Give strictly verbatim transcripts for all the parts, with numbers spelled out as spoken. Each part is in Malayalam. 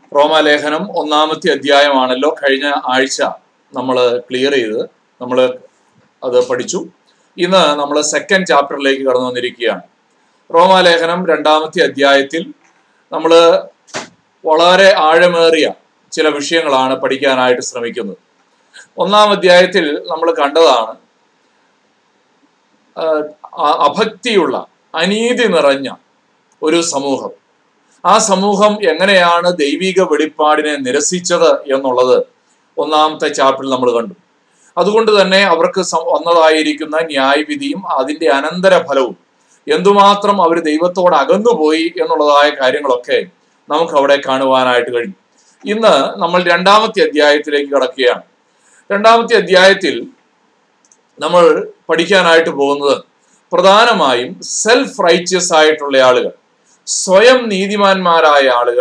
റോമാലേഖനം ഒന്നാമത്തെ അധ്യായമാണല്ലോ കഴിഞ്ഞ ആഴ്ച നമ്മൾ ക്ലിയർ ചെയ്ത് നമ്മൾ അത് പഠിച്ചു. ഇന്ന് നമ്മൾ സെക്കൻഡ് ചാപ്റ്ററിലേക്ക് കടന്നു വന്നിരിക്കുകയാണ്. റോമാലേഖനം രണ്ടാമത്തെ അധ്യായത്തിൽ നമ്മൾ വളരെ ആഴമേറിയ ചില വിഷയങ്ങളാണ് പഠിക്കാനായിട്ട് ശ്രമിക്കുന്നത്. ഒന്നാം അധ്യായത്തിൽ നമ്മൾ കണ്ടതാണ് അഭക്തിയുള്ള അനീതി നിറഞ്ഞ ഒരു സമൂഹം. ആ സമൂഹം എങ്ങനെയാണ് ദൈവിക വെളിപ്പാടിനെ നിരസിച്ചത് എന്നുള്ളത് ഒന്നാമത്തെ ചാപ്റ്ററിൽ നമ്മൾ കണ്ടു. അതുകൊണ്ട് തന്നെ അവർക്ക് വന്നതായിരിക്കുന്ന ന്യായവിധിയും അതിൻ്റെ അനന്തരഫലവും എന്തുമാത്രം അവർ ദൈവത്തോട് അകന്നുപോയി എന്നുള്ളതായ കാര്യങ്ങളൊക്കെ നമുക്ക് അവിടെ കാണുവാനായിട്ട് കഴിഞ്ഞു. ഇന്ന് നമ്മൾ രണ്ടാമത്തെ അധ്യായത്തിലേക്ക് കടക്കുകയാണ്. രണ്ടാമത്തെ അധ്യായത്തിൽ നമ്മൾ പഠിക്കാനായിട്ട് പോകുന്നത് പ്രധാനമായും സെൽഫ് റൈറ്റ്യസ് ആയിട്ടുള്ള ആളുകൾ, സ്വയം നീതിമാന്മാരായ ആളുകൾ,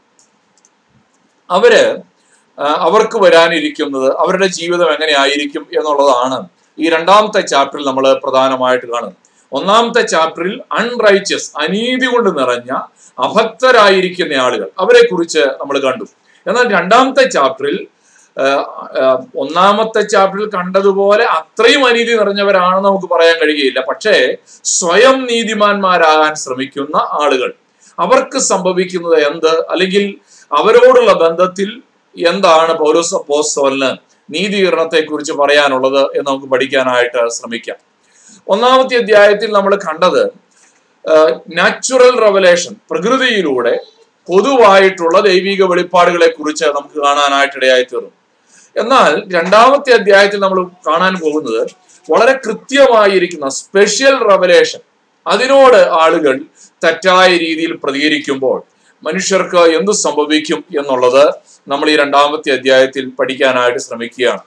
അവര് അവർക്ക് വരാനിരിക്കുന്നത് അവരുടെ ജീവിതം എങ്ങനെയായിരിക്കും എന്നുള്ളതാണ് ഈ രണ്ടാമത്തെ ചാപ്റ്ററിൽ നമ്മൾ പ്രധാനമായിട്ട് കാണുന്നത്. ഒന്നാമത്തെ ചാപ്റ്ററിൽ അൺറൈറ്റ്യസ്, അനീതി കൊണ്ട് നിറഞ്ഞ അഭക്തരായിരിക്കുന്ന ആളുകൾ, അവരെ കുറിച്ച് നമ്മൾ കണ്ടു. എന്നാൽ രണ്ടാമത്തെ ചാപ്റ്ററിൽ ഒന്നാമത്തെ ചാപ്റ്ററിൽ കണ്ടതുപോലെ അത്രയും അനീതി നിറഞ്ഞവരാണെന്ന് നമുക്ക് പറയാൻ കഴിയുകയില്ല. പക്ഷേ സ്വയം നീതിമാന്മാരാകാൻ ശ്രമിക്കുന്ന ആളുകൾ, അവർക്ക് സംഭവിക്കുന്നത് എന്ത്, അല്ലെങ്കിൽ അവരോടുള്ള ബന്ധത്തിൽ എന്താണ് പൗലോസ് അപ്പോസ്തലന് നീതീകരണത്തെ കുറിച്ച് പറയാനുള്ളത് എന്ന് നമുക്ക് പഠിക്കാനായിട്ട് ശ്രമിക്കാം. ഒന്നാമത്തെ അധ്യായത്തിൽ നമ്മൾ കണ്ടത് നാച്ചുറൽ റെവലേഷൻ, പ്രകൃതിയിലൂടെ പൊതുവായിട്ടുള്ള ദൈവിക വെളിപ്പാടുകളെ കുറിച്ച് നമുക്ക് കാണാനായിട്ട് ഇടയായി തീർന്നു. എന്നാൽ രണ്ടാമത്തെ അധ്യായത്തിൽ നമ്മൾ കാണാൻ പോകുന്നത് വളരെ കൃത്യമായിരിക്കുന്ന സ്പെഷ്യൽ റെവലേഷൻ, അതിനോട് ആളുകൾ തെറ്റായ രീതിയിൽ പ്രതികരിക്കുമ്പോൾ മനുഷ്യർക്ക് എന്തു സംഭവിക്കും എന്നുള്ളത് നമ്മൾ ഈ രണ്ടാമത്തെ അധ്യായത്തിൽ പഠിക്കാനായിട്ട് ശ്രമിക്കുകയാണ്.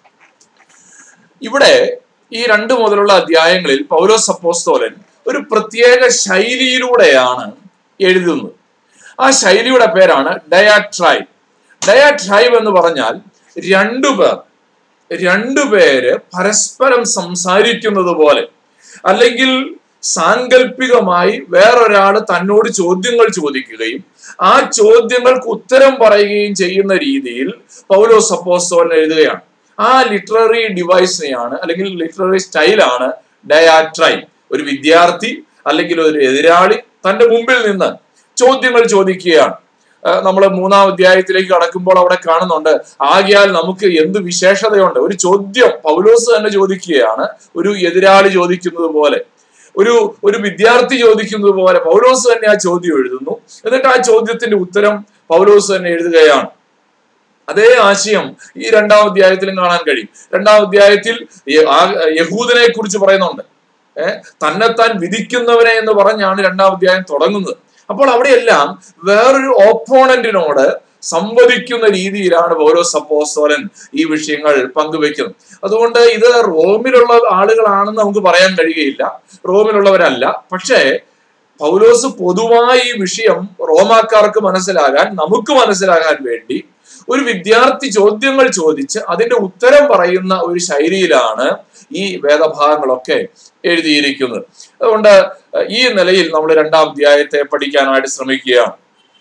ഇവിടെ ഈ രണ്ട് മുതലുള്ള അധ്യായങ്ങളിൽ പൗലോസ് അപ്പോസ്തലൻ ഒരു പ്രത്യേക ശൈലിയിലൂടെയാണ് എഴുതുന്നത്. ആ ശൈലിയുടെ പേരാണ് ഡയാട്രൈബ്. ഡയാട്രൈബ് എന്ന് പറഞ്ഞാൽ രണ്ടുപേർ രണ്ടുപേര് പരസ്പരം സംസാരിക്കുന്നത് പോലെ, അല്ലെങ്കിൽ സാങ്കല്പികമായി വേറൊരാള് തന്നോട് ചോദ്യങ്ങൾ ചോദിക്കുകയും ആ ചോദ്യങ്ങൾക്ക് ഉത്തരം പറയുകയും ചെയ്യുന്ന രീതിയിൽ പൗലോസ് അപ്പോസ്തലൻ എഴുതുകയാണ്. ആ ലിറ്റററി ഡിവൈസിനെയാണ്, അല്ലെങ്കിൽ ലിറ്റററി സ്റ്റൈലാണ് ഡയാട്രൈബ്. ഒരു വിദ്യാർത്ഥി അല്ലെങ്കിൽ ഒരു എതിരാളി തന്റെ മുമ്പിൽ നിന്ന് ചോദ്യങ്ങൾ ചോദിക്കുകയാണ്. നമ്മൾ മൂന്നാം അധ്യായത്തിലേക്ക് കടക്കുമ്പോൾ അവിടെ കാണുന്നുണ്ട്, ആകയാൽ നമുക്ക് എന്ത് വിശേഷതയുണ്ട്. ഒരു ചോദ്യം പൗലോസ് തന്നെ ചോദിക്കുകയാണ്, ഒരു എതിരാളി ചോദിക്കുന്നത് പോലെ, ഒരു ഒരു വിദ്യാർത്ഥി ചോദിക്കുന്നത് പോലെ പൗലോസ് തന്നെ ആ ചോദ്യം എഴുതുന്നു. എന്നിട്ട് ആ ചോദ്യത്തിന്റെ ഉത്തരം പൗലോസ് തന്നെ എഴുതുകയാണ്. അതേ ആശയം ഈ രണ്ടാം അധ്യായത്തിലും കാണാൻ കഴിയും. രണ്ടാം അധ്യായത്തിൽ യഹൂദനെ കുറിച്ച് പറയുന്നുണ്ട്. ഏർ തന്നെത്താൻ വിധിക്കുന്നവനെ എന്ന് പറഞ്ഞാണ് രണ്ടാം അധ്യായം തുടങ്ങുന്നത്. അപ്പോൾ അവിടെയെല്ലാം വേറൊരു ഓപ്പോണന്റിനോട് സംവദിക്കുന്ന രീതിയിലാണ് പൗലോസ് അപ്പോസ്തലൻ ഈ വിഷയങ്ങൾ പങ്കുവെക്കുന്നത്. അതുകൊണ്ട് ഇത് റോമിലുള്ള ആളുകളാണെന്ന് നമുക്ക് പറയാൻ കഴിയുകയില്ല, റോമിലുള്ളവരല്ല. പക്ഷേ പൗലോസ് പൊതുവായി ഈ വിഷയം റോമാക്കാർക്ക് മനസ്സിലാകാൻ, നമുക്ക് മനസ്സിലാകാൻ വേണ്ടി ഒരു വിദ്യാർത്ഥി ചോദ്യങ്ങൾ ചോദിച്ച് അതിന്റെ ഉത്തരം പറയുന്ന ഒരു ശൈലിയിലാണ് ഈ വേദഭാഗങ്ങളൊക്കെ എഴുതിയിരിക്കുന്നത്. അതുകൊണ്ട് ഈ നിലയിൽ നമ്മൾ രണ്ടാം അധ്യായത്തെ പഠിക്കാനായിട്ട് ശ്രമിക്കുകയാണ്.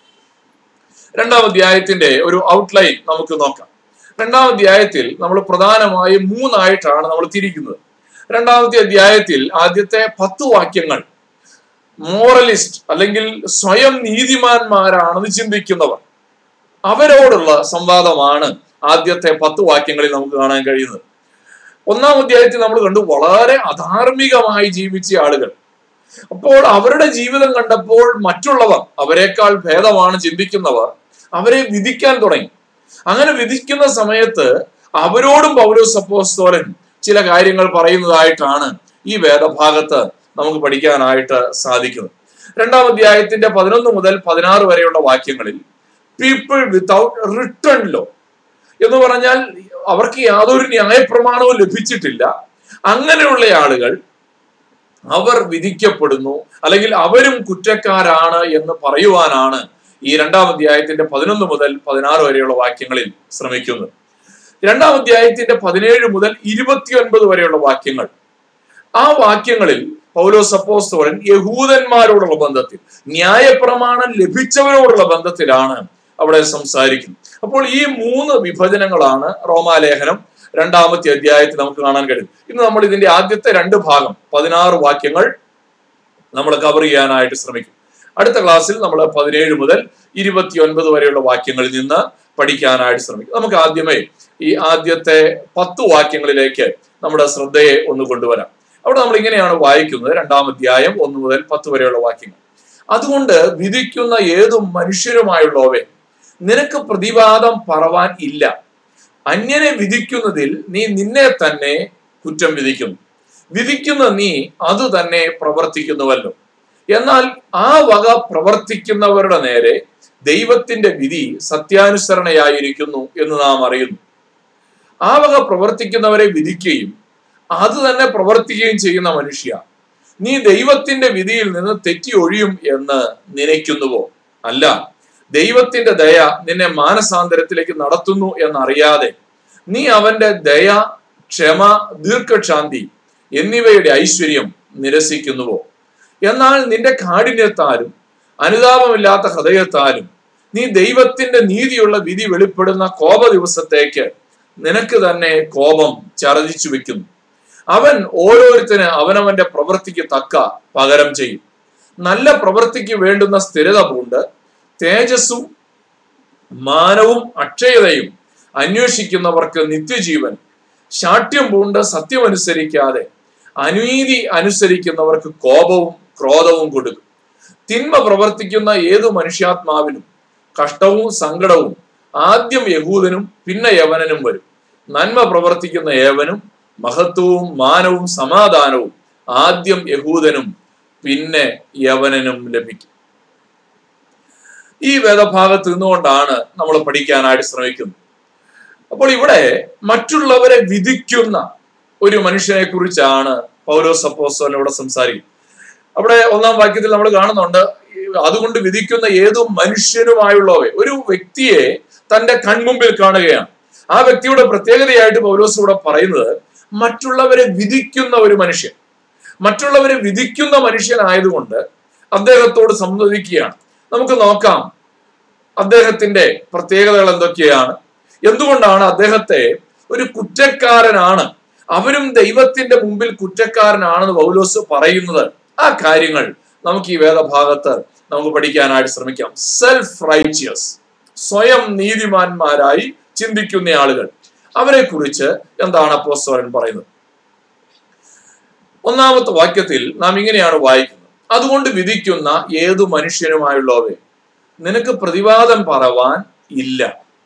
രണ്ടാം അധ്യായത്തിന്റെ ഒരു ഔട്ട്ലൈൻ നമുക്ക് നോക്കാം. രണ്ടാം അധ്യായത്തിൽ നമ്മൾ പ്രധാനമായും മൂന്നായിട്ടാണ് നമ്മൾ തിരിക്കുന്നത്. രണ്ടാമത്തെ അധ്യായത്തിൽ ആദ്യത്തെ പത്ത് വാക്യങ്ങൾ മോറലിസ്റ്റ്, അല്ലെങ്കിൽ സ്വയം നീതിമാന്മാരാണെന്ന് ചിന്തിക്കുന്നവർ, അവരോടുള്ള സംവാദമാണ് ആദ്യത്തെ പത്ത് വാക്യങ്ങളിൽ നമുക്ക് കാണാൻ കഴിയുന്നത്. ഒന്നാം അധ്യായത്തിൽ നമ്മൾ കണ്ടു വളരെ അധാർമികമായി ജീവിച്ച ആളുകൾ. അപ്പോൾ അവരുടെ ജീവിതം കണ്ടപ്പോൾ മറ്റുള്ളവർ, അവരെക്കാൾ ഭേദമാണ് ചിന്തിക്കുന്നവർ, അവരെ വിധിക്കാൻ തുടങ്ങി. അങ്ങനെ വിധിക്കുന്ന സമയത്ത് അവരോടും പൗലോസ് അപ്പോസ്തലൻ ചില കാര്യങ്ങൾ പറയുന്നതായിട്ടാണ് ഈ വേദഭാഗത്ത് നമുക്ക് പഠിക്കാനായിട്ട് സാധിക്കുന്നത്. രണ്ടാം അധ്യായത്തിന്റെ പതിനൊന്ന് മുതൽ പതിനാറ് വരെയുള്ള വാക്യങ്ങളിൽ പീപ്പിൾ വിത്തൗട്ട് റിട്ടൺ ലോ എന്ന് പറഞ്ഞാൽ അവർക്ക് യാതൊരു ന്യായപ്രമാണവും ലഭിച്ചിട്ടില്ല. അങ്ങനെയുള്ള ആളുകൾ അവർ വിധിക്കപ്പെടുന്നു, അല്ലെങ്കിൽ അവരും കുറ്റക്കാരാണ് എന്ന് പറയുവാനാണ് ഈ രണ്ടാം അധ്യായത്തിന്റെ പതിനൊന്ന് മുതൽ പതിനാറ് വരെയുള്ള വാക്യങ്ങളിൽ ശ്രമിക്കുന്നത്. രണ്ടാം അധ്യായത്തിന്റെ പതിനേഴ് മുതൽ ഇരുപത്തിയൊൻപത് വരെയുള്ള വാക്യങ്ങൾ, ആ വാക്യങ്ങളിൽ പൗലോസ് അപ്പോസ്തലൻ യഹൂദന്മാരോടുള്ള ബന്ധത്തിൽ, ന്യായപ്രമാണം ലഭിച്ചവരോടുള്ള ബന്ധത്തിലാണ് അവിടെ സംസാരിക്കുന്നു. അപ്പോൾ ഈ മൂന്ന് വിഭജനങ്ങളാണ് റോമാലേഖനം രണ്ടാമത്തെ അധ്യായത്തിൽ നമുക്ക് കാണാൻ കഴിയും. ഇന്ന് നമ്മൾ ഇതിന്റെ ആദ്യത്തെ രണ്ട് ഭാഗം പതിനാറ് വാക്യങ്ങൾ നമ്മൾ കവർ ചെയ്യാനായിട്ട് ശ്രമിക്കും. അടുത്ത ക്ലാസ്സിൽ നമ്മൾ പതിനേഴ് മുതൽ ഇരുപത്തി ഒൻപത് വരെയുള്ള വാക്യങ്ങളിൽ നിന്ന് പഠിക്കാനായിട്ട് ശ്രമിക്കും. നമുക്ക് ആദ്യമേ ഈ ആദ്യത്തെ പത്ത് വാക്യങ്ങളിലേക്ക് നമ്മുടെ ശ്രദ്ധയെ ഒന്ന് കൊണ്ടുവരാം. അവിടെ നമ്മൾ ഇങ്ങനെയാണ് വായിക്കുന്നത്, രണ്ടാം അധ്യായം ഒന്ന് മുതൽ പത്ത് വരെയുള്ള വാക്യങ്ങൾ. അതുകൊണ്ട് വിധിക്കുന്ന ഏതും മനുഷ്യരുമായുള്ളവേ, നിനക്ക് പ്രതിവാദം പറവാൻ ഇല്ല. അന്യനെ വിധിക്കുന്നതിൽ നീ നിന്നെ തന്നെ കുറ്റം വിധിക്കുന്നു. വിധിക്കുന്ന നീ അത് തന്നെ പ്രവർത്തിക്കുന്നുവല്ലോ. എന്നാൽ ആ വക പ്രവർത്തിക്കുന്നവരുടെ നേരെ ദൈവത്തിന്റെ വിധി സത്യാനുസരണയായിരിക്കുന്നു എന്ന് നാം അറിയുന്നു. ആ വക പ്രവർത്തിക്കുന്നവരെ വിധിക്കുകയും അത് തന്നെ പ്രവർത്തിക്കുകയും ചെയ്യുന്ന മനുഷ്യ, നീ ദൈവത്തിന്റെ വിധിയിൽ നിന്ന് തെറ്റി ഒഴിയും എന്ന് നനയ്ക്കുന്നുവോ? അല്ല, ദൈവത്തിന്റെ ദയ നിന്നെ മാനസാന്തരത്തിലേക്ക് നടത്തുന്നു എന്നറിയാതെ നീ അവന്റെ ദയ, ക്ഷമ, ദീർഘക്ഷാന്തി എന്നിവയുടെ ഐശ്വര്യം നിരസിക്കുന്നുവോ? എന്നാൽ നിന്റെ കാഠിന്യത്താലും അനുതാപമില്ലാത്ത ഹൃദയത്താലും നീ ദൈവത്തിന്റെ നീതിയുള്ള വിധി വെളിപ്പെടുന്ന കോപ ദിവസത്തേക്ക് നിനക്ക് തന്നെ കോപം ഛർദിച്ചു വെക്കുന്നു. അവൻ ഓരോരുത്തന് അവനവന്റെ പ്രവൃത്തിക്ക് തക്ക പകരം ചെയ്യും. നല്ല പ്രവൃത്തിക്ക് വേണ്ടുന്ന സ്ഥിരത പൂണ്ട് തേജസ്സും മാനവും അക്ഷയതയും അന്വേഷിക്കുന്നവർക്ക് നിത്യജീവൻ, ശാഠ്യം പൂണ്ട് സത്യമനുസരിക്കാതെ അനീതി അനുസരിക്കുന്നവർക്ക് കോപവും ക്രോധവും കൊടുക്കും. തിന്മ പ്രവർത്തിക്കുന്ന ഏതു മനുഷ്യാത്മാവിനും കഷ്ടവും സങ്കടവും ആദ്യം യഹൂദനും പിന്നെ യവനനും വരും. നന്മ പ്രവർത്തിക്കുന്ന ഏവനും മഹത്വവും മാനവും സമാധാനവും ആദ്യം യഹൂദനും പിന്നെ യവനനും ലഭിക്കും. ഈ വേദഭാഗത്ത് നിന്നുകൊണ്ടാണ് നമ്മൾ പഠിക്കാനായിട്ട് ശ്രമിക്കുന്നത്. അപ്പോൾ ഇവിടെ മറ്റുള്ളവരെ വിധിക്കുന്ന ഒരു മനുഷ്യനെ കുറിച്ചാണ് പൗലോസ് അപ്പോസ്തലൻ ഇവിടെ സംസാരിക്കുന്നത്. അവിടെ ഒന്നാം വാക്യത്തിൽ നമ്മൾ കാണുന്നുണ്ട്, അതുകൊണ്ട് വിധിക്കുന്ന ഏതു മനുഷ്യനുമായുള്ളവേ. ഒരു വ്യക്തിയെ തന്റെ കൺമുമ്പിൽ കാണുകയാണ്. ആ വ്യക്തിയുടെ പ്രത്യേകതയായിട്ട് പൗലോസ് ഇവിടെ പറയുന്നത് മറ്റുള്ളവരെ വിധിക്കുന്ന ഒരു മനുഷ്യൻ. മറ്റുള്ളവരെ വിധിക്കുന്ന മനുഷ്യനായതുകൊണ്ട് അദ്ദേഹത്തോട് സംവദിക്കുകയാണ്. നമുക്ക് നോക്കാം അദ്ദേഹത്തിന്റെ പ്രത്യേകതകൾ എന്തൊക്കെയാണ്, എന്തുകൊണ്ടാണ് അദ്ദേഹത്തെ ഒരു കുറ്റക്കാരനാണ്, അവരും ദൈവത്തിന്റെ മുമ്പിൽ കുറ്റക്കാരനാണെന്ന് പൗലോസ് പറയുന്നത്. ആ കാര്യങ്ങൾ നമുക്ക് ഈ വേദഭാഗത്ത് നമുക്ക് പഠിക്കാനായിട്ട് ശ്രമിക്കാം. സെൽഫ് റൈച്ചിയസ്, സ്വയം നീതിമാന്മാരായി ചിന്തിക്കുന്ന ആളുകൾ, അവരെ കുറിച്ച് എന്താണ് അപ്പോസ്തലൻ പറയുന്നത്? ഒന്നാമത്തെ വാക്യത്തിൽ നാം ഇങ്ങനെയാണ് വായിക്കുന്നത്, അതുകൊണ്ട് വിധിക്കുന്ന ഏതു മനുഷ്യനുമായുള്ളവേ, നിനക്ക് പ്രതിവാദം പറവാൻ ഇല്ല.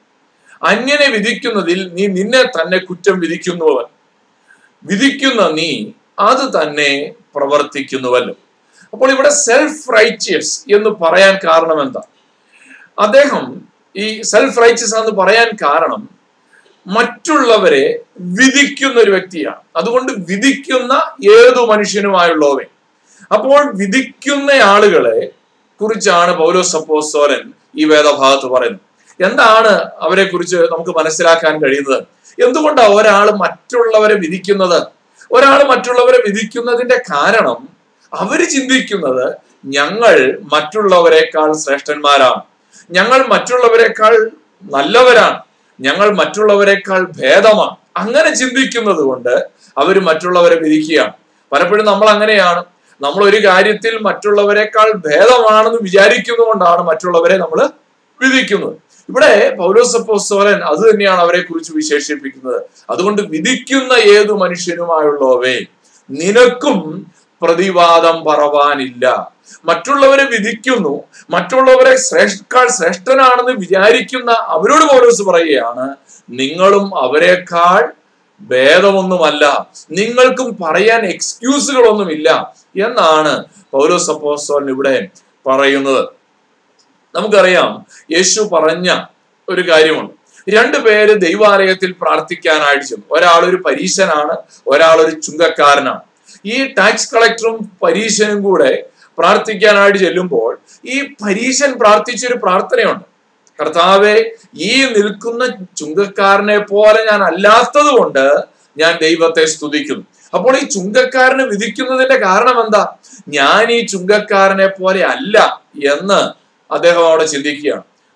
അന്യനെ വിധിക്കുന്നതിൽ നീ നിന്നെ തന്നെ കുറ്റം വിധിക്കുന്നുവൻ. വിധിക്കുന്ന നീ അത് തന്നെ പ്രവർത്തിക്കുന്നുവല്ലോ. അപ്പോൾ ഇവിടെ സെൽഫ് റൈച്ചിയസ് എന്ന് പറയാൻ കാരണം എന്താ? അദ്ദേഹം ഈ സെൽഫ് റൈച്ചിയസ് എന്ന് പറയാൻ കാരണം മറ്റുള്ളവരെ വിധിക്കുന്ന ഒരു വ്യക്തിയാണ്. അതുകൊണ്ട് വിധിക്കുന്ന ഏതു മനുഷ്യനുമായുള്ളവൻ. അപ്പോൾ വിധിക്കുന്ന ആളുകളെ കുറിച്ചാണ് പൗലോസ് അപ്പോസ്തലൻ ഈ വേദഭാഗത്ത് പറയുന്നത്. എന്താണ് അവരെ കുറിച്ച് നമുക്ക് മനസ്സിലാക്കാൻ കഴിയുന്നത്? എന്തുകൊണ്ടാണ് ഒരാൾ മറ്റുള്ളവരെ വിധിക്കുന്നത്? ഒരാൾ മറ്റുള്ളവരെ വിധിക്കുന്നതിന്റെ കാരണം അവര് ചിന്തിക്കുന്നത് ഞങ്ങൾ മറ്റുള്ളവരെക്കാൾ ശ്രേഷ്ഠന്മാരാണ്, ഞങ്ങൾ മറ്റുള്ളവരെക്കാൾ നല്ലവരാണ്, ഞങ്ങൾ മറ്റുള്ളവരെക്കാൾ ഭേദമാണ്. അങ്ങനെ ചിന്തിക്കുന്നത് കൊണ്ട് അവർ മറ്റുള്ളവരെ വിധിക്കുകയാണ്. പലപ്പോഴും നമ്മൾ അങ്ങനെയാണ്. നമ്മൾ ഒരു കാര്യത്തിൽ മറ്റുള്ളവരെക്കാൾ ഭേദമാണെന്ന് വിചാരിക്കുന്നതുകൊണ്ടാണ് മറ്റുള്ളവരെ നമ്മൾ വിധിക്കുന്നത്. ഇവിടെ പൗലോസ് അപ്പോസ്തലൻ അത് തന്നെയാണ് അവരെ കുറിച്ച് വിശേഷിപ്പിക്കുന്നത്. അതുകൊണ്ട് വിധിക്കുന്ന ഏതു മനുഷ്യനുമായുള്ളവേ, നിനക്കും പ്രതിവാദം പറവാനില്ല. മറ്റുള്ളവരെ വിധിക്കുന്നു, മറ്റുള്ളവരെ ശ്രേഷ്ഠക്കാൾ ശ്രേഷ്ഠനാണെന്ന് വിചാരിക്കുന്ന അവരോട് പൗലോസ് പറയുകയാണ്, നിങ്ങളും അവരെക്കാൾ ഭേദമൊന്നുമല്ല, നിങ്ങൾക്കും പറയാൻ എക്സ്ക്യൂസുകളൊന്നുമില്ല എന്നാണ് പൗലോസ് അപ്പോസ്തലൻ ഇവിടെ പറയുന്നത്. നമുക്കറിയാം യേശു പറഞ്ഞ ഒരു കാര്യമുണ്ട്. രണ്ടു പേര് ദൈവാലയത്തിൽ പ്രാർത്ഥിക്കാനായിട്ട് ചെന്നു. ഒരാൾ ഒരു പരീശനാണ്, ഒരാൾ ഒരു ചുങ്കക്കാരനാണ്. ഈ ടാക്സ് കളക്ടറും പരീശനും കൂടെ പ്രാർത്ഥിക്കാനായിട്ട് ചെല്ലുമ്പോൾ ഈ പരീശൻ പ്രാർത്ഥിച്ചൊരു പ്രാർത്ഥനയുണ്ട്, കർത്താവെ, ഈ നിൽക്കുന്ന ചുങ്കക്കാരനെ പോലെ ഞാൻ അല്ലാത്തത് കൊണ്ട് ഞാൻ ദൈവത്തെ സ്തുതിക്കുന്നു. അപ്പോൾ ഈ ചുങ്കക്കാരനെ വിധിക്കുന്നതിന്റെ കാരണം എന്താ? ഞാൻ ഈ ചുങ്കക്കാരനെ പോലെ അല്ല എന്ന് അദ്ദേഹം അവിടെ ചിന്തിക്കുകയാണ്.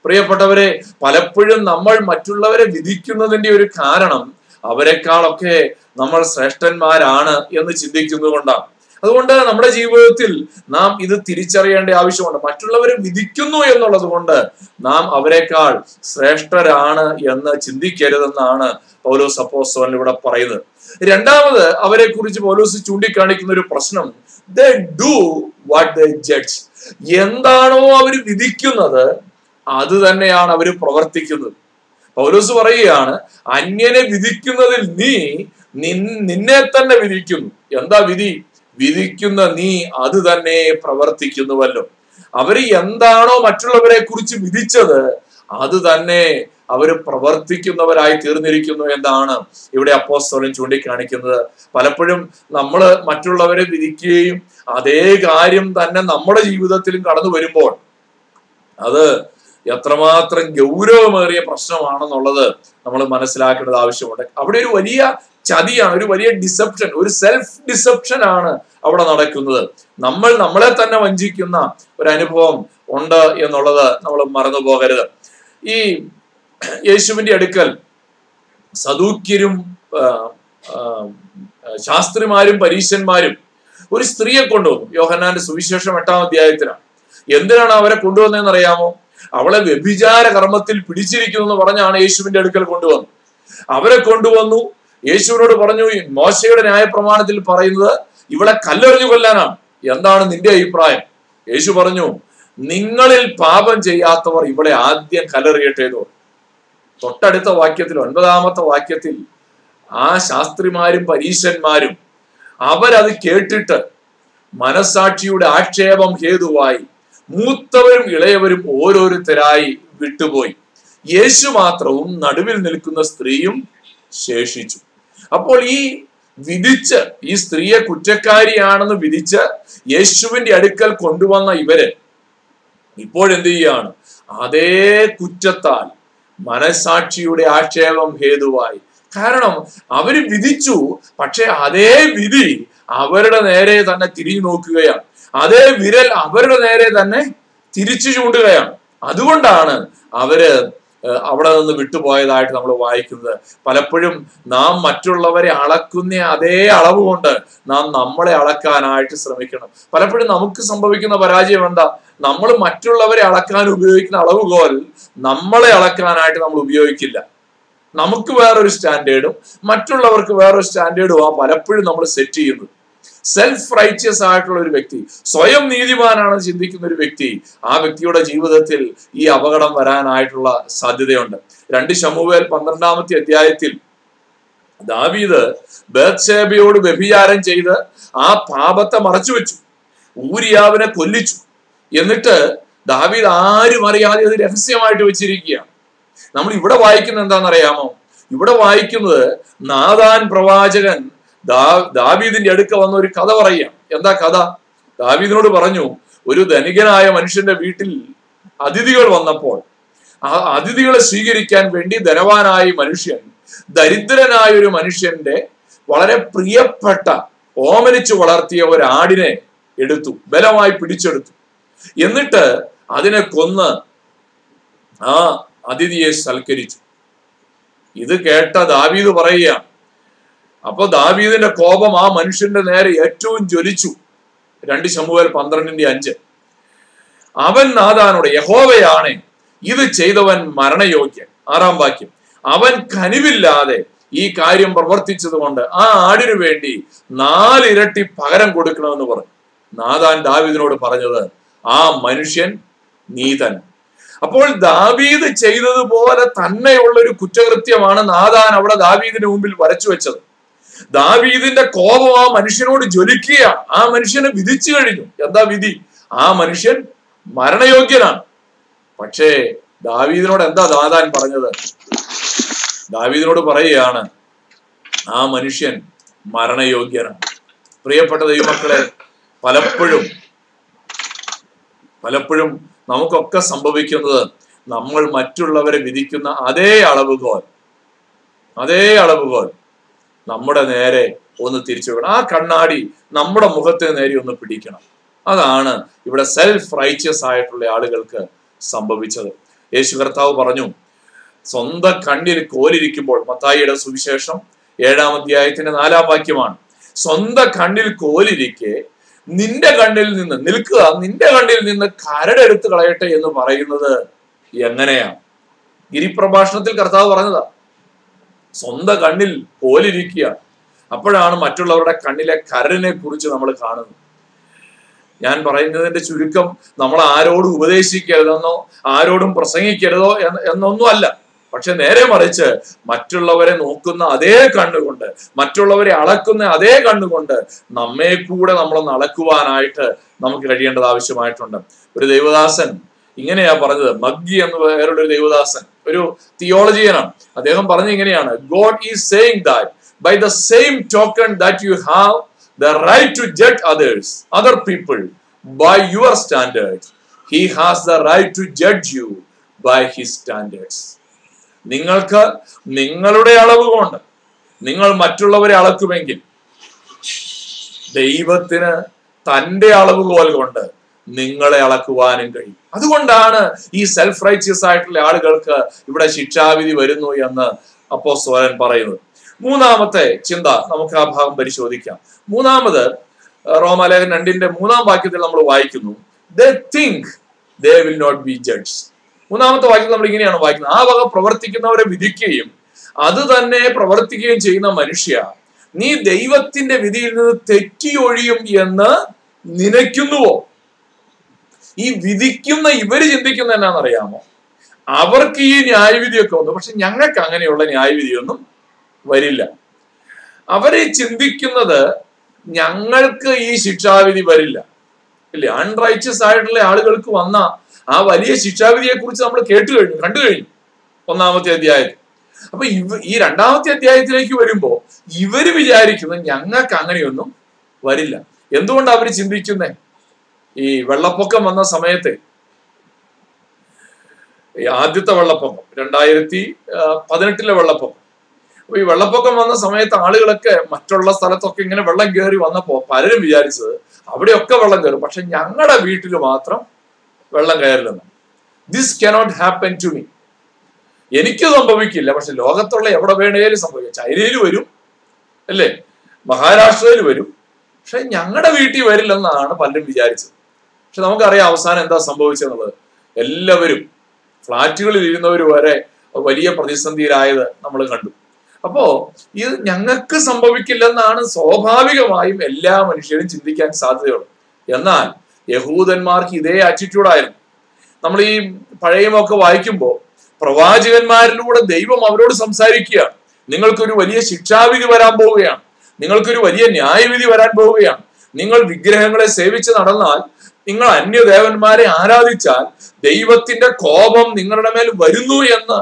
പ്രിയപ്പെട്ടവരെ, പലപ്പോഴും നമ്മൾ മറ്റുള്ളവരെ വിധിക്കുന്നതിന്റെ ഒരു കാരണം അവരെക്കാളൊക്കെ നമ്മൾ ശ്രേഷ്ഠന്മാരാണ് എന്ന് ചിന്തിക്കുന്നത് കൊണ്ടാണ്. അതുകൊണ്ട് നമ്മുടെ ജീവിതത്തിൽ നാം ഇത് തിരിച്ചറിയേണ്ട ആവശ്യമുണ്ട്. മറ്റുള്ളവരെ വിധിക്കുന്നു എന്നുള്ളത് കൊണ്ട് നാം അവരെക്കാൾ ശ്രേഷ്ഠരാണ് എന്ന് ചിന്തിക്കരുതെന്നാണ് പൗലോസ് അപ്പോസ്തലൻ ഇവിടെ പറയുന്നത്. രണ്ടാമത് അവരെ കുറിച്ച് പൗലോസ് ചൂണ്ടിക്കാണിക്കുന്ന ഒരു പ്രശ്നം, they do what they judge. എന്താണോ അവർ വിധിക്കുന്നത് അത് തന്നെയാണ് അവർ പ്രവർത്തിക്കുന്നത്. പൗലോസ് പറയുകയാണ്, അന്യനെ വിധിക്കുന്നതിൽ നീ നിന്നെ തന്നെ വിധിക്കുന്നു. എന്താ വിധി? വിധിക്കുന്ന നീ അത് തന്നെ പ്രവർത്തിക്കുന്നുവല്ലോ. അവര് എന്താണോ മറ്റുള്ളവരെ കുറിച്ച് വിധിച്ചത് അത് തന്നെ അവര് പ്രവർത്തിക്കുന്നവരായി തീർന്നിരിക്കുന്നു എന്നാണ് ഇവിടെ അപ്പോസ്തലൻ ചൂണ്ടിക്കാണിക്കുന്നത്. പലപ്പോഴും നമ്മൾ മറ്റുള്ളവരെ വിധിക്കുകയും അതേ കാര്യം തന്നെ നമ്മുടെ ജീവിതത്തിലും കടന്നു വരുമ്പോൾ അത് എത്രമാത്രം ഗൗരവമേറിയ പ്രശ്നമാണെന്നുള്ളത് നമ്മൾ മനസ്സിലാക്കേണ്ടത് ആവശ്യമുണ്ട്. അവിടെ ഒരു വലിയ ചതിയാണ്, ഒരു വലിയ ഡിസെപ്ഷൻ, ഒരു സെൽഫ് ഡിസെപ്ഷൻ ആണ് അവിടെ നടക്കുന്നത്. നമ്മൾ നമ്മളെ തന്നെ വഞ്ചിക്കുന്ന ഒരു അനുഭവം ഉണ്ട് എന്നുള്ളത് നമ്മൾ മറന്നു പോകരുത്. ഈ യേശുവിന്റെ അടുക്കൽ സദൂക്യരും ശാസ്ത്രിമാരും പരീശന്മാരും ഒരു സ്ത്രീയെ കൊണ്ടുവന്നു. യോഹന്നാന്റെ സുവിശേഷം എട്ടാം അധ്യായത്തിലാണ്. എന്തിനാണ് അവരെ കൊണ്ടുവന്നതെന്ന് അറിയാമോ? അവളെ വ്യഭിചാര കർമ്മത്തിൽ പിടിച്ചിരിക്കുന്നു എന്ന് പറഞ്ഞാണ് യേശുവിന്റെ അടുക്കൽ കൊണ്ടുവന്നു. അവരെ കൊണ്ടുവന്നു. യേശുവിനോട് പറഞ്ഞു, മോശയുടെ ന്യായപ്രമാണത്തിൽ പറയുന്നത് ഇവളെ കല്ലെറിഞ്ഞു കൊല്ലാനാണ്. എന്താണ് നിന്റെ അഭിപ്രായം? യേശു പറഞ്ഞു, നിങ്ങളിൽ പാപം ചെയ്യാത്തവർ ഇവളെ ആദ്യം കല്ലെറിയട്ടെ. തൊട്ടടുത്ത വാക്യത്തിൽ, ഒൻപതാമത്തെ വാക്യത്തിൽ, ആ ശാസ്ത്രിമാരും പരീശന്മാരും അവരത് കേട്ടിട്ട് മനസാക്ഷിയുടെ ആക്ഷേപം ഹേതുവായി മൂത്തവരും ഇളയവരും ഓരോരുത്തരായി വിട്ടുപോയി. യേശു മാത്രവും നടുവിൽ നിൽക്കുന്ന സ്ത്രീയും ശേഷിച്ചു. അപ്പോൾ ഈ വിധിച്ച്, ഈ സ്ത്രീയെ കുറ്റക്കാരിയാണെന്ന് വിധിച്ച് യേശുവിന്റെ അടുക്കൽ കൊണ്ടുവന്ന ഇവര് ഇപ്പോഴെന്ത് ചെയ്യാണ്? അതേ കുറ്റത്താൽ മനസാക്ഷിയുടെ ആക്ഷേപം ഹേതുവായി. കാരണം അവര് വിധിച്ചു, പക്ഷെ അതേ വിധി അവരുടെ നേരെ തന്നെ തിരിഞ്ഞു നോക്കുകയാണ്. അതേ വിരൽ അവരുടെ നേരെ തന്നെ തിരിച്ചു ചൂണ്ടുകയാണ്. അതുകൊണ്ടാണ് അവര് അവിടെ നിന്ന് വിട്ടുപോയതായിട്ട് നമ്മൾ വായിക്കുന്നത്. പലപ്പോഴും നാം മറ്റുള്ളവരെ അളക്കുന്ന അതേ അളവ് കൊണ്ട് നാം നമ്മളെ അളക്കാനായിട്ട് ശ്രമിക്കണം. പലപ്പോഴും നമുക്ക് സംഭവിക്കുന്ന പരാജയം എന്താ? നമ്മൾ മറ്റുള്ളവരെ അളക്കാൻ ഉപയോഗിക്കുന്ന അളവുകോൽ നമ്മളെ അളക്കാനായിട്ട് നമ്മൾ ഉപയോഗിക്കില്ല. നമുക്ക് വേറൊരു സ്റ്റാൻഡേർഡും മറ്റുള്ളവർക്ക് വേറൊരു സ്റ്റാൻഡേർഡും ആ പലപ്പോഴും നമ്മൾ സെറ്റ് ചെയ്യുന്നത്. സെൽഫ് റൈറ്റിയസ് ആയിട്ടുള്ള ഒരു വ്യക്തി, സ്വയം നീതിമാനാണെന്ന് ചിന്തിക്കുന്ന ഒരു വ്യക്തി, ആ വ്യക്തിയുടെ ജീവിതത്തിൽ ഈ അപകടം വരാനായിട്ടുള്ള സാധ്യതയുണ്ട്. രണ്ട് ശമൂവേൽ പന്ത്രണ്ടാമത്തെ അധ്യായത്തിൽ ദാവീദ് ബത്ശേബയോട് വ്യഭിചാരം ചെയ്ത് ആ പാപത്തെ മറച്ചു വെച്ചു, ഊരിയാവിനെ കൊല്ലിച്ചു. എന്നിട്ട് ദാവീദ് ആരും അറിയാതെ അത് രഹസ്യമായിട്ട് വെച്ചിരിക്കുകയാണ്. നമ്മൾ ഇവിടെ വായിക്കുന്നത് എന്താണെന്നറിയാമോ? ഇവിടെ വായിക്കുന്നത് നാഥാൻ പ്രവാചകൻ ദാ ദാവീദിന്റെ അടുക്ക വന്ന ഒരു കഥ പറയാം. എന്താ കഥ? ദാവീദിനോട് പറഞ്ഞു, ഒരു ധനികനായ മനുഷ്യന്റെ വീട്ടിൽ അതിഥികൾ വന്നപ്പോൾ ആ അതിഥികളെ സ്വീകരിക്കാൻ വേണ്ടി ധനവാനായ മനുഷ്യൻ ദരിദ്രനായ ഒരു മനുഷ്യന്റെ വളരെ പ്രിയപ്പെട്ട ഓമനിച്ചു വളർത്തിയ ഒരു ആടിനെ എടുത്തു, ബലമായി പിടിച്ചെടുത്തു. എന്നിട്ട് അതിനെ കൊന്ന് ആ അതിഥിയെ സൽക്കരിച്ചു. ഇത് കേട്ട ദാവീദ് പറയുക, അപ്പൊ ദാവീദിന്റെ കോപം ആ മനുഷ്യന്റെ നേരെ ഏറ്റവും ജ്വലിച്ചു. രണ്ട് ശമൂവേൽ പന്ത്രണ്ടിന്റെ അഞ്ച്. അവൻ നാഥാനോട്, യഹോവയാണ് ഇത് ചെയ്തവൻ മരണയോഗ്യൻ. ആറാം വാക്യം, അവൻ കനിവില്ലാതെ ഈ കാര്യം പ്രവർത്തിച്ചത് കൊണ്ട് ആ ആടിനു വേണ്ടി നാലിരട്ടി പകരം കൊടുക്കണമെന്ന് പറഞ്ഞു. നാഥാൻ ദാവീദിനോട് പറഞ്ഞത്, ആ മനുഷ്യൻ നീതൻ. അപ്പോൾ ദാവീദ് ചെയ്തതുപോലെ തന്നെയുള്ള ഒരു കുറ്റകൃത്യമാണ് നാഥാൻ അവിടെ ദാവീദിന്റെ മുമ്പിൽ വരച്ചു വെച്ചത്. ദാവീദിന്റെ കോപം ആ മനുഷ്യനോട് ജ്വലിക്കുക. ആ മനുഷ്യനെ വിധിച്ചു കഴിഞ്ഞു. എന്താ വിധി? ആ മനുഷ്യൻ മരണയോഗ്യനാണ്. പക്ഷേ ദാവീദിനോട് എന്താ നാഥാൻ പറഞ്ഞത്? ദാവീദിനോട് പറയുകയാണ്, ആ മനുഷ്യൻ മരണയോഗ്യനാണ്. പ്രിയപ്പെട്ട ദൈവമക്കളെ, പലപ്പോഴും പലപ്പോഴും നമുക്കൊക്കെ സംഭവിക്കുന്നത് നമ്മൾ മറ്റുള്ളവരെ വിധിക്കുന്ന അതേ അളവുകോൽ അതേ അളവുകോൽ നമ്മുടെ നേരെ ഒന്ന് തിരിച്ചു വെക്കണം. ആ കണ്ണാടി നമ്മുടെ മുഖത്തിന് നേരെ ഒന്ന് പിടിക്കണം. അതാണ് ഇവിടെ സെൽഫ് റൈറ്റിയസ് ആയിട്ടുള്ള ആളുകൾക്ക് സംഭവിച്ചത്. യേശു കർത്താവ് പറഞ്ഞു, സ്വന്തം കണ്ണിൽ കോലിരിക്കുമ്പോൾ, മത്തായിയുടെ സുവിശേഷം ഏഴാം അധ്യായത്തിന്റെ നാലാം വാക്യമാണ്, സ്വന്തം കണ്ണിൽ കോലിരിക്കെ നിന്റെ കണ്ണിൽ നിന്ന് നിൽക്കുക, നിന്റെ കണ്ണിൽ നിന്ന് കരടെടുത്ത് കളയട്ടെ എന്ന് പറയുന്നത് എങ്ങനെയാണ്? ഗിരിപ്രഭാഷണത്തിൽ കർത്താവ് പറഞ്ഞതാ. സ്വന്തം കണ്ണിൽ കോലിരിക്കുക. അപ്പോഴാണ് മറ്റുള്ളവരുടെ കണ്ണിലെ കരടിനെ കുറിച്ച് നമ്മൾ കാണുന്നത്. ഞാൻ പറയുന്നതിന്റെ ചുരുക്കം നമ്മൾ ആരോടും ഉപദേശിക്കരുതെന്നോ ആരോടും പ്രസംഗിക്കരുതോ എന്നൊന്നും അല്ല. പക്ഷെ നേരെ മറിച്ച് മറ്റുള്ളവരെ നോക്കുന്ന അതേ കണ്ണുകൊണ്ട്, മറ്റുള്ളവരെ അളക്കുന്ന അതേ കണ്ണുകൊണ്ട് നമ്മെ കൂടെ നമ്മളൊന്ന് അളക്കുവാനായിട്ട് നമുക്ക് കഴിയേണ്ടത് ആവശ്യമായിട്ടുണ്ട്. ഒരു ദൈവദാസൻ ഇങ്ങനെയാ പറഞ്ഞത്. മഗ്ഗി എന്ന് വേറൊരു ദൈവദാസൻ, ഒരു തിയോളജിയനാണ്. അദ്ദേഹം പറഞ്ഞ ഇങ്ങനെയാണ്, God is saying that by the same token that you have the right to judge others, other people by your standards, he has the right to judge you by his standards. നിങ്ങൾക്ക് നിങ്ങളുടെ അളവ് കൊണ്ട് നിങ്ങൾ മറ്റുള്ളവരെ അളക്കുമെങ്കിൽ ദൈവത്തിന് തന്റെ അളവുകോൽ കൊണ്ട് നിങ്ങളെ അളക്കുവാനും കഴിയും. അതുകൊണ്ടാണ് ഈ സെൽഫ് റൈറ്റിയസ് ആയിട്ടുള്ള ആളുകൾക്ക് ഇവിടെ ശിക്ഷാവിധി വരുന്നു എന്ന് അപ്പോസ്തലൻ പറയുന്നത്. മൂന്നാമത്തെ ചിന്ത നമുക്ക് ആ ഭാഗം പരിശോധിക്കാം. മൂന്നാമത് റോമാലേഖനം രണ്ടിന്റെ മൂന്നാം വാക്യത്തിൽ നമ്മൾ വായിക്കുന്നു, they think they will not be judged. മൂന്നാമത്തെ വാക്യം നമ്മൾ ഇങ്ങനെയാണ് വായിക്കുന്നത്, ആ വക പ്രവർത്തിക്കുന്നവരെ വിധിക്കുകയും അത് തന്നെ പ്രവർത്തിക്കുകയും ചെയ്യുന്ന മനുഷ്യ, നീ ദൈവത്തിന്റെ വിധിയിൽ നിന്ന് തെറ്റിയൊഴിയും എന്ന് നനയ്ക്കുന്നുവോ? ഈ വിധിക്കുന്ന ഇവര് ചിന്തിക്കുന്ന എന്നാണെന്നറിയാമോ? അവർക്ക് ഈ ന്യായവിധിയൊക്കെ വന്നു, പക്ഷെ ഞങ്ങൾക്ക് അങ്ങനെയുള്ള ന്യായവിധിയൊന്നും വരില്ല. അവരെ ചിന്തിക്കുന്നത് ഞങ്ങൾക്ക് ഈ ശിക്ഷാവിധി വരില്ല, ഇല്ലേ? അൺറൈച്ചസ് ആയിട്ടുള്ള ആളുകൾക്ക് വന്ന ആ വലിയ ശിക്ഷാവിധിയെ കുറിച്ച് നമ്മൾ കേട്ടു കഴിഞ്ഞു, കണ്ടു കഴിഞ്ഞു ഒന്നാമത്തെ അധ്യായത്തിൽ. അപ്പൊ ഇവ ഈ രണ്ടാമത്തെ അധ്യായത്തിലേക്ക് വരുമ്പോ ഇവര് വിചാരിക്കുന്നത് ഞങ്ങൾക്ക് അങ്ങനെയൊന്നും വരില്ല. എന്തുകൊണ്ട് അവര് ചിന്തിക്കുന്നേ? ഈ വെള്ളപ്പൊക്കം വന്ന സമയത്ത്, ആദ്യത്തെ വെള്ളപ്പൊക്കം രണ്ടായിരത്തി പതിനെട്ടിലെ വെള്ളപ്പൊക്കം, അപ്പൊ ഈ വെള്ളപ്പൊക്കം വന്ന സമയത്ത് ആളുകളൊക്കെ മറ്റുള്ള സ്ഥലത്തൊക്കെ ഇങ്ങനെ വെള്ളം കയറി വന്നപ്പോ പലരും വിചാരിച്ചത് അവിടെയൊക്കെ വെള്ളം കയറും, പക്ഷെ ഞങ്ങളുടെ വീട്ടിൽ മാത്രം വെള്ളം കയറില്ലെന്ന്. This cannot happen to me. എനിക്ക് സംഭവിക്കില്ല, പക്ഷെ ലോകത്തുള്ള എവിടെ വേണേലും സംഭവിക്കാം. ചൈനയിൽ വരും, അല്ലേ, മഹാരാഷ്ട്രയിൽ വരും, പക്ഷെ ഞങ്ങളുടെ വീട്ടിൽ വരില്ലെന്നാണ് പലരും വിചാരിച്ചത്. പക്ഷെ നമുക്കറിയാം അവസാനം എന്താ സംഭവിച്ചെന്നുള്ളത്. എല്ലാവരും ഫ്ലാറ്റുകളിൽ ഇരുന്നവർ വരെ വലിയ പ്രതിസന്ധിയിലായത് നമ്മൾ കണ്ടു. അപ്പോ ഇത് ഞങ്ങൾക്ക് സംഭവിക്കില്ലെന്നാണ് സ്വാഭാവികമായും എല്ലാ മനുഷ്യരും ചിന്തിക്കാൻ സാധ്യതയുള്ളത്. എന്നാൽ യഹൂദന്മാർക്ക് ഇതേ ആറ്റിറ്റ്യൂഡായിരുന്നു. നമ്മൾ ഈ പഴയമൊക്കെ വായിക്കുമ്പോൾ പ്രവാചകന്മാരിലൂടെ ദൈവം അവരോട് സംസാരിക്കുകയാണ്. നിങ്ങൾക്കൊരു വലിയ ശിക്ഷാവിധി വരാൻ പോവുകയാണ്, നിങ്ങൾക്കൊരു വലിയ ന്യായവിധി വരാൻ പോവുകയാണ്. നിങ്ങൾ വിഗ്രഹങ്ങളെ സേവിച്ച് നടന്നാൽ, നിങ്ങൾ അന്യദേവന്മാരെ ആരാധിച്ചാൽ ദൈവത്തിന്റെ കോപം നിങ്ങളുടെ മേൽ വരുന്നു എന്ന്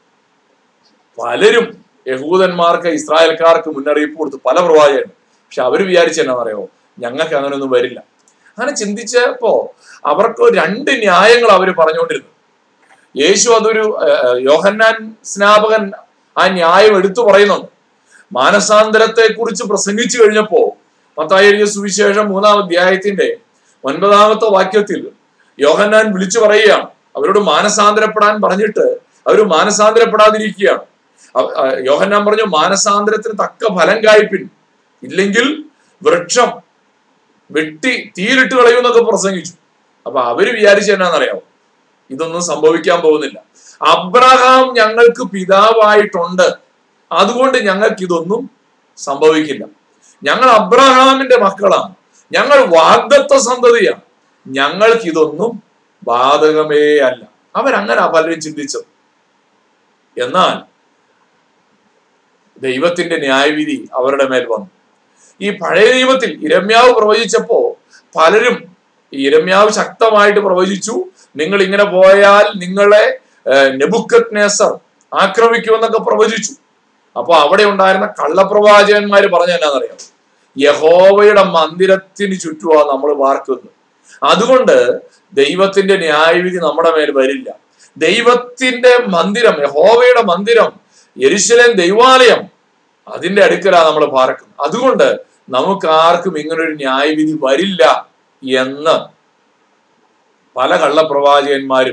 പലരും യഹൂദന്മാർക്ക് ഇസ്രായേൽക്കാർക്ക് മുന്നറിയിപ്പ് കൊടുത്തു, പല പ്രവാചകരും. പക്ഷെ അവര് വിചാരിച്ച എന്നാണെന്നറിയോ, ഞങ്ങൾക്ക് അങ്ങനെയൊന്നും വരില്ല. അങ്ങനെ ചിന്തിച്ചപ്പോ അവർക്ക് രണ്ട് ന്യായങ്ങൾ അവർ പറഞ്ഞുകൊണ്ടിരുന്നു. യേശു അതൊരു യോഹന്നാൻ സ്നാപകൻ ആ ന്യായം എടുത്തു പറയുന്നുണ്ട്. മാനസാന്തരത്തെ കുറിച്ച് പ്രസംഗിച്ചു കഴിഞ്ഞപ്പോ മത്തായി എഴുതിയ സുവിശേഷം മൂന്നാം അധ്യായത്തിന്റെ ഒൻപതാമത്തെ വാക്യത്തിൽ യോഹന്നാൻ വിളിച്ചു പറയുകയാണ്, അവരോട് മാനസാന്തരപ്പെടാൻ പറഞ്ഞിട്ട് അവർ മാനസാന്തരപ്പെടാതിരിക്കുകയാണ്. യോഹന്നാൻ പറഞ്ഞു, മാനസാന്തരത്തിന് തക്ക ഫലം കായ്പിൻ, ഇല്ലെങ്കിൽ വൃക്ഷം വെട്ടി തീയിലിട്ട് കളയുമെന്നൊക്കെ പ്രസംഗിച്ചു. അപ്പൊ അവര് വിചാരിച്ച എന്നാന്നറിയാമോ, ഇതൊന്നും സംഭവിക്കാൻ പോകുന്നില്ല. അബ്രഹാം ഞങ്ങൾക്ക് പിതാവായിട്ടുണ്ട്, അതുകൊണ്ട് ഞങ്ങൾക്ക് ഇതൊന്നും സംഭവിക്കില്ല. ഞങ്ങൾ അബ്രഹാമിന്റെ മക്കളാണ്, ഞങ്ങൾ വാഗ്ദത്ത സന്തതിയാണ്, ഞങ്ങൾക്ക് ഇതൊന്നും ബാധകമേ അല്ല. അവരങ്ങനെ പലരും ചിന്തിച്ചത്. എന്നാൽ ദൈവത്തിന്റെ ന്യായവിധി അവരുടെ മേൽ വന്നു. ഈ പഴയ നിയമത്തിൽ ഇരമ്യാവ് പ്രവചിച്ചപ്പോ പലരും, ഇരമ്യാവ് ശക്തമായിട്ട് പ്രവചിച്ചു, നിങ്ങൾ ഇങ്ങനെ പോയാൽ നിങ്ങളെ നെബൂഖദ്നേസർ ആക്രമിക്കുമെന്നൊക്കെ പ്രവചിച്ചു. അപ്പൊ അവിടെ ഉണ്ടായിരുന്ന കള്ളപ്രവാചകന്മാര് പറഞ്ഞ എന്നാന്നറിയാം, യഹോവയുടെ മന്ദിരത്തിന് ചുറ്റുമാ നമ്മൾ പാർക്കുന്നത്, അതുകൊണ്ട് ദൈവത്തിന്റെ ന്യായവിധി നമ്മുടെ മേൽ വരില്ല. ദൈവത്തിന്റെ മന്ദിരം, യഹോവയുടെ മന്ദിരം, യെരൂശലേം ദൈവാലയം, അതിന്റെ അടുക്കലാ നമ്മൾ പാർക്കുന്നത്, അതുകൊണ്ട് നമുക്ക് ആർക്കും ഇങ്ങനൊരു ന്യായവിധി വരില്ല എന്ന് പല കള്ളപ്രവാചകന്മാരും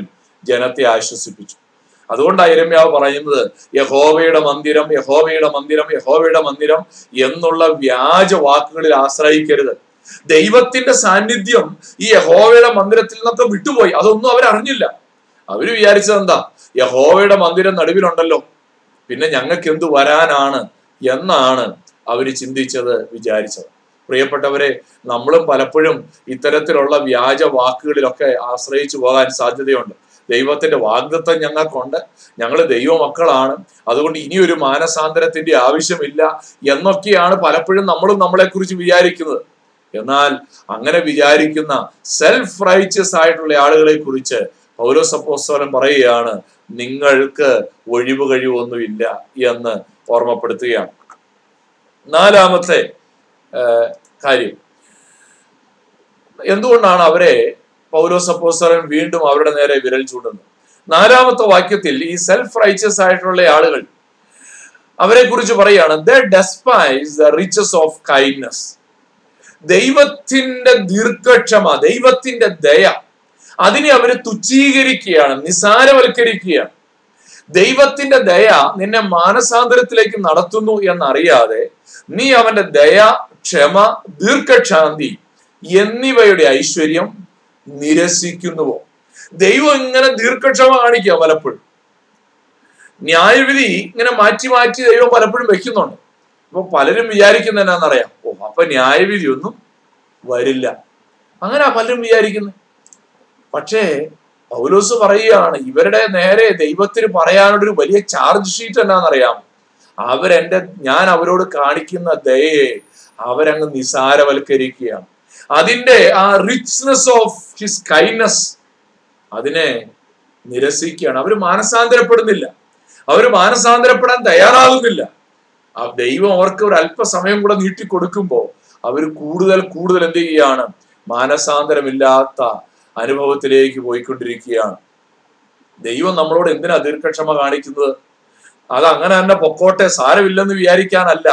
ജനത്തെ ആശ്വസിപ്പിച്ചു. അതുകൊണ്ടാണ് യിരെമ്യാവ് പറയുന്നത്, യഹോവയുടെ മന്ദിരം, യഹോവയുടെ മന്ദിരം, യഹോവയുടെ മന്ദിരം എന്നുള്ള വ്യാജ വാക്കുകളിൽ ആശ്രയിക്കരുത്. ദൈവത്തിന്റെ സാന്നിധ്യം ഈ യഹോവയുടെ മന്ദിരത്തിൽ നിന്നൊക്കെ വിട്ടുപോയി. അതൊന്നും അവരറിഞ്ഞില്ല. അവര് വിചാരിച്ചത് എന്താ, യഹോവയുടെ മന്ദിരം നടുവിലുണ്ടല്ലോ, പിന്നെ ഞങ്ങൾക്ക് എന്തു വരാനാണ് എന്നാണ് അവര് ചിന്തിച്ചത്, വിചാരിച്ചത്. പ്രിയപ്പെട്ടവരെ, നമ്മളും പലപ്പോഴും ഇത്തരത്തിലുള്ള വ്യാജ വാക്കുകളിലൊക്കെ ആശ്രയിച്ചു പോകാൻ സാധ്യതയുണ്ട്. ദൈവത്തിന്റെ വാഗ്ദത്തം ഞങ്ങൾക്കുണ്ട്, ഞങ്ങൾ ദൈവമക്കളാണ്, അതുകൊണ്ട് ഇനിയൊരു മാനസാന്തരത്തിന്റെ ആവശ്യമില്ല എന്നൊക്കെയാണ് പലപ്പോഴും നമ്മളും നമ്മളെ കുറിച്ച് വിചാരിക്കുന്നത്. എന്നാൽ അങ്ങനെ വിചാരിക്കുന്ന സെൽഫ് റൈച്ചസ് ആയിട്ടുള്ള ആളുകളെ കുറിച്ച് പൗലോസ് അപ്പോസ്തലൻ പറയുകയാണ്, നിങ്ങൾക്ക് ഒഴിവ് കഴിവൊന്നുമില്ല എന്ന് ഓർമ്മപ്പെടുത്തുകയാണ്. നാലാമത്തെ കാര്യം, എന്തുകൊണ്ടാണ് അവരെ പൗലോസ് അപ്പോസ്തലൻ വീണ്ടും അവരുടെ നേരെ വിരൽ ചൂണ്ടുന്നത്? നാലാമത്തെ വാക്യത്തിൽ ഈ സെൽഫ് റൈച്ചസ് ആയിട്ടുള്ള ആളുകൾ, അവരെ കുറിച്ച് പറയാണ്, they despise the riches of kindness. ദൈവത്തിന്റെ ദീർഘക്ഷമ, ദൈവത്തിന്റെ ദയ, അതിനെ അവര് തുച്ഛീകരിക്കുകയാണ്, നിസാരവൽക്കരിക്കുകയാണ്. ദൈവത്തിന്റെ ദയ നിന്നെ മാനസാന്തരത്തിലേക്ക് നടത്തുന്നു എന്നറിയാതെ നീ അവന്റെ ദയ, ക്ഷമ, ദീർഘക്ഷാന്തി എന്നിവയുടെ ഐശ്വര്യം നിരസിക്കുന്നുവോ? ദൈവം ഇങ്ങനെ ദീർഘക്ഷമ കാണിക്കുക പലപ്പോഴും. ന്യായവിധി ഇങ്ങനെ മാറ്റി മാറ്റി ദൈവം പലപ്പോഴും വെക്കുന്നുണ്ട്. അപ്പൊ പലരും വിചാരിക്കുന്ന എന്നാന്നറിയാം, ഓ അപ്പൊ ന്യായവിധി ഒന്നും വരില്ല, അങ്ങനെ പലരും വിചാരിക്കുന്നത്. പക്ഷേ പൗലോസ് പറയുകയാണ്, ഇവരുടെ നേരെ ദൈവത്തിന് പറയാനുള്ളൊരു വലിയ ചാർജ് ഷീറ്റ് എന്നാന്നറിയാം. അവരെന്റെ ഞാൻ അവരോട് കാണിക്കുന്ന ദയയെ അവരങ്ങ് നിസാരവൽക്കരിക്കുകയാണ്. അതിന്റെ ആ റിച്ച്നെസ് ഓഫ് ഹിസ് കൈൻഡ്നസ് അതിനെ നിരസിക്കുകയാണ്. അവര് മാനസാന്തരപ്പെടുന്നില്ല, അവര് മാനസാന്തരപ്പെടാൻ തയ്യാറാകുന്നില്ല. ആ ദൈവം അവർക്ക് ഒരു അല്പസമയം കൂടെ നീട്ടിക്കൊടുക്കുമ്പോ അവർ കൂടുതൽ കൂടുതൽ എന്ത് ചെയ്യുകയാണ്, മാനസാന്തരമില്ലാത്ത അനുഭവത്തിലേക്ക് പോയിക്കൊണ്ടിരിക്കുകയാണ്. ദൈവം നമ്മളോട് എന്തിനാ ദീർഘക്ഷമ കാണിക്കുന്നത്? അത് അങ്ങനെ തന്നെ പൊക്കോട്ടെ, സാരമില്ലെന്ന് വിചാരിക്കാനല്ല,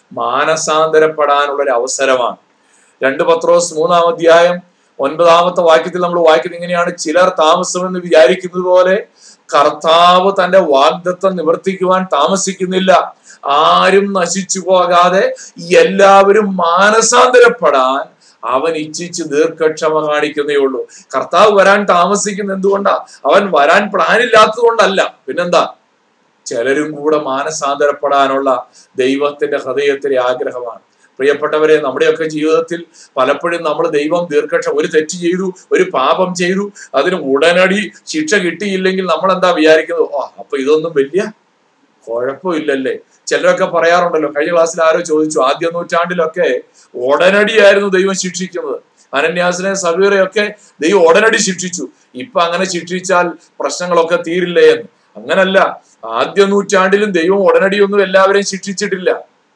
മാനസാന്തരപ്പെടാനുള്ളൊരു അവസരമാണ്. രണ്ട് പത്രോസ് മൂന്നാം അധ്യായം ഒൻപതാമത്തെ വാക്യത്തിൽ നമ്മൾ വായിക്കുന്നത് ഇങ്ങനെയാണ്, ചിലർ താമസമെന്ന് വിചാരിക്കുന്നത് പോലെ കർത്താവ് തന്റെ വാഗ്ദത്തം നിവർത്തിക്കുവാൻ താമസിക്കുന്നില്ല. ആരും നശിച്ചു പോകാതെ എല്ലാവരും മാനസാന്തരപ്പെടാൻ അവൻ ഇച്ഛിച്ച് ദീർഘക്ഷമ കാണിക്കുന്നേ ഉള്ളൂ. കർത്താവ് വരാൻ താമസിക്കുന്ന എന്തുകൊണ്ടാ? അവൻ വരാൻ പ്ലാനില്ലാത്തത് കൊണ്ടല്ല. പിന്നെന്താ? ചിലരും കൂടെ മാനസാന്തരപ്പെടാനുള്ള ദൈവത്തിന്റെ ഹൃദയത്തിലെ ആഗ്രഹമാണ്. പ്രിയപ്പെട്ടവരെ, നമ്മുടെയൊക്കെ ജീവിതത്തിൽ പലപ്പോഴും നമ്മൾ ദൈവം ദീർഘക്ഷ ഒരു തെറ്റ് ചെയ്തു, ഒരു പാപം ചെയ്തു, അതിന് ഉടനടി ശിക്ഷ കിട്ടിയില്ലെങ്കിൽ നമ്മൾ എന്താ വിചാരിക്കുന്നത്? ഓ അപ്പൊ ഇതൊന്നും വലിയ കുഴപ്പമില്ലല്ലേ. ചിലരൊക്കെ പറയാറുണ്ടല്ലോ, കഴിഞ്ഞ ക്ലാസ്സിൽ ആരോ ചോദിച്ചു, ആദ്യ നൂറ്റാണ്ടിലൊക്കെ ഉടനടിയായിരുന്നു ദൈവം ശിക്ഷിക്കുന്നത്. അനന്യാസിനെ സബീറയൊക്കെ ദൈവം ഉടനടി ശിക്ഷിച്ചു. ഇപ്പൊ അങ്ങനെ ശിക്ഷിച്ചാൽ പ്രശ്നങ്ങളൊക്കെ തീരില്ലേ എന്ന്. അങ്ങനല്ല, ആദ്യ നൂറ്റാണ്ടിലും ദൈവം ഉടനടിയൊന്നും എല്ലാവരെയും ശിക്ഷിച്ചിട്ടില്ല.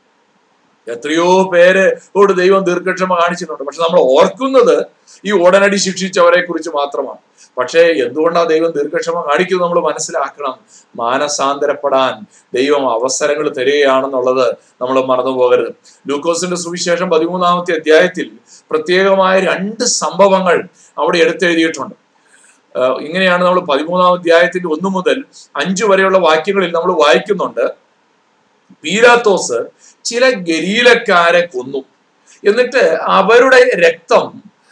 എത്രയോ പേരോട് ദൈവം ദീർഘക്ഷമ കാണിച്ചിട്ടുണ്ട്. പക്ഷെ നമ്മൾ ഓർക്കുന്നത് ഈ ഉടനടി ശിക്ഷിച്ചവരെ കുറിച്ച് മാത്രമാണ്. പക്ഷേ എന്തുകൊണ്ടാണ് ദൈവം ദീർഘക്ഷമ കാണിക്കുന്നത് നമ്മൾ മനസ്സിലാക്കണം. മാനസാന്തരപ്പെടാൻ ദൈവം അവസരങ്ങൾ തരികയാണെന്നുള്ളത് നമ്മൾ മറന്നു പോകരുത്. ലൂക്കോസിന്റെ സുവിശേഷം പതിമൂന്നാമത്തെ അധ്യായത്തിൽ പ്രത്യേകമായ രണ്ട് സംഭവങ്ങൾ അവിടെ എടുത്തെഴുതിയിട്ടുണ്ട്. ഇങ്ങനെയാണ് നമ്മൾ പതിമൂന്നാം അധ്യായത്തിന്റെ ഒന്ന് മുതൽ അഞ്ചു വരെയുള്ള വാക്യങ്ങളിൽ നമ്മൾ വായിക്കുന്നുണ്ട്. പീലാത്തോസ് ചില ഗലീലക്കാരെ കൊന്നു, എന്നിട്ട് അവരുടെ രക്തം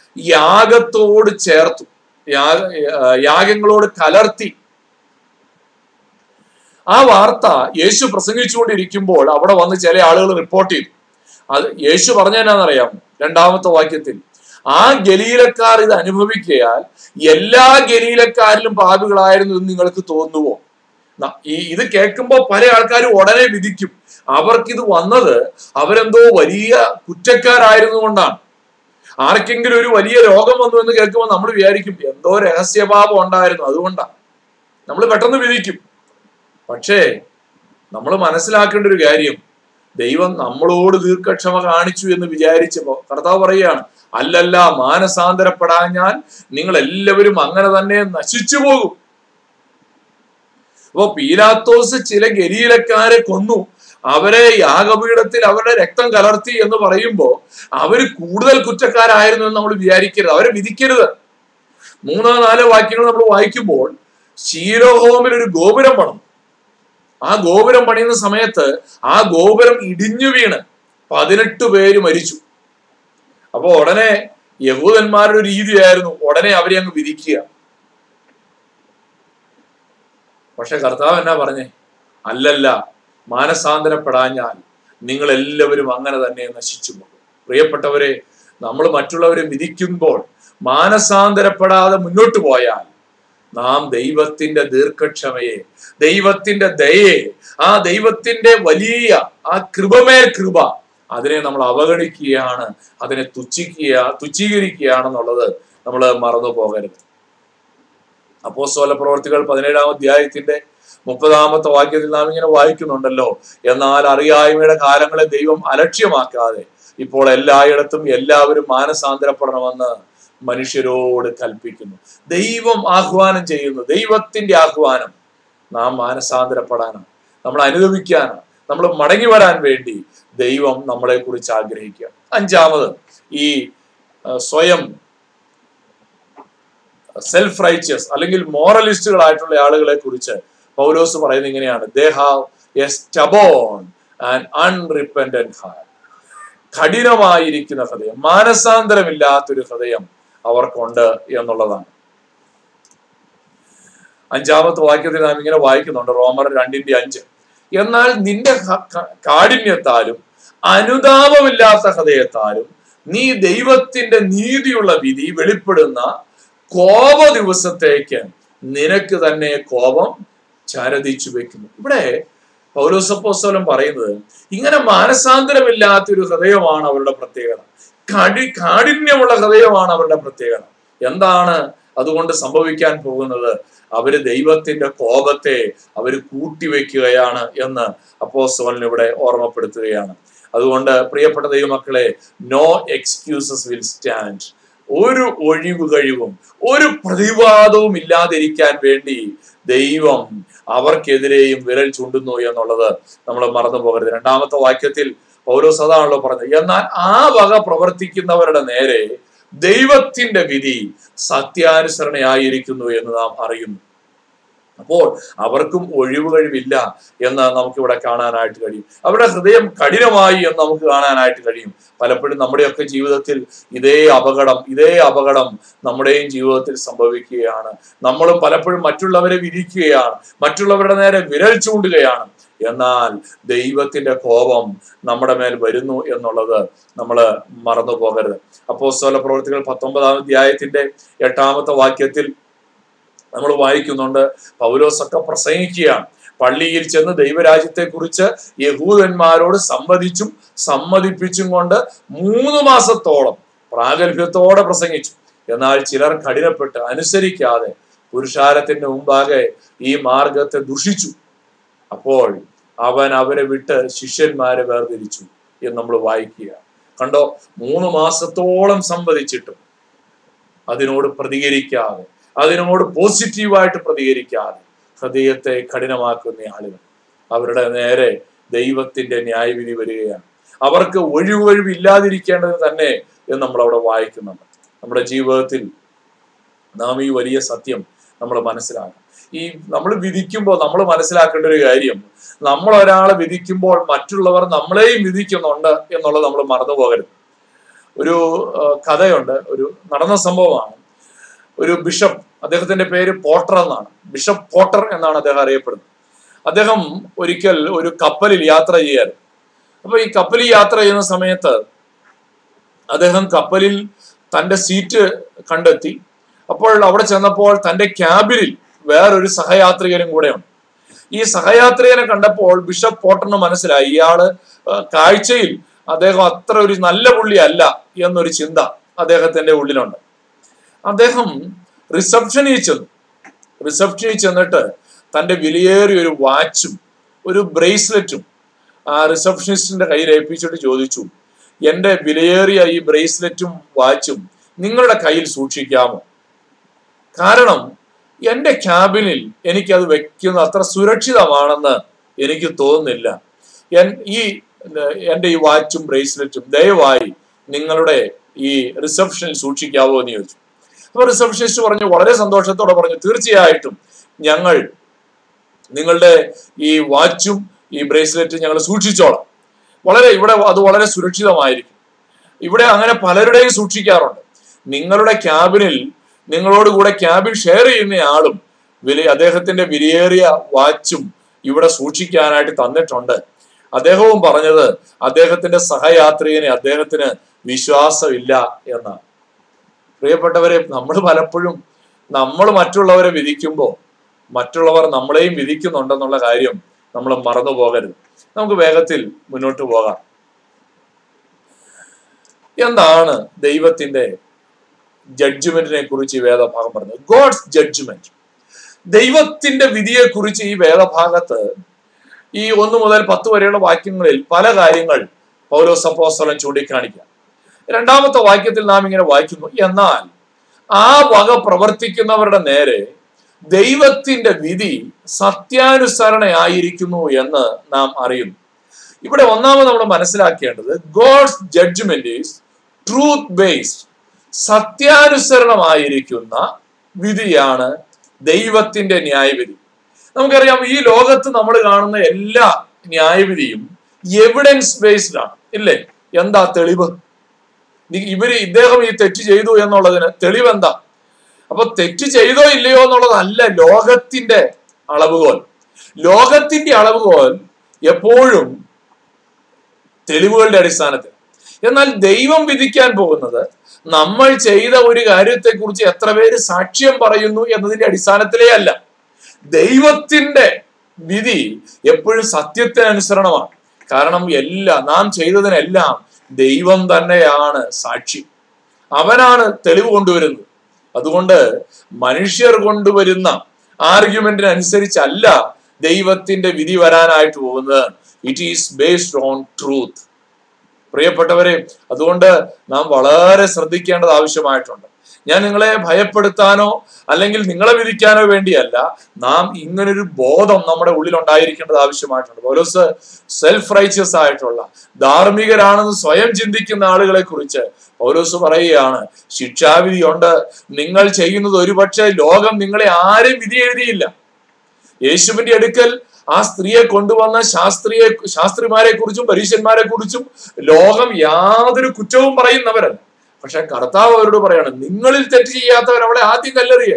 യാഗത്തോട് ചേർത്തു, യാഗങ്ങളോട് കലർത്തി. ആ വാർത്ത യേശു പ്രസംഗിച്ചുകൊണ്ടിരിക്കുമ്പോൾ അവിടെ വന്ന് ചില ആളുകൾ റിപ്പോർട്ട് ചെയ്തു. അത് യേശു പറഞ്ഞതെന്നാന്നറിയാമോ? രണ്ടാമത്തെ വാക്യത്തിൽ, ആ ഗലീലക്കാർ ഇത് അനുഭവിക്കയാൽ എല്ലാ ഗലീലക്കാരിലും പാപികളായിരുന്നു എന്ന് നിങ്ങൾക്ക് തോന്നുവോ? ഈ ഇത് കേൾക്കുമ്പോൾ പല ആൾക്കാരും ഉടനെ വിധിക്കും, അവർക്കിത് വന്നത് അവരെന്തോ വലിയ കുറ്റക്കാരായിരുന്നു കൊണ്ടാണ്. ആർക്കെങ്കിലും ഒരു വലിയ രോഗം വന്നു എന്ന് കേൾക്കുമ്പോൾ നമ്മൾ വിചാരിക്കും എന്തോ രഹസ്യപാപം ഉണ്ടായിരുന്നു അതുകൊണ്ടാണ്, നമ്മൾ പെട്ടെന്ന് വിധിക്കും. പക്ഷേ നമ്മൾ മനസ്സിലാക്കേണ്ട ഒരു കാര്യം, ദൈവം നമ്മളോട് ദീർഘക്ഷമ കാണിച്ചു എന്ന് വിചാരിച്ചപ്പോ കർത്താവ് പറയുകയാണ്, അല്ലല്ല, മാനസാന്തരപ്പെടാഞ്ഞാൽ നിങ്ങൾ എല്ലാവരും അങ്ങനെ തന്നെ നശിച്ചു പോകും. അപ്പോ പീലാത്തോസ് ചില ഗലീലക്കാരെ കൊന്നു, അവരെ യാഗപീഠത്തിൽ അവരുടെ രക്തം കലർത്തി എന്ന് പറയുമ്പോ അവര് കൂടുതൽ കുറ്റക്കാരായിരുന്നു എന്ന് നമ്മൾ വിചാരിക്കരുത്, അവരെ വിധിക്കരുത്. മൂന്നോ നാലോ വാക്യങ്ങൾ നമ്മൾ വായിക്കുമ്പോൾ ശീലോഹോമിൽ ഒരു ഗോപുരം പണിതു. ആ ഗോപുരം പണിയുന്ന സമയത്ത് ആ ഗോപുരം ഇടിഞ്ഞു വീണ് പതിനെട്ട് പേര് മരിച്ചു. അപ്പൊ ഉടനെ യഹൂദന്മാരുടെ ഒരു രീതിയായിരുന്നു ഉടനെ അവരെ അങ്ങ് വിധിക്കുക. പക്ഷെ കർത്താവ് എന്നാ പറഞ്ഞേ? അല്ലല്ല, മാനസാന്തരപ്പെടാഞ്ഞാൽ നിങ്ങൾ എല്ലാവരും അങ്ങനെ തന്നെ നശിച്ചു പോകും. പ്രിയപ്പെട്ടവരെ, നമ്മൾ മറ്റുള്ളവരെ വിധിക്കുമ്പോൾ മാനസാന്തരപ്പെടാതെ മുന്നോട്ട് പോയാൽ നാം ദൈവത്തിന്റെ ദീർഘക്ഷമയെ, ദൈവത്തിന്റെ ദയയെ, ആ ദൈവത്തിന്റെ വലിയ ആ കൃപമേൽ കൃപ, അതിനെ നമ്മൾ അവഗണിക്കുകയാണ്, അതിനെ തുച്ഛിക്കുക തുച്ഛീകരിക്കുകയാണെന്നുള്ളത് നമ്മൾ മറന്നു പോകരുത്. അപ്പോസ്തല പ്രവർത്തികൾ പതിനേഴാം അധ്യായത്തിന്റെ മുപ്പതാമത്തെ വാക്യത്തിൽ നാം ഇങ്ങനെ വായിക്കുന്നുണ്ടല്ലോ, എന്നാൽ അറിയായ്മയുടെ കാലങ്ങളെ ദൈവം അലക്ഷ്യമാക്കാതെ ഇപ്പോൾ എല്ലായിടത്തും എല്ലാവരും മാനസാന്തരപ്പെടണമെന്ന് മനുഷ്യരോട് കൽപ്പിക്കുന്നു. ദൈവം ആഹ്വാനം ചെയ്യുന്നു. ദൈവത്തിന്റെ ആഹ്വാനം നാം മാനസാന്തരപ്പെടാനാണ്, നമ്മൾ അനുഭവിക്കാനാണ്, നമ്മൾ മടങ്ങി വരാൻ വേണ്ടി ദൈവം നമ്മളെ കുറിച്ച് ആഗ്രഹിക്കുക. അഞ്ചാമത്, ഈ സ്വയം സെൽഫ് റൈച്ചസ് അല്ലെങ്കിൽ മോറലിസ്റ്റുകളായിട്ടുള്ള ആളുകളെ കുറിച്ച് പൗലോസ് പറയുന്നത് ഇങ്ങനെയാണ്: they have a stubborn and unrepentant heart. കഠിനമായിരിക്കുന്ന ഹൃദയം, മാനസാന്തരമില്ലാത്തൊരു ഹൃദയം അവർക്കുണ്ട് എന്നുള്ളതാണ്. അഞ്ചാമത്തെ വാക്യത്തിൽ നാം ഇങ്ങനെ വായിക്കുന്നുണ്ട്, റോമർ രണ്ടിന്റെ അഞ്ച്: എന്നാൽ നിന്റെ കാഠിന്യത്താലും അനുതാപമില്ലാത്ത ഹൃദയത്താലും നീ ദൈവത്തിന്റെ നീതിയുള്ള വിധി വെളിപ്പെടുന്ന കോപ ദിവസത്തേക്ക് നിനക്ക് തന്നെ കോപം ചരതിച്ചു വെക്കുന്നു. ഇവിടെ പൗലോസ് അപ്പോസ്തലൻ പറയുന്നത് ഇങ്ങനെ മാനസാന്തരമില്ലാത്തൊരു ഹൃദയമാണ് അവരുടെ പ്രത്യേകത, കടി കാഠിന്യമുള്ള ഹൃദയമാണ് അവരുടെ പ്രത്യേകത. എന്താണ് അതുകൊണ്ട് സംഭവിക്കാൻ പോകുന്നത്? അവര് ദൈവത്തിന്റെ കോപത്തെ അവര് കൂട്ടിവെക്കുകയാണ് എന്ന് അപ്പോസ്തലൻ ഇവിടെ ഓർമ്മപ്പെടുത്തുകയാണ്. അതുകൊണ്ട് പ്രിയപ്പെട്ട ദൈവമക്കളെ, നോ എക്സ്ക്യൂസസ് വിൽ സ്റ്റാൻഡ്. ഒരു ഒഴിവ് കഴിവും ഒരു പ്രതിവാദവും ഇല്ലാതിരിക്കാൻ വേണ്ടി ദൈവം അവർക്കെതിരെയും വിരൽ ചൂണ്ടുന്നു എന്നുള്ളത് നമ്മൾ മറന്നു പോകരുത്. രണ്ടാമത്തെ വാക്യത്തിൽ പൗലോസ് അതാണല്ലോ പറഞ്ഞത്, എന്നാൽ ആ വക പ്രവർത്തിക്കുന്നവരുടെ നേരെ ദൈവത്തിന്റെ വിധി സത്യാനുസരണയായിരിക്കുന്നു എന്ന് നാം അറിയുന്നു. അപ്പോൾ അവർക്കും ഒഴിവ് കഴിവില്ല എന്ന് നമുക്കിവിടെ കാണാനായിട്ട് കഴിയും. അവരുടെ ഹൃദയം കഠിനമായി എന്ന് നമുക്ക് കാണാനായിട്ട് കഴിയും. പലപ്പോഴും നമ്മുടെയൊക്കെ ജീവിതത്തിൽ ഇതേ അപകടം ഇതേ അപകടം നമ്മുടെയും ജീവിതത്തിൽ സംഭവിക്കുകയാണ്. നമ്മളും പലപ്പോഴും മറ്റുള്ളവരെ വിധിക്കുകയാണ്, മറ്റുള്ളവരുടെ നേരെ വിരൽ ചൂണ്ടുകയാണ്. എന്നാൽ ദൈവത്തിന്റെ കോപം നമ്മുടെ മേൽ വരുന്നു എന്നുള്ളത് നമ്മൾ മറന്നു പോകരുത്. അപ്പോസ്തല പ്രവൃത്തികൾ പത്തൊമ്പതാം അധ്യായത്തിന്റെ എട്ടാമത്തെ വാക്യത്തിൽ നമ്മൾ വായിക്കുന്നുണ്ട്, പൗലോസൊക്കെ പ്രസംഗിക്കുകയാണ്. പള്ളിയിൽ ചെന്ന് ദൈവരാജ്യത്തെ കുറിച്ച് യഹൂദന്മാരോട് സംവദിച്ചും സമ്മതിപ്പിച്ചും കൊണ്ട് മൂന്ന് മാസത്തോളം പ്രാഗൽഭ്യത്തോടെ പ്രസംഗിച്ചു. എന്നാൽ ചിലർ കഠിനപ്പെട്ട് അനുസരിക്കാതെ പുരുഷാരത്തിന്റെ മുമ്പാകെ ഈ മാർഗത്തെ ദുഷിച്ചു. അപ്പോൾ അവൻ അവരെ വിട്ട് ശിഷ്യന്മാരെ വേർതിരിച്ചു എന്ന് നമ്മൾ വായിക്കുക. കണ്ടോ, മൂന്ന് മാസത്തോളം സംവദിച്ചിട്ടും അതിനോട് പ്രതികരിക്കാതെ, അതിനോട് പോസിറ്റീവായിട്ട് പ്രതികരിക്കാതെ ഹൃദയത്തെ കഠിനമാക്കുന്ന ആളുകൾ, അവരുടെ നേരെ ദൈവത്തിന്റെ ന്യായവിധി വരികയാണ്. അവർക്ക് ഒഴിവൊഴിവ് ഇല്ലാതിരിക്കേണ്ടത് തന്നെ എന്ന് നമ്മൾ അവിടെ വായിക്കുന്നുണ്ട്. നമ്മുടെ ജീവിതത്തിൽ നാം ഈ വലിയ സത്യം നമ്മൾ മനസ്സിലാക്കണം. ഈ നമ്മൾ വിധിക്കുമ്പോൾ നമ്മൾ മനസ്സിലാക്കേണ്ട ഒരു കാര്യം, നമ്മൾ ഒരാളെ വിധിക്കുമ്പോൾ മറ്റുള്ളവർ നമ്മളെയും വിധിക്കുന്നുണ്ട് എന്നുള്ളത് നമ്മൾ മറന്നു പോകരുത്. ഒരു കഥയുണ്ട്, ഒരു നടന്ന സംഭവമാണ്. ഒരു ബിഷപ്പ്, അദ്ദേഹത്തിന്റെ പേര് പോട്ടർ എന്നാണ്, ബിഷപ്പ് പോട്ടർ എന്നാണ് അദ്ദേഹം അറിയപ്പെടുന്നത്. അദ്ദേഹം ഒരിക്കൽ ഒരു കപ്പലിൽ യാത്ര ചെയ്യാറ്. അപ്പൊ ഈ കപ്പലിൽ യാത്ര ചെയ്യുന്ന സമയത്ത് അദ്ദേഹം കപ്പലിൽ തന്റെ സീറ്റ് കണ്ടെത്തി. അപ്പോൾ അവിടെ ചെന്നപ്പോൾ തന്റെ ക്യാബിനിൽ വേറൊരു സഹയാത്രികനും കൂടെയുണ്ട്. ഈ സഹയാത്രികനെ കണ്ടപ്പോൾ ബിഷപ്പ് പോട്ടറിന് മനസ്സിലായി, ഇയാള് കാഴ്ചയിൽ അദ്ദേഹം അത്ര ഒരു നല്ല പുള്ളി അല്ല എന്നൊരു ചിന്ത അദ്ദേഹത്തിന്റെ ഉള്ളിലുണ്ട്. അദ്ദേഹം റിസപ്ഷനിൽ ചെന്നു. റിസപ്ഷനിൽ ചെന്നിട്ട് തന്റെ വിലയേറിയ ഒരു വാച്ചും ഒരു ബ്രേസ്ലെറ്റും ആ റിസപ്ഷനിസ്റ്റിന്റെ കയ്യിൽ ഏൽപ്പിച്ചിട്ട് ചോദിച്ചു, എന്റെ വിലയേറിയ ഈ ബ്രേസ്ലെറ്റും വാച്ചും നിങ്ങളുടെ കയ്യിൽ സൂക്ഷിക്കാമോ? കാരണം എന്റെ ക്യാബിനിൽ എനിക്കത് വെക്കുന്നത് അത്ര സുരക്ഷിതമാണെന്ന് എനിക്ക് തോന്നുന്നില്ല. ഈ എന്റെ ഈ വാച്ചും ബ്രേസ്ലെറ്റും ദയവായി നിങ്ങളുടെ ഈ റിസപ്ഷനിൽ സൂക്ഷിക്കാവോ എന്ന് ചോദിച്ചു. അപ്പൊ റിസപ്ഷനിസ്റ്റ് പറഞ്ഞു, വളരെ സന്തോഷത്തോടെ പറഞ്ഞു, തീർച്ചയായിട്ടും ഞങ്ങൾ നിങ്ങളുടെ ഈ വാച്ചും ഈ ബ്രേസ്ലെറ്റും ഞങ്ങൾ സൂക്ഷിച്ചോളാം. വളരെ ഇവിടെ അത് വളരെ സുരക്ഷിതമായിരിക്കും. ഇവിടെ അങ്ങനെ പലരുടെയും സൂക്ഷിക്കാറുണ്ട്. നിങ്ങളുടെ ക്യാബിനിൽ നിങ്ങളോട് കൂടെ ക്യാബിൻ ഷെയർ ചെയ്യുന്ന ആളും വില അദ്ദേഹത്തിന്റെ വിലയേറിയ വാച്ചും ഇവിടെ സൂക്ഷിക്കാനായിട്ട് തന്നിട്ടുണ്ട്. അദ്ദേഹവും പറഞ്ഞത് അദ്ദേഹത്തിന്റെ സഹയാത്രികനെ അദ്ദേഹത്തിന് വിശ്വാസമില്ല എന്നാണ്. പ്രിയപ്പെട്ടവരെ, നമ്മൾ പലപ്പോഴും നമ്മൾ മറ്റുള്ളവരെ വിധിക്കുമ്പോൾ മറ്റുള്ളവർ നമ്മളെയും വിധിക്കുന്നുണ്ടെന്നുള്ള കാര്യം നമ്മൾ മറന്നു പോകരുത്. നമുക്ക് വേഗത്തിൽ മുന്നോട്ട് പോകാം. എന്താണ് ദൈവത്തിന്റെ ജഡ്ജ്മെന്റിനെ കുറിച്ച് ഈ വേദഭാഗം പറഞ്ഞത്? ഗോഡ്സ് ജഡ്ജ്മെന്റ്, ദൈവത്തിന്റെ വിധിയെ കുറിച്ച് ഈ വേദഭാഗത്ത് ഈ ഒന്ന് മുതൽ പത്ത് വരെയുള്ള വാക്യങ്ങളിൽ പല കാര്യങ്ങൾ പൗലോസ് അപ്പോസ്തലൻ ചൂണ്ടിക്കാണിക്കുക. രണ്ടാമത്തെ വാക്യത്തിൽ നാം ഇങ്ങനെ വായിക്കുന്നു, എന്നാൽ ആ വക പ്രവർത്തിക്കുന്നവരുടെ നേരെ ദൈവത്തിന്റെ വിധി സത്യാനുസരണയായിരിക്കുന്നു എന്ന് നാം അറിയുന്നു. ഇവിടെ ഒന്നാമത് നമ്മൾ മനസ്സിലാക്കേണ്ടത് God's judgement is truth based. സത്യാനുസരണമായിരിക്കുന്ന വിധിയാണ് ദൈവത്തിന്റെ ന്യായവിധി. നമുക്കറിയാം, ഈ ലോകത്ത് നമ്മൾ കാണുന്ന എല്ലാ ന്യായവിധിയും എവിഡൻസ് ബേസ്ഡ് ആണ്, ഇല്ലേ? എന്താ തെളിവ്? ഇവര് ഇദ്ദേഹം ഈ തെറ്റ് ചെയ്തു എന്നുള്ളതിന് തെളിവ് എന്താ? അപ്പൊ തെറ്റ് ചെയ്തോ ഇല്ലയോ എന്നുള്ളതല്ല ലോകത്തിന്റെ അളവുകോൽ. ലോകത്തിന്റെ അളവുകോൽ എപ്പോഴും തെളിവുകളുടെ അടിസ്ഥാനത്തിൽ. എന്നാൽ ദൈവം വിധിക്കാൻ പോകുന്നത് നമ്മൾ ചെയ്ത ഒരു കാര്യത്തെ കുറിച്ച് എത്ര പേര് സാക്ഷ്യം പറയുന്നു എന്നതിന്റെ അടിസ്ഥാനത്തിലേ അല്ല. ദൈവത്തിന്റെ വിധി എപ്പോഴും സത്യത്തിനനുസരണമാണ്. കാരണം എല്ലാം നാം ചെയ്തതിനെല്ലാം ദൈവം തന്നെയാണ് സാക്ഷി. അവനാണ് തെളിവ് കൊണ്ടുവരുന്നത്. അതുകൊണ്ട് മനുഷ്യർ കൊണ്ടുവരുന്ന ആർഗ്യുമെന്റിനനുസരിച്ചല്ല ദൈവത്തിന്റെ വിധി വരാനായിട്ട് പോകുന്നത്. It is based on truth. പ്രിയപ്പെട്ടവരെ, അതുകൊണ്ട് നാം വളരെ ശ്രദ്ധിക്കേണ്ടത് ആവശ്യമായിട്ടുണ്ട്. ഞാൻ നിങ്ങളെ ഭയപ്പെടുത്താനോ അല്ലെങ്കിൽ നിങ്ങളെ വിധിക്കാനോ വേണ്ടിയല്ല, നാം ഇങ്ങനൊരു ബോധം നമ്മുടെ ഉള്ളിൽ ഉണ്ടായിരിക്കേണ്ടത് ആവശ്യമായിട്ടുണ്ട്. പൗലോസ് സെൽഫ് റൈച്ചസ് ആയിട്ടുള്ള ധാർമ്മികരാണെന്ന് സ്വയം ചിന്തിക്കുന്ന ആളുകളെ കുറിച്ച് പൗലോസ് പറയുകയാണ്, ശിക്ഷാവിധിയുണ്ട്. നിങ്ങൾ ചെയ്യുന്നത് ഒരുപക്ഷെ ലോകം നിങ്ങളെ ആരും വിധി എഴുതിയില്ല. യേശുവിന്റെ അടുക്കൽ ആ സ്ത്രീയെ കൊണ്ടുവന്ന ശാസ്ത്രീയ ശാസ്ത്രിമാരെ കുറിച്ചും പരീശന്മാരെ കുറിച്ചും ലോകം യാതൊരു കുറ്റവും പറയുന്നവരല്ല. പക്ഷെ കർത്താവ് അവരോട് പറയാണ്, നിങ്ങളിൽ തെറ്റ് ചെയ്യാത്തവർ അവളെ ആദ്യം കല്ലെറിയ.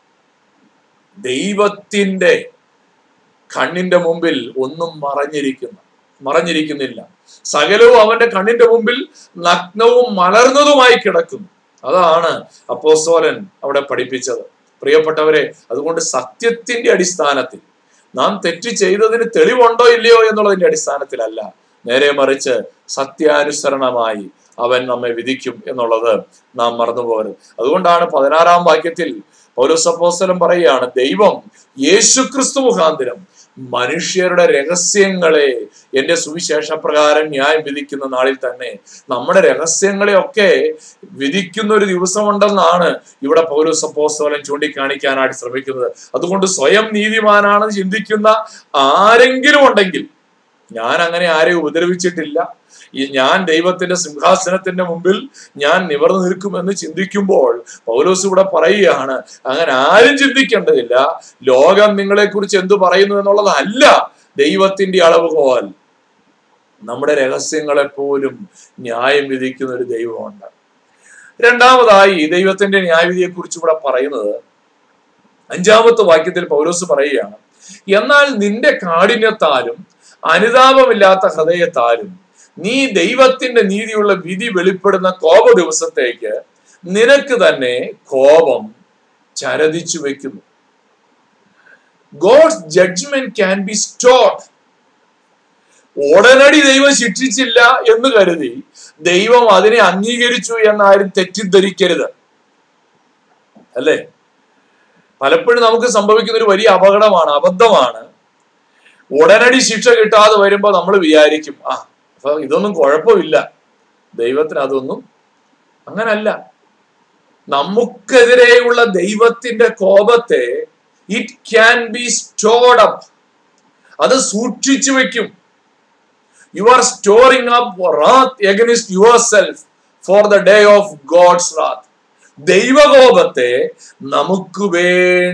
ദൈവത്തിന്റെ കണ്ണിന്റെ മുമ്പിൽ ഒന്നും മറഞ്ഞിരിക്കുന്ന മറഞ്ഞിരിക്കുന്നില്ല. സകലവും അവന്റെ കണ്ണിന്റെ മുമ്പിൽ നഗ്നവും മലർന്നതുമായി കിടക്കുന്നു. അതാണ് അപ്പോസ്തലൻ അവിടെ പഠിപ്പിച്ചത്. പ്രിയപ്പെട്ടവരെ, അതുകൊണ്ട് സത്യത്തിന്റെ അടിസ്ഥാനത്തിൽ നാം തെറ്റ് ചെയ്തതിന് തെളിവുണ്ടോ ഇല്ലയോ എന്നുള്ളതിന്റെ അടിസ്ഥാനത്തിലല്ല, നേരെ മറിച്ച് സത്യാനുസരണമായി അവൻ നമ്മെ വിധിക്കും എന്നുള്ളത് നാം മറന്നുപോകരുത്. അതുകൊണ്ടാണ് പതിനാറാം വാക്യത്തിൽ പൗലോസ് അപ്പോസ്തലൻ പറയുകയാണ്, ദൈവം യേശുക്രിസ്തു മുഖാന്തരം മനുഷ്യരുടെ രഹസ്യങ്ങളെ എന്റെ സുവിശേഷ പ്രകാരം ന്യായം വിധിക്കുന്ന നാളിൽ തന്നെ നമ്മുടെ രഹസ്യങ്ങളെ ഒക്കെ വിധിക്കുന്ന ഒരു ദിവസമുണ്ടെന്നാണ് ഇവിടെ പൗലോസ് അപ്പോസ്തലൻ ചൂണ്ടിക്കാണിക്കാനായിട്ട് ശ്രമിക്കുന്നത്. അതുകൊണ്ട് സ്വയം നീതിമാനാണെന്ന് ചിന്തിക്കുന്ന ആരെങ്കിലും ഉണ്ടെങ്കിൽ, ഞാൻ അങ്ങനെ ആരെയും ഉപദ്രവിച്ചിട്ടില്ല, ഞാൻ ദൈവത്തിന്റെ സിംഹാസനത്തിന്റെ മുമ്പിൽ ഞാൻ നിവർന്നു നിൽക്കുമെന്ന് ചിന്തിക്കുമ്പോൾ പൗലോസ് ഇവിടെ പറയുകയാണ്, അങ്ങനെ ആരും ചിന്തിക്കേണ്ടതില്ല. ലോകം നിങ്ങളെ കുറിച്ച് എന്തു പറയുന്നു എന്നുള്ളതല്ല ദൈവത്തിന്റെ അളവുകോൽ. നമ്മുടെ രഹസ്യങ്ങളെ പോലും ന്യായം വിധിക്കുന്ന ഒരു ദൈവമുണ്ട്. രണ്ടാമതായി ദൈവത്തിന്റെ ന്യായവിധിയെ കുറിച്ച് ഇവിടെ പറയുന്നത് അഞ്ചാമത്തെ വാക്യത്തിൽ പൗലോസ് പറയുകയാണ്, എന്നാൽ നിന്റെ കാഠിന്യത്താലും അനുതാപമില്ലാത്ത ഹൃദയത്താലും നീ ദൈവത്തിന്റെ നീതിയുള്ള വിധി വെളിപ്പെടുന്ന കോപ ദിവസത്തേക്ക് നിനക്ക് തന്നെ കോപം ചരതിച്ചു വെക്കുന്നു. God's judgment can be stored. ഉടനടി ദൈവം ശിക്ഷിച്ചില്ല എന്ന് കരുതി ദൈവം അതിനെ അംഗീകരിച്ചു എന്നാരും തെറ്റിദ്ധരിക്കരുത്. അല്ലേ? പലപ്പോഴും നമുക്ക് സംഭവിക്കുന്ന ഒരു വലിയ അപകടമാണ്, അബദ്ധമാണ്. ഉടനടി ശിക്ഷ കിട്ടാതെ വരുമ്പോ നമ്മൾ വിചാരിക്കും, ആ അപ്പൊ ഇതൊന്നും കുഴപ്പമില്ല, ദൈവത്തിന് അതൊന്നും അങ്ങനല്ല. നമുക്കെതിരെയുള്ള ദൈവത്തിന്റെ കോപത്തെ it can be stored up, അത് സൂക്ഷിച്ചു വെക്കും. You are storing up wrath against yourself for the day of God's wrath. ദൈവകോപത്തെ നമുക്ക് വേണ്ടി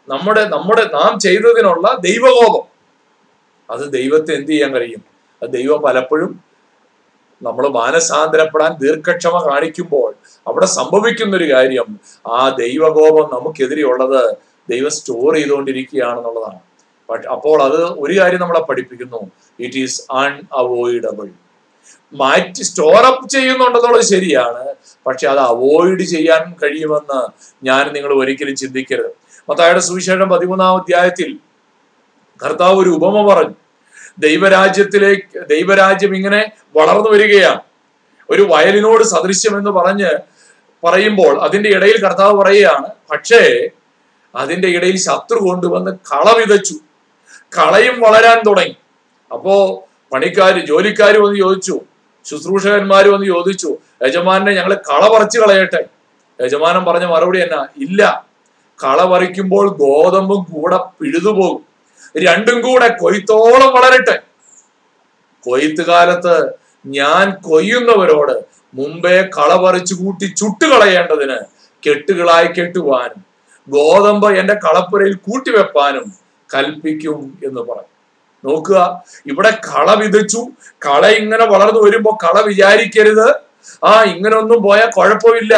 നമ്മുടെ നമ്മുടെ നാം ചെയ്തതിനുള്ള ദൈവകോപം. അത് ദൈവത്തെ എന്ത് ചെയ്യാൻ കഴിയും? അത് ദൈവം പലപ്പോഴും നമ്മൾ മാനസാന്തരപ്പെടാൻ ദീർഘക്ഷമ കാണിക്കുമ്പോൾ അവിടെ സംഭവിക്കുന്ന ഒരു കാര്യം, ആ ദൈവകോപം നമുക്കെതിരെയുള്ളത് ദൈവം സ്റ്റോർ ചെയ്തുകൊണ്ടിരിക്കുകയാണെന്നുള്ളതാണ്. പക്ഷെ അപ്പോൾ അത് ഒരു കാര്യം നമ്മളെ പഠിപ്പിക്കുന്നു, ഇറ്റ് ഈസ് അൺഅവോയ്ഡബിൾ. മാറ്റി സ്റ്റോറപ്പ് ചെയ്യുന്നുണ്ടെന്നുള്ളത് ശരിയാണ്, പക്ഷെ അത് അവോയ്ഡ് ചെയ്യാൻ കഴിയുമെന്ന് ഞാൻ നിങ്ങൾ ഒരിക്കലും ചിന്തിക്കരുത്. മത്തായിയുടെ സുവിശേഷം പതിമൂന്നാം അധ്യായത്തിൽ കർത്താവ് ഒരു ഉപമ പറഞ്ഞു. ദൈവരാജ്യത്തിലേക്ക് ദൈവരാജ്യം ഇങ്ങനെ വളർന്നു വരികയാണ്. ഒരു വയലിനോട് സദൃശ്യം എന്ന് പറഞ്ഞ് പറയുമ്പോൾ അതിന്റെ ഇടയിൽ കർത്താവ് പറയുകയാണ്, പക്ഷേ അതിന്റെ ഇടയിൽ ശത്രു കൊണ്ടുവന്ന് കള വിതച്ചു. കളയും വളരാൻ തുടങ്ങി. അപ്പോ പണിക്കാര് ജോലിക്കാർ വന്ന് ചോദിച്ചു, ശുശ്രൂഷകന്മാർ വന്ന് ചോദിച്ചു, യജമാനെ ഞങ്ങൾ കള പറിച്ചു കളയട്ടെ? യജമാനൻ പറഞ്ഞ മറുപടി എന്നാ? ഇല്ല, കള പറിക്കുമ്പോൾ ഗോതമ്പും കൂടെ പിഴുതുപോകും, രണ്ടും കൂടെ കൊയ്ത്തോളം വളരട്ടെ. കൊയ്ത്ത് കാലത്ത് ഞാൻ കൊയ്യുന്നവരോട് മുമ്പേ കള പറിച്ചു കൂട്ടി ചുട്ടുകളയേണ്ടതിന് കെട്ടുകളായി കെട്ടുവാനും ഗോതമ്പ് എന്റെ കളപ്പുരയിൽ കൂട്ടിവെപ്പാനും കൽപ്പിക്കും എന്ന് പറഞ്ഞു. നോക്കുക, ഇവിടെ കള വിതച്ചു. കള ഇങ്ങനെ വളർന്നു വരുമ്പോ കള വിചാരിക്കരുത്, ആ ഇങ്ങനെ ഒന്നും പോയാൽ കുഴപ്പമില്ല.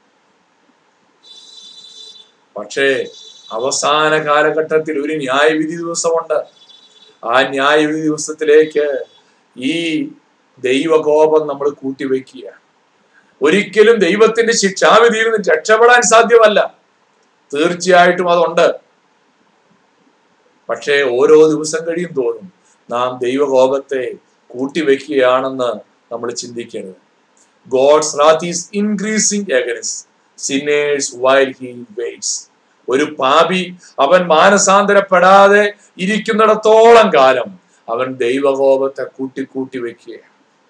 പക്ഷേ അവസാന കാലഘട്ടത്തിൽ ഒരു ന്യായവിധി ദിവസമുണ്ട്. ആ ന്യായവിധി ദിവസത്തിലേക്ക് ഈ ദൈവകോപം നമ്മൾ കൂട്ടിവെക്കുക. ഒരിക്കലും ദൈവത്തിന്റെ ശിക്ഷാവിധിയിൽ നിന്ന് രക്ഷപ്പെടാൻ സാധ്യമല്ല. തീർച്ചയായിട്ടും അതുണ്ട്. പക്ഷേ ഓരോ ദിവസം കഴിയും തോറും നാം ദൈവകോപത്തെ കൂട്ടിവെക്കുകയാണെന്ന് നമ്മൾ ചിന്തിക്കരുത്. God's wrath is increasing against sinners while he waits. ഒരു പാപി അവൻ മാനസാന്തരപ്പെടാതെ ഇരിക്കുന്നിടത്തോളം കാലം അവൻ ദൈവകോപത്തെ കൂട്ടി കൂട്ടി വെക്കുകയാണ്.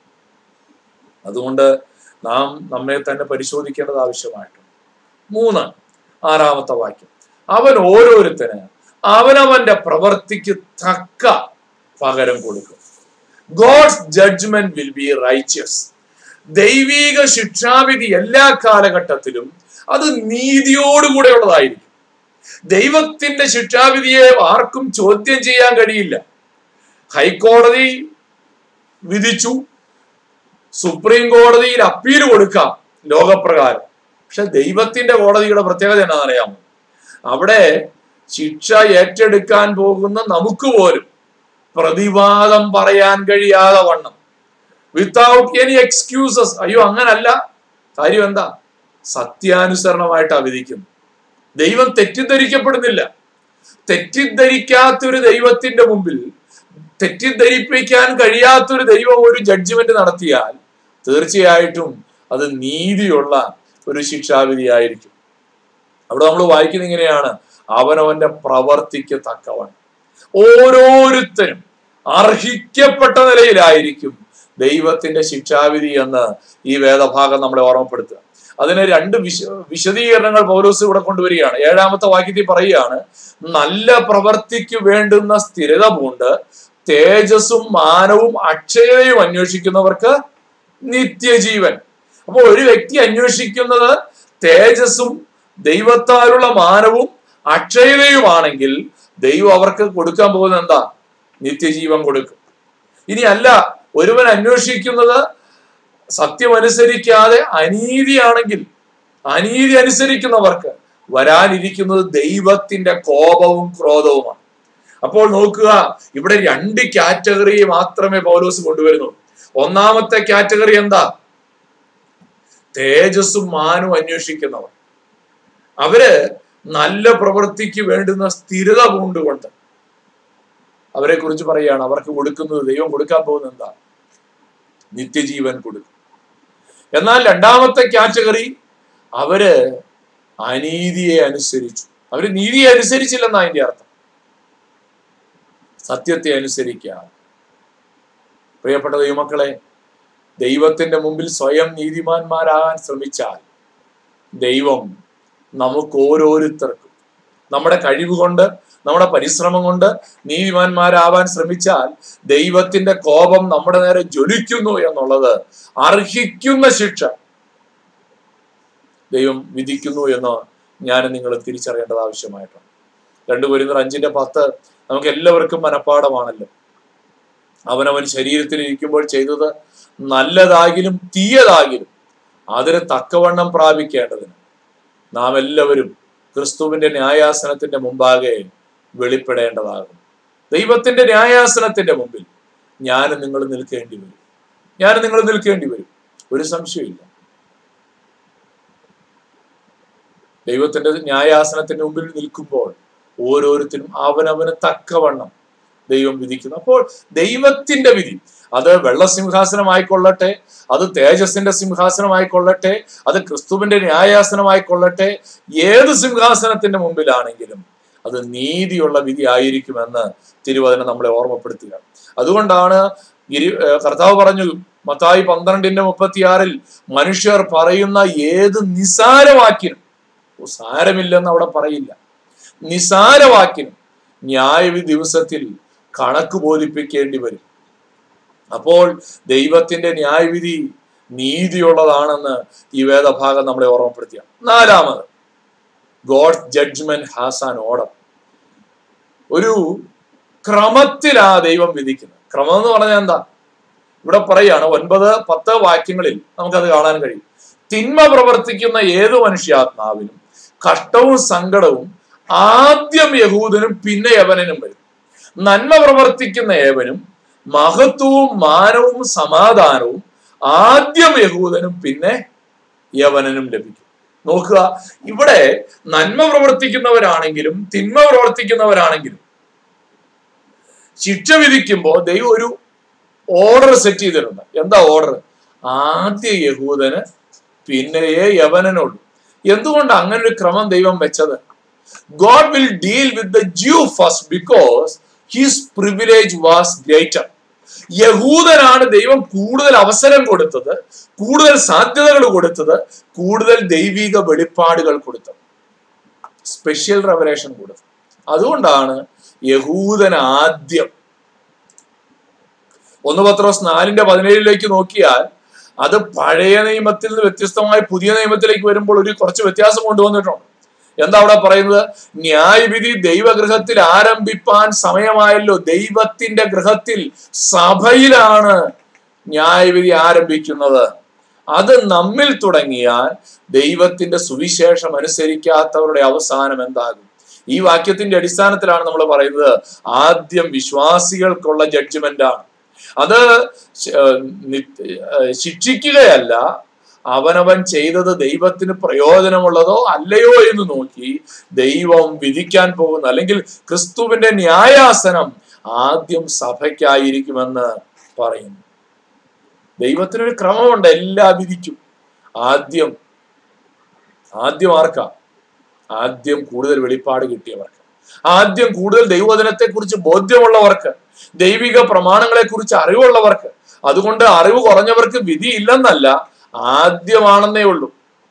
അതുകൊണ്ട് നാം നമ്മെ തന്നെ പരിശോധിക്കേണ്ടത് ആവശ്യമായിട്ടുണ്ട്. മൂന്ന്, ആറാമത്തെ വാക്യം, അവൻ ഓരോരുത്തന് അവനവന്റെ പ്രവൃത്തിക്ക് തക്ക പകരം കൊടുക്കും. God's judgement will be righteous. ദൈവീക ശിക്ഷാവിധി എല്ലാ കാലഘട്ടത്തിലും അത് നീതിയോടുകൂടെ ഉള്ളതായിരിക്കും. ദൈവത്തിന്റെ ശിക്ഷാവിധിയെ ആർക്കും ചോദ്യം ചെയ്യാൻ കഴിയില്ല. ഹൈക്കോടതി വിധിച്ചു, സുപ്രീം കോടതിയിൽ അപ്പീൽ കൊടുക്കാം ലോകപ്രകാരം. പക്ഷെ ദൈവത്തിന്റെ കോടതിയുടെ പ്രത്യേകത എന്നാണെന്നറിയാമോ? അവിടെ ശിക്ഷ ഏറ്റെടുക്കാൻ പോകുന്ന നമുക്ക് പോലും പ്രതിവാദം പറയാൻ കഴിയാതെ വണ്ണം, വിത്തൗട്ട് എനി എക്സ്ക്യൂസസ്, അയ്യോ അങ്ങനല്ല, കാര്യം എന്താ? സത്യാനുസരണമായിട്ടാ വിധിക്കുന്നു. ദൈവം തെറ്റിദ്ധരിക്കപ്പെടുന്നില്ല. തെറ്റിദ്ധരിക്കാത്തൊരു ദൈവത്തിന്റെ മുമ്പിൽ, തെറ്റിദ്ധരിപ്പിക്കാൻ കഴിയാത്തൊരു ദൈവം ഒരു ജഡ്ജ്മെന്റ് നടത്തിയാൽ തീർച്ചയായിട്ടും അത് നീതിയുള്ള ഒരു ശിക്ഷാവിധിയായിരിക്കും. അവിടെ നമ്മൾ വായിക്കുന്നത് ഇങ്ങനെയാണ്, അവനവന്റെ പ്രവർത്തിക്ക് തക്കവണ്ണം. ഓരോരുത്തരും അർഹിക്കപ്പെട്ട നിലയിലായിരിക്കും ദൈവത്തിന്റെ ശിക്ഷാവിധി എന്ന് ഈ വേദഭാഗം നമ്മളെ ഓർമ്മപ്പെടുത്തുക. അതിന് രണ്ട് വിശ വിശദീകരണങ്ങൾ പൗലോസ് ഇവിടെ കൊണ്ടുവരികയാണ്. ഏഴാമത്തെ വാക്യത്തിൽ പറയുകയാണ്, നല്ല പ്രവർത്തിക്ക് വേണ്ടുന്ന സ്ഥിരത പൂണ്ട് തേജസ്സും മാനവും അക്ഷയതയും അന്വേഷിക്കുന്നവർക്ക് നിത്യജീവൻ. അപ്പോൾ ഒരു വ്യക്തി അന്വേഷിക്കുന്നത് തേജസ്സും ദൈവത്താലുള്ള മാനവും അക്ഷയതയുമാണെങ്കിൽ ദൈവം അവർക്ക് കൊടുക്കാൻ പോകുന്നത് എന്താ? നിത്യജീവൻ കൊടുക്കും. ഇനി അല്ല, ഒരുവൻ അന്വേഷിക്കുന്നത് സത്യം അനുസരിക്കാതെ അനീതിയാണെങ്കിൽ, അനീതി അനുസരിക്കുന്നവർക്ക് വരാനിരിക്കുന്നത് ദൈവത്തിന്റെ കോപവും ക്രോധവുമാണ്. അപ്പോൾ നോക്കുക, ഇവിടെ രണ്ട് കാറ്റഗറി മാത്രമേ പൗലോസ് കൊണ്ടുവരുന്നുള്ളൂ. ഒന്നാമത്തെ കാറ്റഗറി എന്താ? തേജസ്സും മാനവും അന്വേഷിക്കുന്നവർ. അവര് നല്ല പ്രവൃത്തിക്ക് വേണ്ടുന്ന സ്ഥിരത പൂണ്ടുകൊണ്ട് അവരെ കുറിച്ച് പറയുകയാണ്. അവർക്ക് കൊടുക്കുന്നത്, ദൈവം കൊടുക്കാൻ പോകുന്നത് എന്താ? നിത്യജീവൻ കൊടുക്കും. എന്നാൽ രണ്ടാമത്തെ കാറ്റഗറി, അവര് അനീതിയെ അനുസരിച്ചു. അവര് നീതിയെ അനുസരിച്ചില്ലെന്നാ അതിന്റെ അർത്ഥം. സത്യത്തെ അനുസരിക്കുക. പ്രിയപ്പെട്ട ദൈവമക്കളെ, ദൈവത്തിന്റെ മുമ്പിൽ സ്വയം നീതിമാന്മാരാകാൻ ശ്രമിച്ചാൽ ദൈവം നമുക്ക് ഓരോരുത്തർക്കും നമ്മുടെ കഴിവ് കൊണ്ട്, നമ്മുടെ പരിശ്രമം കൊണ്ട് നീതിമാന്മാരാവാൻ ശ്രമിച്ചാൽ ദൈവത്തിന്റെ കോപം നമ്മുടെ നേരെ ജ്വലിക്കുന്നു എന്നുള്ളത്, അർഹിക്കുന്ന ശിക്ഷ ദൈവം വിധിക്കുന്നു എന്ന് ഞാൻ നിങ്ങൾ തിരിച്ചറിയേണ്ടത് ആവശ്യമായിട്ടുണ്ട്. രണ്ടു കൊരിന്ത്യർ അഞ്ചിന്റെ പത്ത് നമുക്ക് എല്ലാവർക്കും മനഃപ്പാഠമാണല്ലോ. അവനവൻ ശരീരത്തിൽ ഇരിക്കുമ്പോൾ ചെയ്തത് നല്ലതാകിലും തീയതാകിലും അതിന് തക്കവണ്ണം പ്രാപിക്കേണ്ടതിന് നാം എല്ലാവരും ക്രിസ്തുവിന്റെ ന്യായാസനത്തിന്റെ മുമ്പാകെ വെളിപ്പെടേണ്ടതാകും. ദൈവത്തിന്റെ ന്യായാസനത്തിന്റെ മുമ്പിൽ ഞാനും നിങ്ങൾ നിൽക്കേണ്ടി വരും. ഞാനും നിങ്ങൾ നിൽക്കേണ്ടി വരും, ഒരു സംശയമില്ല. ദൈവത്തിന്റെ ന്യായാസനത്തിന്റെ മുമ്പിൽ നിൽക്കുമ്പോൾ ഓരോരുത്തരും അവനവന് തക്കവണ്ണം ദൈവം വിധിക്കുന്നു. അപ്പോൾ ദൈവത്തിന്റെ വിധി, അത് വെള്ളസിംഹാസനമായിക്കൊള്ളട്ടെ, അത് തേജസ്സിന്റെ സിംഹാസനമായിക്കൊള്ളട്ടെ, അത് ക്രിസ്തുവിന്റെ ന്യായാസനമായിക്കൊള്ളട്ടെ, ഏത് സിംഹാസനത്തിന്റെ മുമ്പിലാണെങ്കിലും അത് നീതിയുള്ള വിധി ആയിരിക്കുമെന്ന് തിരുവചനം നമ്മളെ ഓർമ്മപ്പെടുത്തുക. അതുകൊണ്ടാണ് ഇരു കർത്താവ് പറഞ്ഞു മത്തായി പന്ത്രണ്ടിന്റെ മുപ്പത്തിയാറിൽ, മനുഷ്യർ പറയുന്ന ഏത് നിസാരവാക്കിനും, സാരമില്ലെന്ന് അവിടെ പറയില്ല, നിസാരവാക്കിനും ന്യായവിധി ദിവസത്തിൽ കണക്ക് ബോധിപ്പിക്കേണ്ടി വരും. അപ്പോൾ ദൈവത്തിന്റെ ന്യായവിധി നീതിയുള്ളതാണെന്ന് ഈ വേദഭാഗം നമ്മളെ ഓർമ്മപ്പെടുത്തിയ. നാലാമത്, God's judgement has an order. ഒരു ക്രമത്തിലാ ദൈവം വിധിക്കുന്നത്. ക്രമം എന്ന് പറഞ്ഞാൽ എന്താ? ഇവിടെ പറയാണ് ഒൻപത് പത്ത് വാക്യങ്ങളിൽ നമുക്കത് കാണാൻ കഴിയും. തിന്മ പ്രവർത്തിക്കുന്ന ഏതു മനുഷ്യാത്മാവിനും കഷ്ടവും സങ്കടവും ആദ്യം യഹൂദനും പിന്നെ യവനനും വരും. നന്മ പ്രവർത്തിക്കുന്ന ഏവനും മഹത്വവും മാനവും സമാധാനവും ആദ്യം യഹൂദനും പിന്നെ യവനനും ലഭിക്കും. നോക്കുക, ഇവിടെ നന്മ പ്രവർത്തിക്കുന്നവരാണെങ്കിലും തിന്മ പ്രവർത്തിക്കുന്നവരാണെങ്കിലും ശിക്ഷ വിധിക്കുമ്പോൾ ദൈവം ഒരു ഓർഡർ സെറ്റ് ചെയ്തിട്ടുണ്ട്. എന്താ ഓർഡർ? ആദ്യ യഹൂദന് പിന്നെയേ യവനനുള്ളൂ. എന്തുകൊണ്ട് അങ്ങനെ ഒരു ക്രമം ദൈവം വെച്ചത്? God will deal with the Jew first because his privilege was greater. യഹൂദനാണ് ദൈവം കൂടുതൽ അവസരം കൊടുത്തത്, കൂടുതൽ സാധ്യതകൾ കൊടുത്തത്, കൂടുതൽ ദൈവിക വെളിപ്പാടുകൾ കൊടുത്തത്, സ്പെഷ്യൽ റെവലേഷൻ കൊടുത്തത്. അതുകൊണ്ടാണ് യഹൂദൻ ആദ്യം. ഒന്ന് പത്രോസ് നാലിന്റെ പതിനേഴിലേക്ക് നോക്കിയാൽ അത് പഴയ നിയമത്തിൽ നിന്ന് വ്യത്യസ്തമായി പുതിയ നിയമത്തിലേക്ക് വരുമ്പോൾ ഒരു കുറച്ച് വ്യത്യാസം കൊണ്ടുവന്നിട്ടുണ്ട്. എന്താ അവിടെ പറയുന്നത്? ന്യായവിധി ദൈവഗൃഹത്തിൽ ആരംഭിപ്പാൻ സമയമായല്ലോ. ദൈവത്തിന്റെ ഗൃഹത്തിൽ, സഭയിലാണ് ന്യായവിധി ആരംഭിക്കുന്നത്. അത് നമ്മിൽ തുടങ്ങിയാൽ ദൈവത്തിന്റെ സുവിശേഷം അനുസരിക്കാത്തവരുടെ അവസാനം എന്താകും? ഈ വാക്യത്തിന്റെ അടിസ്ഥാനത്തിലാണ് നമ്മൾ പറയുന്നത് ആദ്യം വിശ്വാസികൾക്കുള്ള ജഡ്ജ്മെന്റ് ആണ്. അത് ശിക്ഷിക്കുകയല്ല, അവനവൻ ചെയ്തത് ദൈവത്തിന് പ്രയോജനമുള്ളതോ അല്ലയോ എന്ന് നോക്കി ദൈവം വിധിക്കാൻ പോകുന്നു. അല്ലെങ്കിൽ ക്രിസ്തുവിന്റെ ന്യായാസനം ആദ്യം സഭയ്ക്കായിരിക്കുമെന്ന് പറയുന്നു. ദൈവത്തിനൊരു ക്രമമുണ്ട് എല്ലാ വിധിക്കും. ആദ്യം ആദ്യം ആർക്കാ? ആദ്യം കൂടുതൽ വെളിപ്പാട് കിട്ടിയവർക്ക്, ആദ്യം കൂടുതൽ ദൈവവചനത്തെ കുറിച്ച് ബോധ്യമുള്ളവർക്ക്, ദൈവിക പ്രമാണങ്ങളെ കുറിച്ച് അറിവുള്ളവർക്ക്. അതുകൊണ്ട് അറിവ് കുറഞ്ഞവർക്ക് വിധി ഇല്ലെന്നല്ല, ആദ്യമാണെന്നേ ഉള്ളൂ.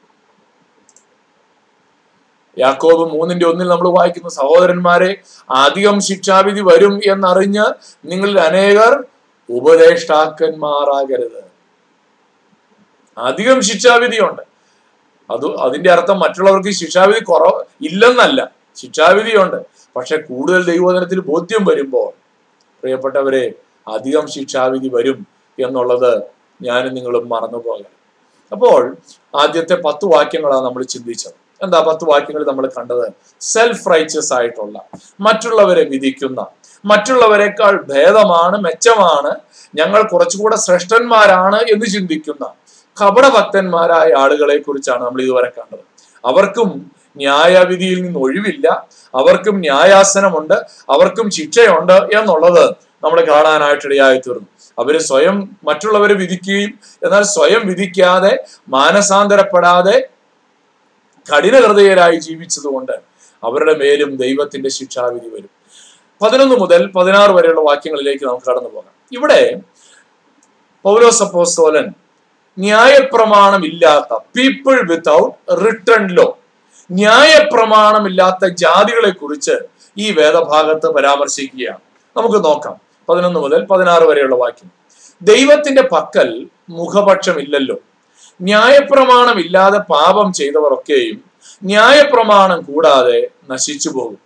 യാക്കോബ് മൂന്നിന്റെ ഒന്നിൽ നമ്മൾ വായിക്കുന്നു, സഹോദരന്മാരെ, അധികം ശിക്ഷാവിധി വരും എന്നറിഞ്ഞ് നിങ്ങളിൽ അനേകർ ഉപദേഷ്ടാക്കന്മാരാകരുത്. അധികം ശിക്ഷാവിധിയുണ്ട്. അത് അതിന്റെ അർത്ഥം മറ്റുള്ളവർക്ക് ശിക്ഷാവിധി കുറവ് ഇല്ലെന്നല്ല, ശിക്ഷാവിധിയുണ്ട്. പക്ഷെ കൂടുതൽ ദൈവവചനത്തിൽ ബോധ്യം വരുമ്പോൾ പ്രിയപ്പെട്ടവരെ, അധികം ശിക്ഷാവിധി വരും എന്നുള്ളത് ഞാനും നിങ്ങളും മറന്നുപോകരുത്. അപ്പോൾ ആദ്യത്തെ പത്ത് വാക്യങ്ങളാണ് നമ്മൾ ചിന്തിച്ചത്. എന്താ പത്ത് വാക്യങ്ങൾ നമ്മൾ കണ്ടത്? സെൽഫ് റൈച്ചസ് ആയിട്ടുള്ള, മറ്റുള്ളവരെ വിധിക്കുന്ന, മറ്റുള്ളവരെക്കാൾ ഭേദമാണ്, മെച്ചമാണ്, ഞങ്ങൾ കുറച്ചുകൂടെ ശ്രേഷ്ഠന്മാരാണ് എന്ന് ചിന്തിക്കുന്ന കപടഭക്തന്മാരായ ആളുകളെ കുറിച്ചാണ് നമ്മൾ ഇതുവരെ കണ്ടത്. അവർക്കും ന്യായവിധിയിൽ നിന്ന് ഒഴിവില്ല, അവർക്കും ന്യായാസനമുണ്ട്, അവർക്കും ശിക്ഷയുണ്ട് എന്നുള്ളത് നമ്മൾ കാണാനായിട്ടിടയായി തീർന്നു. അവര് സ്വയം മറ്റുള്ളവരെ വിധിക്കുകയും എന്നാൽ സ്വയം വിധിക്കാതെ മാനസാന്തരപ്പെടാതെ കഠിന ഹൃദയരായി ജീവിച്ചതുകൊണ്ട് അവരുടെ മേലും ദൈവത്തിന്റെ ശിക്ഷാവിധി വരും. പതിനൊന്ന് മുതൽ പതിനാറ് വരെയുള്ള വാക്യങ്ങളിലേക്ക് നമുക്ക് കടന്നു പോകാം. ഇവിടെ പൗലോസ് അപ്പോസ്തലൻ ന്യായപ്രമാണമില്ലാത്ത പീപ്പിൾ വിത്തൗട്ട് റിട്ടൺ ലോ, ന്യായപ്രമാണമില്ലാത്ത ജാതികളെ കുറിച്ച് ഈ വേദഭാഗത്ത് പരാമർശിക്കുകയാണ്. നമുക്ക് നോക്കാം പതിനൊന്ന് മുതൽ പതിനാറ് വരെയുള്ള വാക്യം. ദൈവത്തിന്റെ പക്കൽ മുഖപക്ഷമില്ലല്ലോ. ന്യായപ്രമാണം ഇല്ലാതെ പാപം ചെയ്തവർ ഒക്കെയും ന്യായപ്രമാണം കൂടാതെ നശിച്ചു പോകും.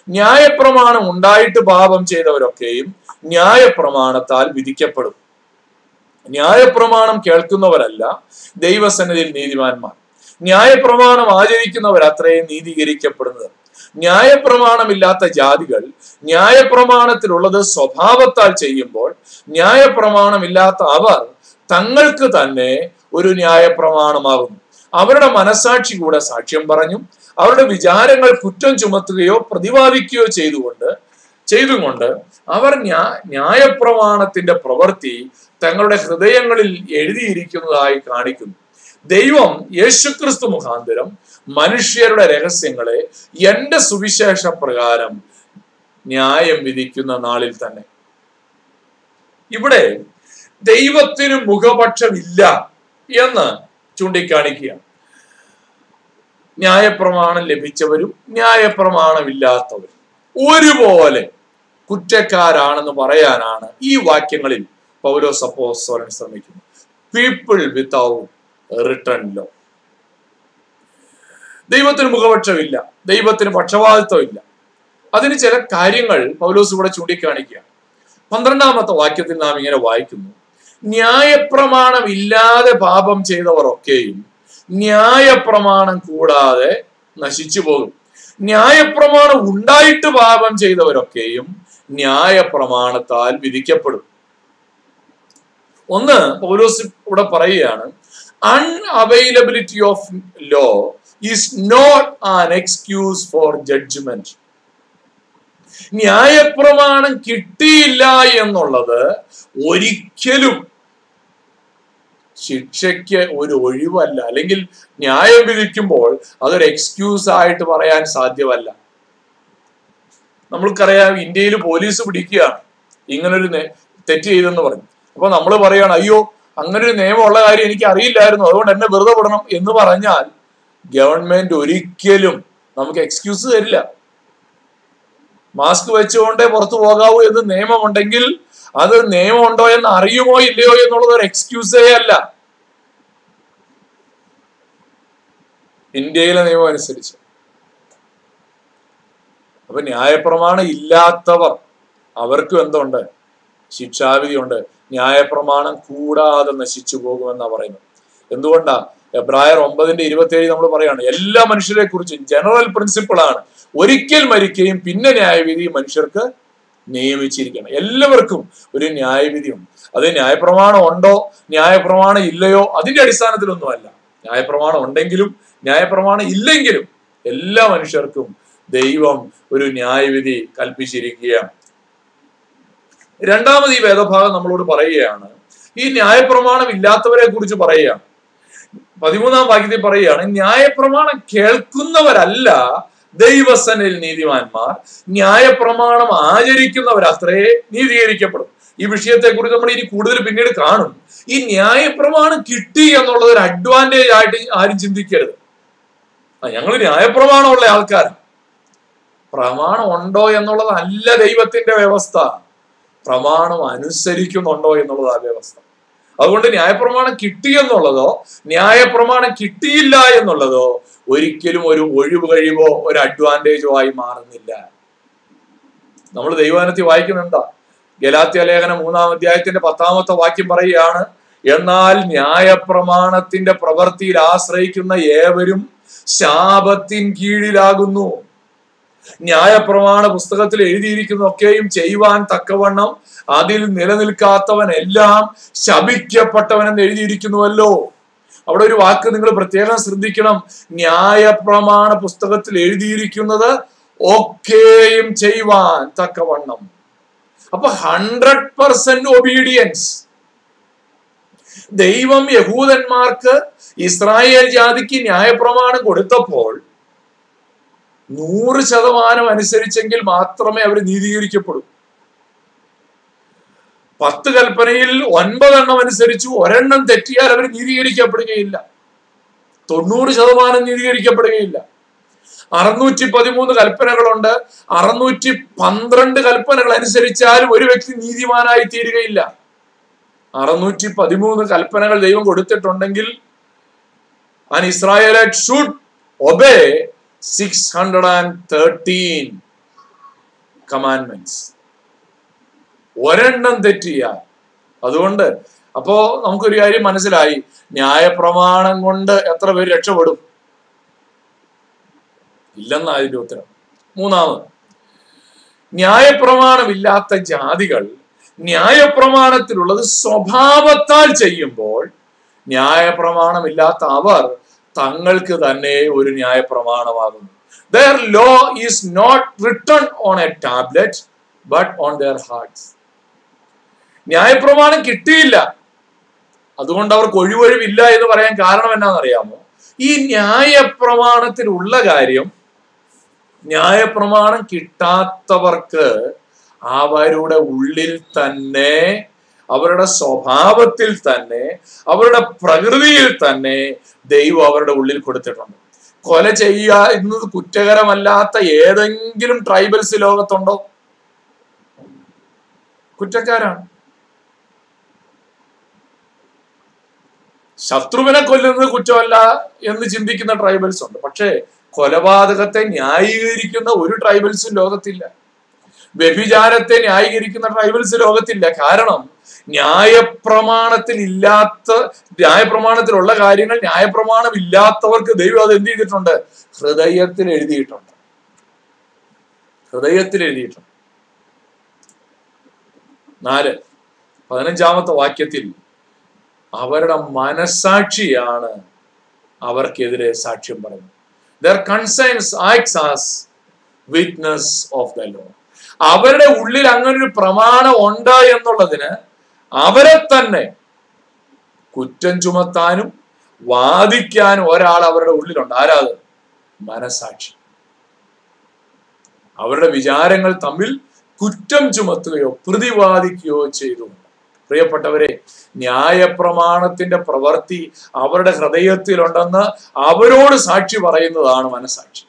ന്യായപ്രമാണം ഉണ്ടായിട്ട് പാപം ചെയ്തവരൊക്കെയും ന്യായപ്രമാണത്താൽ വിധിക്കപ്പെടും. ന്യായപ്രമാണം കേൾക്കുന്നവരല്ല ദൈവസന്നിധിയിൽ നീതിമാന്മാർ. ന്യായപ്രമാണം ആചരിക്കുന്നവർ അത്രയും നീതീകരിക്കപ്പെടുന്നത്. ന്യായപ്രമാണമില്ലാത്ത ജാതികൾ ന്യായപ്രമാണത്തിലുള്ളത് സ്വഭാവത്താൽ ചെയ്യുമ്പോൾ ന്യായപ്രമാണമില്ലാത്ത അവർ തങ്ങൾക്ക് തന്നെ ഒരു ന്യായപ്രമാണമാകുന്നു. അവരുടെ മനസാക്ഷി കൂടെ സാക്ഷ്യം പറഞ്ഞും അവരുടെ വിചാരങ്ങൾ കുറ്റം ചുമത്തുകയോ പ്രതിപാദിക്കുകയോ ചെയ്തുകൊണ്ട് ചെയ്തുകൊണ്ട് അവർ ന്യാ ന്യായപ്രമാണത്തിന്റെ പ്രവൃത്തി തങ്ങളുടെ ഹൃദയങ്ങളിൽ എഴുതിയിരിക്കുന്നതായി കാണിക്കുന്നു. ദൈവം യേശുക്രിസ്തു മുഖാന്തരം മനുഷ്യരുടെ രഹസ്യങ്ങളെ എന്റെ സുവിശേഷ പ്രകാരം ന്യായം വിധിക്കുന്ന നാളിൽ തന്നെ. ഇവിടെ ദൈവത്തിന് മുഖപക്ഷമില്ല എന്ന് ചൂണ്ടിക്കാണിക്കുകയാണ്. ന്യായപ്രമാണം ലഭിച്ചവരും ന്യായപ്രമാണമില്ലാത്തവരും ഒരുപോലെ കുറ്റക്കാരാണെന്ന് പറയാനാണ് ഈ വാക്യങ്ങളിൽ പൗലോസ് അപ്പോസ്തലൻ ശ്രമിക്കുന്നത്. People without written law. ദൈവത്തിന് മുഖപക്ഷമില്ല, ദൈവത്തിന് പക്ഷപാതിത്വമില്ല. അതിന് ചില കാര്യങ്ങൾ പൗലോസ് ഇവിടെ ചൂണ്ടിക്കാണിക്കുകയാണ്. പന്ത്രണ്ടാമത്തെ വാക്യത്തിൽ നാം ഇങ്ങനെ വായിക്കുന്നു: ന്യായപ്രമാണം ഇല്ലാതെ പാപം ചെയ്തവർ ഒക്കെയും ന്യായപ്രമാണം കൂടാതെ നശിച്ചു പോകും. ന്യായപ്രമാണം ഉണ്ടായിട്ട് പാപം ചെയ്തവരൊക്കെയും ന്യായപ്രമാണത്താൽ വിധിക്കപ്പെടും. ഒന്ന്, പൗലോസ് ഇവിടെ പറയുകയാണ്, unavailability of law is not an excuse for judgement. ന്യായപ്രമാണം കിട്ടിയില്ല എന്നുള്ളത് ഒരിക്കലും ശിക്ഷയ്ക്ക് ഒരു ഒഴിവല്ല, അല്ലെങ്കിൽ ന്യായം വിധിക്കുമ്പോൾ അതൊരു എക്സ്ക്യൂസ് ആയിട്ട് പറയാൻ സാധ്യമല്ല. നമ്മൾക്കറിയാം, ഇന്ത്യയിൽ പോലീസ് പിടിക്കുകയാണ് ഇങ്ങനൊരു തെറ്റ് ചെയ്തെന്ന് പറഞ്ഞു. അപ്പൊ നമ്മൾ പറയാണ്, അയ്യോ അങ്ങനൊരു നിയമമുള്ള കാര്യം എനിക്ക് അറിയില്ലായിരുന്നു, അതുകൊണ്ട് എന്നെ വെറുതെ വിടണം എന്ന് പറഞ്ഞാൽ ഗവൺമെന്റ് ഒരിക്കലും നമുക്ക് എക്സ്ക്യൂസ് തരില്ല. മാസ്ക് വെച്ചുകൊണ്ടേ പുറത്തു പോകാവൂ എന്ന് നിയമമുണ്ടെങ്കിൽ അത് നിയമം ഉണ്ടോ എന്ന് അറിയുമോ ഇല്ലയോ എന്നുള്ളത് ഒരു എക്സ്ക്യൂസേ അല്ല. ഇന്ത്യയിലെ നിയമം അനുസരിച്ച് അപ്പൊ ന്യായപ്രമാണം ഇല്ലാത്തവർ അവർക്കും എന്തുണ്ട്? ശിക്ഷാവിധി ഉണ്ട്. ന്യായപ്രമാണം കൂടാതെ നശിച്ചു പോകുമെന്നാ പറയുന്നത്. എന്തുകൊണ്ടാ? എബ്രായർ ഒമ്പതിന്റെ ഇരുപത്തി ഏഴ് നമ്മൾ പറയാണ്, എല്ലാ മനുഷ്യരെ കുറിച്ചും ജനറൽ പ്രിൻസിപ്പിൾ ആണ്, ഒരിക്കൽ മരിക്കുകയും പിന്നെ ന്യായവിധി മനുഷ്യർക്ക് നിയമിച്ചിരിക്കണം. എല്ലാവർക്കും ഒരു ന്യായവിധിയുണ്ട്. അത് ന്യായപ്രമാണം ഉണ്ടോ ന്യായപ്രമാണം ഇല്ലയോ അതിന്റെ അടിസ്ഥാനത്തിലൊന്നുമല്ല. ന്യായപ്രമാണം ഉണ്ടെങ്കിലും ന്യായപ്രമാണം ഇല്ലെങ്കിലും എല്ലാ മനുഷ്യർക്കും ദൈവം ഒരു ന്യായവിധി കൽപ്പിച്ചിരിക്കുകയാണ്. രണ്ടാമത് ഈ വേദഭാഗം നമ്മളോട് പറയുകയാണ്, ഈ ന്യായപ്രമാണം ഇല്ലാത്തവരെ കുറിച്ച് പറയുകയാണ്. പതിമൂന്നാം വാക്യത്തിൽ പറയുകയാണ്, ന്യായപ്രമാണം കേൾക്കുന്നവരല്ല ദൈവസന്നിധിയിൽ നീതിമാന്മാർ, ന്യായപ്രമാണം ആചരിക്കുന്നവരത്രേ നീതീകരിക്കപ്പെടും. ഈ വിഷയത്തെ കുറിച്ച് നമ്മൾ ഇനി കൂടുതൽ പിന്നീട് കാണും. ഈ ന്യായപ്രമാണം കിട്ടി എന്നുള്ളത് ഒരു അഡ്വാൻറ്റേജ് ആയിട്ട് ആരും ചിന്തിക്കരുത്. ആ ഞങ്ങൾ ന്യായപ്രമാണമുള്ള ആൾക്കാരാണ്. പ്രമാണം ഉണ്ടോ എന്നുള്ളത് അല്ല ദൈവത്തിന്റെ വ്യവസ്ഥ, പ്രമാണം അനുസരിക്കുന്നുണ്ടോ എന്നുള്ളത് ആ വ്യവസ്ഥ. അതുകൊണ്ട് ന്യായപ്രമാണം കിട്ടിയെന്നുള്ളതോ ന്യായപ്രമാണം കിട്ടിയില്ല എന്നുള്ളതോ ഒരിക്കലും ഒരു ഒഴിവ് കഴിവോ ഒരു അഡ്വാൻറ്റേജോ ആയി മാറുന്നില്ല. നമ്മൾ ദൈവവചനത്തിൽ വായിക്കുന്നുണ്ടാ, ഗലാത്യ ലേഖനം മൂന്നാം അധ്യായത്തിന്റെ പത്താമത്തെ വാക്യം പറയുകയാണ്, എന്നാൽ ന്യായപ്രമാണത്തിന്റെ പ്രവൃത്തിയിൽ ആശ്രയിക്കുന്ന ഏവരും ശാപത്തിൻ കീഴിലാകുന്നു. ന്യായപ്രമാണ പുസ്തകത്തിൽ എഴുതിയിരിക്കുന്നതൊക്കെയും ചെയ്യുവാൻ തക്കവണ്ണം അതിൽ നിലനിൽക്കാത്തവൻ എല്ലാം ശപിക്കപ്പെട്ടവനെന്ന് എഴുതിയിരിക്കുന്നുവല്ലോ. അവിടെ ഒരു വാക്ക് നിങ്ങൾ പ്രത്യേകം ശ്രദ്ധിക്കണം, ന്യായപ്രമാണ പുസ്തകത്തിൽ എഴുതിയിരിക്കുന്നത് ഒക്കെയും ചെയ്യുവാൻ തക്കവണ്ണം. അപ്പൊ ഹൺഡ്രഡ് പെർസെന്റ് ഒബീഡിയൻസ്. ദൈവം യഹൂദന്മാർക്ക് ഇസ്രായേൽ ജാതിക്ക് ന്യായപ്രമാണം കൊടുത്തപ്പോൾ നൂറ് ശതമാനം അനുസരിച്ചെങ്കിൽ മാത്രമേ അവർ നീതീകരിക്കപ്പെടൂ. പത്ത് കൽപ്പനയിൽ ഒൻപതെണ്ണം അനുസരിച്ചു, ഒരെണ്ണം തെറ്റിയാൽ അവർ നീതീകരിക്കപ്പെടുകയില്ല. തൊണ്ണൂറ് ശതമാനം നീതീകരിക്കപ്പെടുകയില്ല. അറുന്നൂറ്റി പതിമൂന്ന് കൽപ്പനകളുണ്ട്. അറുന്നൂറ്റി പന്ത്രണ്ട് കൽപ്പനകൾ അനുസരിച്ചാലും ഒരു വ്യക്തി നീതിമാനായി തീരുകയില്ല. അറുന്നൂറ്റി പതിമൂന്ന് കൽപ്പനകൾ ദൈവം കൊടുത്തിട്ടുണ്ടെങ്കിൽ an Israelite should obey six hundred thirteen commandments. ഒരെണ്ണം തെറ്റിയാൽ. അതുകൊണ്ട് അപ്പോ നമുക്കൊരു കാര്യം മനസ്സിലായി, ന്യായപ്രമാണം കൊണ്ട് എത്ര പേര് രക്ഷപ്പെടും? ഇല്ലെന്ന അതിന്റെ ഉത്തരം. മൂന്നാമത്, ന്യായപ്രമാണമില്ലാത്ത ജാതികൾ ന്യായപ്രമാണത്തിലുള്ളത് സ്വഭാവത്താൽ ചെയ്യുമ്പോൾ ന്യായപ്രമാണമില്ലാത്ത അവർ തങ്ങൾക്ക് തന്നെ ഒരു ന്യായപ്രമാണമാകുന്നു. Their law is not written on a tablet but on their hearts. ന്യായപ്രമാണം കിട്ടിയില്ല, അതുകൊണ്ട് അവർക്ക് ഒഴിവൊഴിവില്ല എന്ന് പറയാൻ കാരണം എന്നാണെന്നറിയാമോ? ഈ ന്യായപ്രമാണത്തിലുള്ള കാര്യം ന്യായപ്രമാണം കിട്ടാത്തവർക്ക് അവരുടെ ഉള്ളിൽ തന്നെ, അവരുടെ സ്വഭാവത്തിൽ തന്നെ, അവരുടെ പ്രകൃതിയിൽ തന്നെ ദൈവം അവരുടെ ഉള്ളിൽ കൊടുത്തിട്ടുണ്ട്. കൊല ചെയ്യുക എന്നത് കുറ്റകരമല്ലാത്ത ഏതെങ്കിലും ട്രൈബൽസ് ലോകത്തുണ്ടോ? കുറ്റക്കാരാണ്. ശത്രുവിനെ കൊല്ലുന്നത് കുറ്റമല്ല എന്ന് ചിന്തിക്കുന്ന ട്രൈബൽസ് ഉണ്ട്. പക്ഷേ കൊലപാതകത്തെ ന്യായീകരിക്കുന്ന ഒരു ട്രൈബൽസും ലോകത്തില്ല. വ്യഭിചാരത്തെ ന്യായീകരിക്കുന്ന ട്രൈബൽസ് ലോകത്തില്ല. കാരണം ന്യായപ്രമാണത്തിൽ ഇല്ലാത്ത ന്യായപ്രമാണത്തിലുള്ള കാര്യങ്ങൾ ന്യായപ്രമാണം ഇല്ലാത്തവർക്ക് ദൈവം അത് എന്ത് ചെയ്തിട്ടുണ്ട്? ഹൃദയത്തിൽ എഴുതിയിട്ടുണ്ട്. ഹൃദയത്തിൽ എഴുതിയിട്ടുണ്ട്. നാല് പതിനഞ്ചാമത്തെ വാക്യത്തിൽ അവരുടെ മനസാക്ഷിയാണ് അവർക്കെതിരെ സാക്ഷ്യം പറയുന്നത്. Their conscience acts as witness of the law. അവരുടെ ഉള്ളിൽ അങ്ങനൊരു പ്രമാണം ഉണ്ട് എന്നുള്ളതിന് അവരെ തന്നെ കുറ്റം ചുമത്താനും വാദിക്കാനും ഒരാൾ അവരുടെ ഉള്ളിലുണ്ട്. ആരാത്? മനസാക്ഷി. അവരുടെ വിചാരങ്ങൾ തമ്മിൽ കുറ്റം ചുമത്തുകയോ പ്രതിവാദിക്കുകയോ ചെയ്തു. പ്രിയപ്പെട്ടവരെ, ന്യായപ്രമാണത്തിന്റെ പ്രവൃത്തി അവരുടെ ഹൃദയത്തിലുണ്ടെന്ന് അവരോട് സാക്ഷി പറയുന്നതാണ് മനസാക്ഷി.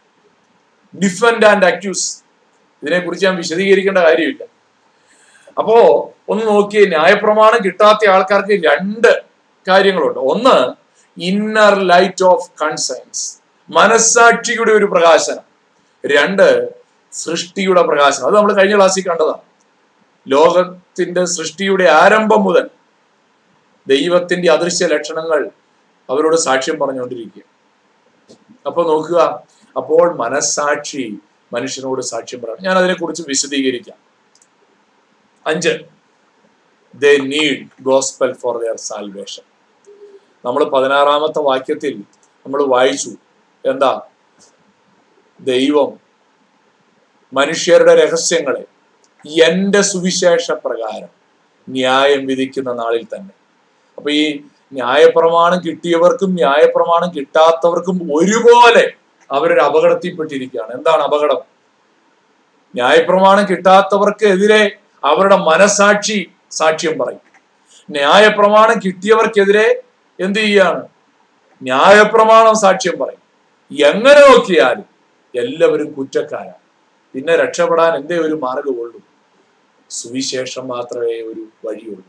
ഡിഫെൻഡ് ആൻഡ് അക്യൂസ്, ഇതിനെക്കുറിച്ച് ഞാൻ വിശദീകരിക്കേണ്ട കാര്യമില്ല. അപ്പോ ഒന്ന് നോക്കിയേ, ന്യായപ്രമാണം കിട്ടാത്ത ആൾക്കാർക്ക് രണ്ട് കാര്യങ്ങളുണ്ട്. ഒന്ന്, ഇന്നർ ലൈറ്റ് ഓഫ് കൺസൈൻസ്, മനസാക്ഷിയുടെ ഒരു പ്രകാശനം. രണ്ട്, സൃഷ്ടിയുടെ പ്രകാശനം. അത് നമ്മൾ കഴിഞ്ഞ ക്ലാസ്സിൽ കണ്ടതാണ്. ലോകത്തിന്റെ സൃഷ്ടിയുടെ ആരംഭം മുതൽ ദൈവത്തിന്റെ അദൃശ്യ ലക്ഷണങ്ങൾ അവരോട് സാക്ഷ്യം പറഞ്ഞുകൊണ്ടിരിക്കുക. അപ്പൊ നോക്കുക, അപ്പോൾ മനസാക്ഷി മനുഷ്യനോട് സാക്ഷ്യം പറയണം. ഞാൻ അതിനെക്കുറിച്ച് വിശദീകരിക്കാം. അഞ്ച്, they need gospel for their salvation. നമ്മൾ പതിനാറാമത്തെ വാക്യത്തിൽ നമ്മൾ വായിച്ചു, എന്താ? ദൈവം മനുഷ്യരുടെ രഹസ്യങ്ങളെ എന്റെ സുവിശേഷ പ്രകാരം ന്യായം വിധിക്കുന്ന നാളിൽ തന്നെ. അപ്പൊ ഈ ന്യായപ്രമാണം കിട്ടിയവർക്കും ന്യായപ്രമാണം കിട്ടാത്തവർക്കും ഒരുപോലെ അവരൊരു അപകടത്തിൽപ്പെട്ടിരിക്കുകയാണ്. എന്താണ് അപകടം? ന്യായപ്രമാണം കിട്ടാത്തവർക്ക് എതിരെ അവരുടെ മനസാക്ഷി സാക്ഷ്യം പറയും. ന്യായപ്രമാണം കിട്ടിയവർക്കെതിരെ എന്ത് ചെയ്യാണ്? ന്യായപ്രമാണം സാക്ഷ്യം പറയും. എങ്ങനെ നോക്കിയാലും എല്ലാവരും കുറ്റക്കാരാണ്. പിന്നെ രക്ഷപ്പെടാൻ എന്തേ ഒരു മാർഗമുള്ളൂ? സുവിശേഷം മാത്രമേ ഒരു വഴിയുള്ളൂ.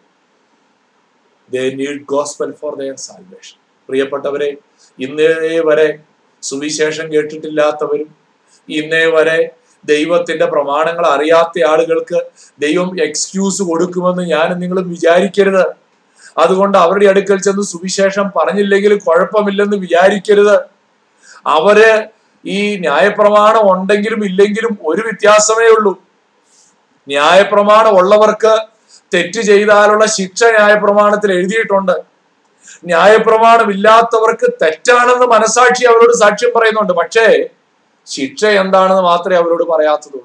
They need gospel for their salvation. പ്രിയപ്പെട്ടവരെ, ഇന്നേ വരെ സുവിശേഷം കേട്ടിട്ടില്ലാത്തവരും ഇന്നേ വരെ ദൈവത്തിന്റെ പ്രമാണങ്ങൾ അറിയാത്ത ആളുകൾക്ക് ദൈവം എക്സ്ക്യൂസ് കൊടുക്കുമെന്ന് ഞാനും നിങ്ങളും വിചാരിക്കരുത്. അതുകൊണ്ട് അവരുടെ അടുക്കൽ ചെന്ന് സുവിശേഷം പറഞ്ഞില്ലെങ്കിലും കുഴപ്പമില്ലെന്ന് വിചാരിക്കരുത്. അവര് ഈ ന്യായപ്രമാണം ഉണ്ടെങ്കിലും ഇല്ലെങ്കിലും ഒരു വ്യത്യാസമേ ഉള്ളൂ. ന്യായപ്രമാണം ഉള്ളവർക്ക് തെറ്റ് ചെയ്താലുള്ള ശിക്ഷ ന്യായപ്രമാണത്തിൽ എഴുതിയിട്ടുണ്ട്. ന്യായപ്രമാണം ഇല്ലാത്തവർക്ക് തെറ്റാണെന്ന് മനസാക്ഷി അവരോട് സാക്ഷ്യം പറയുന്നുണ്ട്. പക്ഷേ ശിക്ഷ എന്താണെന്ന് മാത്രമേ അവരോട് പറയാത്തതുള്ളൂ.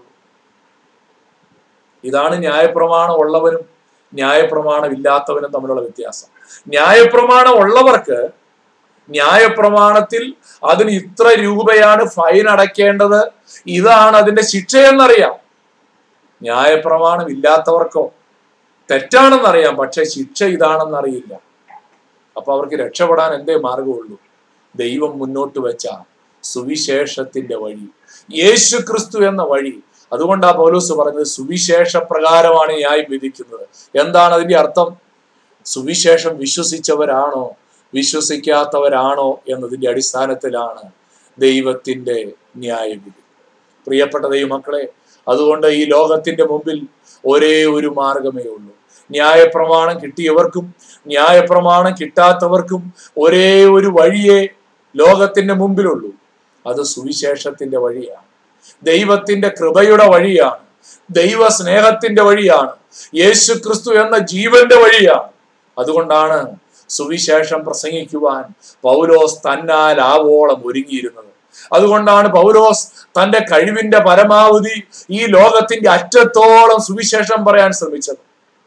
ഇതാണ് ന്യായപ്രമാണം ഉള്ളവനും ന്യായപ്രമാണം ഇല്ലാത്തവനും തമ്മിലുള്ള വ്യത്യാസം. ന്യായപ്രമാണം ഉള്ളവർക്ക് ന്യായപ്രമാണത്തിൽ അതിന് ഇത്ര രൂപയാണ് ഫൈൻ അടയ്ക്കേണ്ടത്, ഇതാണ് അതിന്റെ ശിക്ഷയെന്നറിയാം. ന്യായപ്രമാണം ഇല്ലാത്തവർക്കോ തെറ്റാണെന്നറിയാം, പക്ഷെ ശിക്ഷ ഇതാണെന്നറിയില്ല. അപ്പൊ അവർക്ക് രക്ഷപ്പെടാൻ എന്തേ മാർഗമുള്ളൂ? ദൈവം മുന്നോട്ട് വെച്ച സുവിശേഷത്തിന്റെ വഴി, യേശു ക്രിസ്തു എന്ന വഴി. അതുകൊണ്ടാ പൗലോസ് പറഞ്ഞത് സുവിശേഷ പ്രകാരമാണ് ന്യായം വിധിക്കുന്നത്. എന്താണ് അതിന്റെ അർത്ഥം? സുവിശേഷം വിശ്വസിച്ചവരാണോ വിശ്വസിക്കാത്തവരാണോ എന്നതിന്റെ അടിസ്ഥാനത്തിലാണ് ദൈവത്തിന്റെ ന്യായവിധി. പ്രിയപ്പെട്ട ദൈവമക്കളെ, അതുകൊണ്ട് ഈ ലോകത്തിന്റെ മുമ്പിൽ ഒരേ ഒരു മാർഗമേ ഉള്ളൂ. ന്യായപ്രമാണം കിട്ടിയവർക്കും ന്യായപ്രമാണം കിട്ടാത്തവർക്കും ഒരേ ഒരു വഴിയേ ലോകത്തിന്റെ മുമ്പിലുള്ളൂ. അത് സുവിശേഷത്തിന്റെ വഴിയാണ്, ദൈവത്തിന്റെ കൃപയുടെ വഴിയാണ്, ദൈവ സ്നേഹത്തിന്റെ വഴിയാണ്, യേശു ക്രിസ്തു എന്ന ജീവന്റെ വഴിയാണ്. അതുകൊണ്ടാണ് സുവിശേഷം പ്രസംഗിക്കുവാൻ പൗലോസ് തന്നാൽ ആവോളം ഒരുങ്ങിയിരുന്നത്. അതുകൊണ്ടാണ് പൗലോസ് തന്റെ കഴിവിന്റെ പരമാവധി ഈ ലോകത്തിന്റെ അറ്റത്തോളം സുവിശേഷം പറയാൻ ശ്രമിച്ചത്.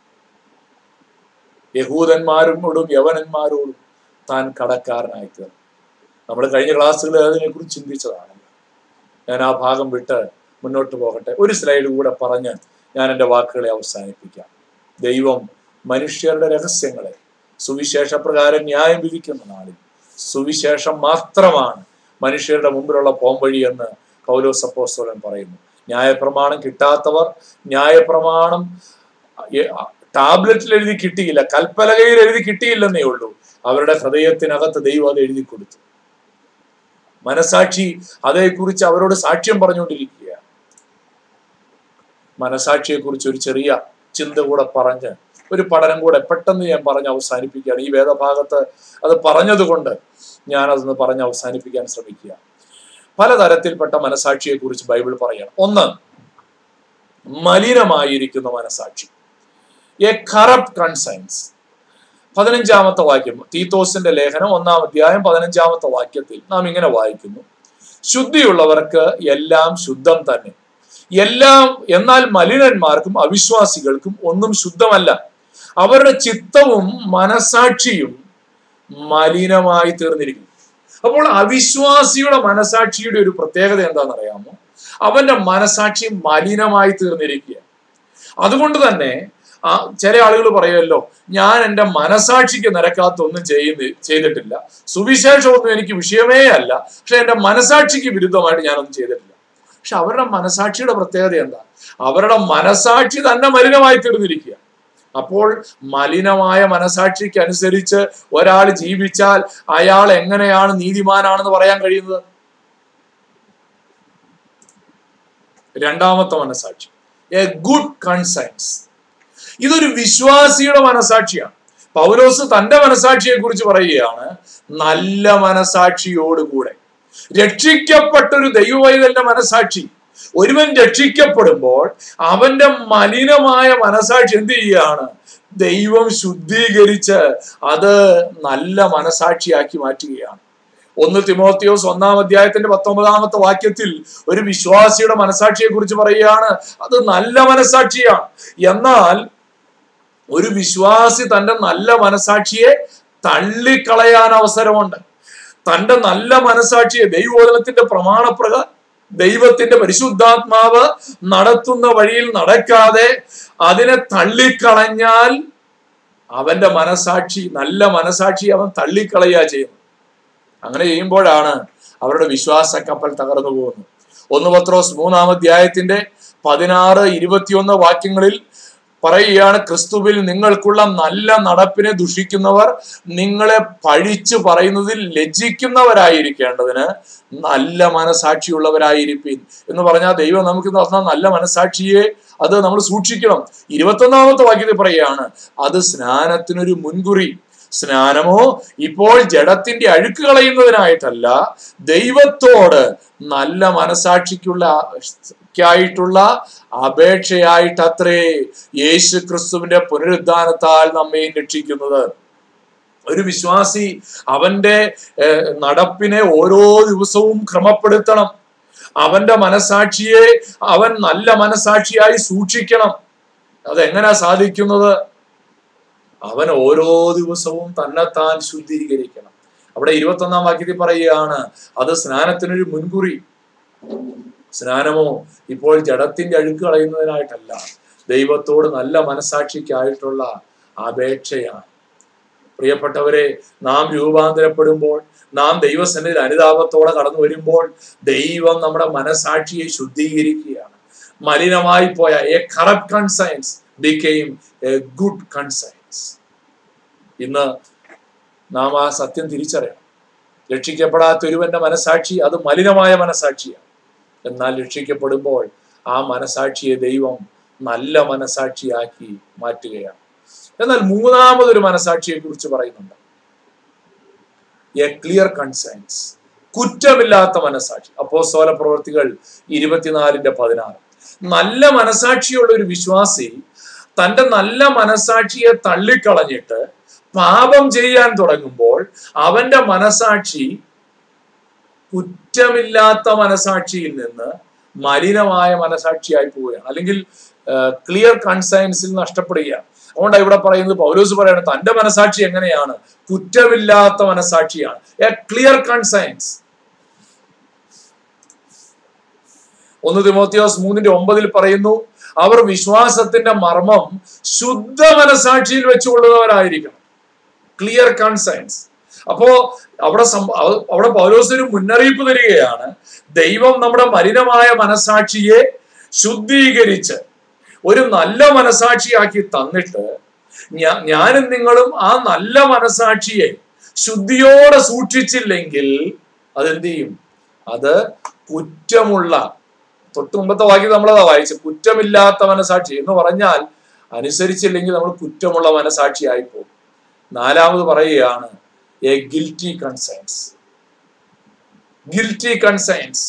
യഹൂദന്മാരോടും യവനന്മാരോടും താൻ കടക്കാരനായി തീർന്നു. നമ്മൾ കഴിഞ്ഞ ക്ലാസ്സുകളിൽ അതിനെക്കുറിച്ച് ചിന്തിച്ചതാണ്. ഞാൻ ആ ഭാഗം വിട്ട് മുന്നോട്ട് പോകട്ടെ. ഒരു സ്ലൈഡ് കൂടെ പറഞ്ഞ് ഞാൻ എൻ്റെ വാക്കുകളെ അവസാനിപ്പിക്കാം. ദൈവം മനുഷ്യരുടെ രഹസ്യങ്ങളെ സുവിശേഷ പ്രകാരം ന്യായം വിധിക്കുന്ന നാളിൽ സുവിശേഷം മാത്രമാണ് മനുഷ്യരുടെ മുമ്പിലുള്ള പോംവഴി എന്ന് പൗലോസ് അപ്പോസ്തലൻ പറയുന്നു. ന്യായപ്രമാണം കിട്ടാത്തവർ ന്യായപ്രമാണം ടാബ്ലറ്റിൽ എഴുതി കിട്ടിയില്ല, കൽപ്പലകയിൽ എഴുതി കിട്ടിയില്ലെന്നേ ഉള്ളൂ. അവരുടെ ഹൃദയത്തിനകത്ത് ദൈവം അത് എഴുതി കൊടുത്തു. മനസാക്ഷി അതേക്കുറിച്ച് അവരോട് സാക്ഷ്യം പറഞ്ഞുകൊണ്ടിരിക്കുക. മനസാക്ഷിയെ കുറിച്ച് ഒരു ചെറിയ ചിന്ത കൂടെ പറഞ്ഞ് ഒരു പഠനം കൂടെ പെട്ടെന്ന് ഞാൻ പറഞ്ഞ് അവസാനിപ്പിക്കുകയാണ്. ഈ വേദഭാഗത്ത് അത് പറഞ്ഞതുകൊണ്ട് ഞാൻ അതൊന്ന് പറഞ്ഞ് അവസാനിപ്പിക്കാൻ ശ്രമിക്കുക. പലതരത്തിൽപ്പെട്ട മനസാക്ഷിയെ കുറിച്ച് ബൈബിൾ പറയണം. ഒന്ന്, മലിനമായിരിക്കുന്ന മനസാക്ഷി, എ കറപ്റ്റ് കൺസൈൻസ്. പതിനഞ്ചാമത്തെ വാക്യം, തീത്തോസിന്റെ ലേഖനം ഒന്നാം അധ്യായം പതിനഞ്ചാമത്തെ വാക്യത്തിൽ നാം ഇങ്ങനെ വായിക്കുന്നു: ശുദ്ധിയുള്ളവർക്ക് എല്ലാം ശുദ്ധം തന്നെ, എല്ലാം എന്നാൽ മലിനന്മാർക്കും അവിശ്വാസികൾക്കും ഒന്നും ശുദ്ധമല്ല. അവരുടെ ചിത്തവും മനസാക്ഷിയും മലിനമായി തീർന്നിരിക്കുന്നു. അപ്പോൾ അവിശ്വാസിയുടെ മനസാക്ഷിയുടെ ഒരു പ്രത്യേകത എന്താണെന്നറിയാമോ? അവന്റെ മനസാക്ഷി മലിനമായി തീർന്നിരിക്കുക. അതുകൊണ്ട് തന്നെ ആ ചില ആളുകൾ പറയുമല്ലോ, ഞാൻ എൻ്റെ മനസാക്ഷിക്ക് നിരക്കാത്തൊന്നും ചെയ്യുന്ന ചെയ്തിട്ടില്ല, സുവിശേഷമൊന്നും എനിക്ക് വിഷയമേ അല്ല, പക്ഷെ എൻ്റെ മനസാക്ഷിക്ക് വിരുദ്ധമായിട്ട് ഞാനൊന്നും ചെയ്തിട്ടില്ല. പക്ഷെ അവരുടെ മനസാക്ഷിയുടെ പ്രത്യേകത എന്താ? അവരുടെ മനസാക്ഷി തന്നെ മലിനമായി തീർന്നിരിക്കുക. അപ്പോൾ മലിനമായ മനസാക്ഷിക്ക് അനുസരിച്ച് ഒരാൾ ജീവിച്ചാൽ അയാൾ എങ്ങനെയാണ് നീതിമാനാണെന്ന് പറയാൻ കഴിയുന്നത്? രണ്ടാമത്തെ മനസാക്ഷി, എ ഗുഡ് കൺസൈൻസ്. ഇതൊരു വിശ്വാസിയുടെ മനസാക്ഷിയാണ്. പൗലോസ് തന്റെ മനസാക്ഷിയെ കുറിച്ച് പറയുകയാണ്, നല്ല മനസാക്ഷിയോടുകൂടെ. രക്ഷിക്കപ്പെട്ടൊരു ദൈവവൈതലിന്റെ മനസാക്ഷി. ഒരുവൻ രക്ഷിക്കപ്പെടുമ്പോൾ അവന്റെ മലിനമായ മനസാക്ഷി എന്ത് ചെയ്യുകയാണ്? ദൈവം ശുദ്ധീകരിച്ച് അത് നല്ല മനസാക്ഷിയാക്കി മാറ്റുകയാണ്. ഒന്ന് തിമോത്തിയോസ് ഒന്നാം അധ്യായത്തിന്റെ പത്തൊമ്പതാമത്തെ വാക്യത്തിൽ ഒരു വിശ്വാസിയുടെ മനസാക്ഷിയെ കുറിച്ച് പറയുകയാണ്, അത് നല്ല മനസാക്ഷിയാണ്. എന്നാൽ ഒരു വിശ്വാസി തന്റെ നല്ല മനസാക്ഷിയെ തള്ളിക്കളയാൻ അവസരമുണ്ട്. തന്റെ നല്ല മനസാക്ഷിയെ ദൈവവചനത്തിന്റെ പ്രമാണപ്രകാരം ദൈവത്തിന്റെ പരിശുദ്ധാത്മാവ് നടത്തുന്ന വഴിയിൽ നടക്കാതെ അതിനെ തള്ളിക്കളഞ്ഞാൽ അവന്റെ മനസാക്ഷി, നല്ല മനസാക്ഷി അവൻ തള്ളിക്കളയുക ചെയ്യുന്നു. അങ്ങനെ ചെയ്യുമ്പോഴാണ് അവരുടെ വിശ്വാസ കപ്പൽ തകർന്നു പോകുന്നത്. ഒന്ന് പത്രോസ് മൂന്നാം അധ്യായത്തിന്റെ പതിനാറ് ഇരുപത്തിയൊന്ന് വാക്യങ്ങളിൽ പറയുകയാണ്, ക്രിസ്തുവിൽ നിങ്ങൾക്കുള്ള നല്ല നടപ്പിനെ ദുഷിക്കുന്നവർ നിങ്ങളെ പഴിച്ചു പറയുന്നതിൽ ലജ്ജിക്കുന്നവരായിരിക്കേണ്ടതിന് നല്ല മനസാക്ഷിയുള്ളവരായിരിക്കും എന്ന് പറഞ്ഞാൽ ദൈവം നമുക്ക് തന്ന നല്ല മനസാക്ഷിയെ അത് നമ്മൾ സൂക്ഷിക്കണം. ഇരുപത്തൊന്നാമത്തെ വാക്യത്തിൽ പറയുകയാണ്, അത് സ്നാനത്തിനൊരു മുൻകുറി. സ്നാനമോ ഇപ്പോൾ ജഡത്തിന്റെ അഴുക്ക് കളയുന്നതിനായിട്ടല്ല, ദൈവത്തോട് നല്ല മനസാക്ഷിക്കുള്ള ായിട്ടുള്ള അപേക്ഷയായിട്ടത്രേ യേശു ക്രിസ്തുവിന്റെ പുനരുദ്ധാനത്താൽ നമ്മെ രക്ഷിക്കുന്നത്. ഒരു വിശ്വാസി അവന്റെ നടപ്പിനെ ഓരോ ദിവസവും ക്രമപ്പെടുത്തണം. അവന്റെ മനസാക്ഷിയെ അവൻ നല്ല മനസാക്ഷിയായി സൂക്ഷിക്കണം. അതെങ്ങനെയാ സാധിക്കുന്നത്? അവൻ ഓരോ ദിവസവും തന്നെത്താൻ ശുദ്ധീകരിക്കണം. അവിടെ ഇരുപത്തി ഒന്നാം വാക്യത്തിൽ പറയുകയാണ്, അത് സ്നാനത്തിനൊരു മുൻകുറി. സ്നാനമോ ഇപ്പോൾ ജഡത്തിന്റെ അഴുക്ക് കളയുന്നതിനായിട്ടല്ല, ദൈവത്തോട് നല്ല മനസാക്ഷിക്കായിട്ടുള്ള അപേക്ഷയാണ്. പ്രിയപ്പെട്ടവരെ, നാം രൂപാന്തരപ്പെടുമ്പോൾ, നാം ദൈവസന്നിധിയിൽ അനുതാപത്തോടെ കടന്നു വരുമ്പോൾ ദൈവം നമ്മുടെ മനസാക്ഷിയെ ശുദ്ധീകരിക്കുകയാണ്. മലിനമായി പോയ a corrupt conscience became a good conscience. ഇന്ന് നാം ആ സത്യം തിരിച്ചറിയണം. രക്ഷിക്കപ്പെടാത്ത ഒരുവന്റെ മനസാക്ഷി അത് മലിനമായ മനസാക്ഷിയാണ്. എന്നാൽ രക്ഷിക്കപ്പെടുമ്പോൾ ആ മനസാക്ഷിയെ ദൈവം നല്ല മനസാക്ഷിയാക്കി മാറ്റുകയാണ്. എന്നാൽ മൂന്നാമതൊരു മനസാക്ഷിയെ കുറിച്ച് പറയുന്നുണ്ട്, എ ക്ലിയർ കൺസൈൻസ്, കുറ്റമില്ലാത്ത മനസാക്ഷി. അപ്പോസ്തല പ്രവൃത്തികൾ ഇരുപത്തിനാലിന്റെ പതിനാറ്. നല്ല മനസാക്ഷിയുള്ള ഒരു വിശ്വാസി തന്റെ നല്ല മനസാക്ഷിയെ തള്ളിക്കളഞ്ഞിട്ട് പാപം ചെയ്യാൻ തുടങ്ങുമ്പോൾ അവന്റെ മനസാക്ഷി കുറ്റമില്ലാത്ത മനസാക്ഷിയിൽ നിന്ന് മലിനമായ മനസാക്ഷിയായി പോവുകയാണ്, അല്ലെങ്കിൽ ക്ലിയർ കൺസൈൻസിൽ നഷ്ടപ്പെടുകയാണ്. അതുകൊണ്ടാണ് ഇവിടെ പറയുന്നത്, പൗലോസ് പറയാണ് തന്റെ മനസാക്ഷി എങ്ങനെയാണ്? കുറ്റമില്ലാത്ത മനസാക്ഷിയാണ്, എ ക്ലിയർ കൺസൈൻസ്. ഒന്ന് തിമോത്തിയോസ് മൂന്നിന്റെ ഒമ്പതിൽ പറയുന്നു, അവർ വിശ്വാസത്തിന്റെ മർമ്മം ശുദ്ധ മനസാക്ഷിയിൽ വെച്ചുകൊള്ളുന്നവരായിരിക്കണം. Clear conscience. അപ്പോ അവിടെ അവിടെ പൗലോസ് ഒരു മുന്നറിയിപ്പ് തരികയാണ്, ദൈവം നമ്മുടെ മലിനമായ മനസാക്ഷിയെ ശുദ്ധീകരിച്ച് ഒരു നല്ല മനസാക്ഷിയാക്കി തന്നിട്ട് ഞാനും നിങ്ങളും ആ നല്ല മനസാക്ഷിയെ ശുദ്ധിയോടെ സൂക്ഷിച്ചില്ലെങ്കിൽ അതെന്ത് ചെയ്യും? അത് കുറ്റമുള്ള, തൊട്ട് മുമ്പത്തെ വാക്യം നമ്മളതാ വായിച്ചു, കുറ്റമില്ലാത്ത മനസാക്ഷി എന്ന് പറഞ്ഞാൽ അനുസരിച്ചില്ലെങ്കിൽ നമ്മൾ കുറ്റമുള്ള മനസാക്ഷിയായി പോകും. നാലാമത് പറയുകയാണ് a guilty conscience. Guilty conscience,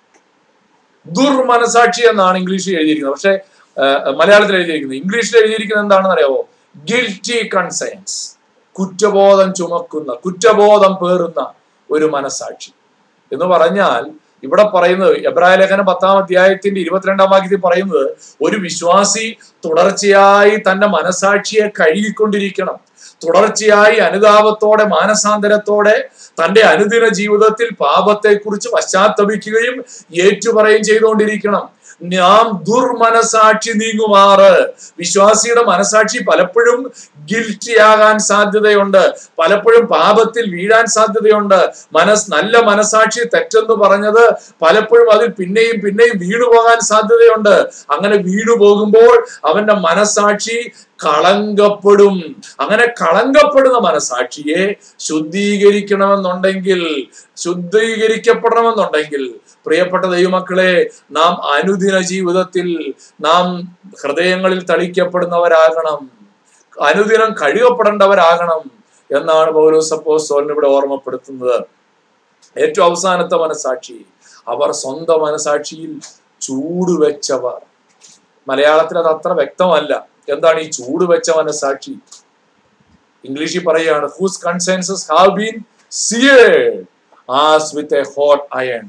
ദുർമനസാക്ഷി എന്നാണ് ഇംഗ്ലീഷിൽ എഴുതിയിരിക്കുന്നത്. പക്ഷെ മലയാളത്തിൽ എഴുതിയിരിക്കുന്നത്, ഇംഗ്ലീഷിൽ എഴുതിയിരിക്കുന്നത് എന്താണെന്ന് അറിയാവോ? ഗിൽറ്റി കൺസൈൻസ്, കുറ്റബോധം ചുമക്കുന്ന, കുറ്റബോധം പേറുന്ന ഒരു മനസാക്ഷി എന്ന് പറഞ്ഞാൽ ഇവിടെ പറയുന്നത്, എബ്രായ ലേഖനം പത്താം അധ്യായത്തിന്റെ ഇരുപത്തിരണ്ടാം വാക്യത്തിൽ പറയുന്നത്, ഒരു വിശ്വാസി തുടർച്ചയായി തന്റെ മനസാക്ഷിയെ കഴുകിക്കൊണ്ടിരിക്കണം. തുടർച്ചയായി അനുതാപത്തോടെ മാനസാന്തരത്തോടെ തന്റെ അനുദിന ജീവിതത്തിൽ പാപത്തെക്കുറിച്ച് പശ്ചാത്തപിക്കുകയും ഏറ്റുപറയുകയും ചെയ്തുകൊണ്ടിരിക്കണം. നാം ദുർമനസാക്ഷി നീങ്ങുമാറ്. വിശ്വാസിയുടെ മനസാക്ഷി പലപ്പോഴും ഗിൽറ്റി ആകാൻ സാധ്യതയുണ്ട്, പലപ്പോഴും പാപത്തിൽ വീഴാൻ സാധ്യതയുണ്ട്. മനസ് നല്ല മനസാക്ഷി തെറ്റെന്ന് പറഞ്ഞത് പലപ്പോഴും അതിൽ പിന്നെയും പിന്നെയും വീണുപോകാൻ സാധ്യതയുണ്ട്. അങ്ങനെ വീണു പോകുമ്പോൾ അവന്റെ മനസാക്ഷി കളങ്കപ്പെടും. അങ്ങനെ കളങ്കപ്പെടുന്ന മനസാക്ഷിയെ ശുദ്ധീകരിക്കണമെന്നുണ്ടെങ്കിൽ, ശുദ്ധീകരിക്കപ്പെടണമെന്നുണ്ടെങ്കിൽ പ്രിയപ്പെട്ട ദൈവമക്കളെ, നാം അനുദിന ജീവിതത്തിൽ നാം ഹൃദയങ്ങളിൽ തളിക്കപ്പെടുന്നവരാകണം, അനുദിനം കഴുകപ്പെടേണ്ടവരാകണം എന്നാണ് പൗലോസ് അപ്പോസ്തലൻ ഇവിടെ ഓർമ്മപ്പെടുത്തുന്നത്. ഏറ്റവും അവസാനത്തെ മനസാക്ഷി, അവർ സ്വന്തം മനസാക്ഷിയിൽ ചൂടുവെച്ചവർ. മലയാളത്തിൽ അത് അത്ര വ്യക്തമല്ല. എന്താണ് ഈ ചൂടുവെച്ച മനസാക്ഷി? ഇംഗ്ലീഷിൽ പറയുകയാണ്, whose consciences have been seared as with a hot iron.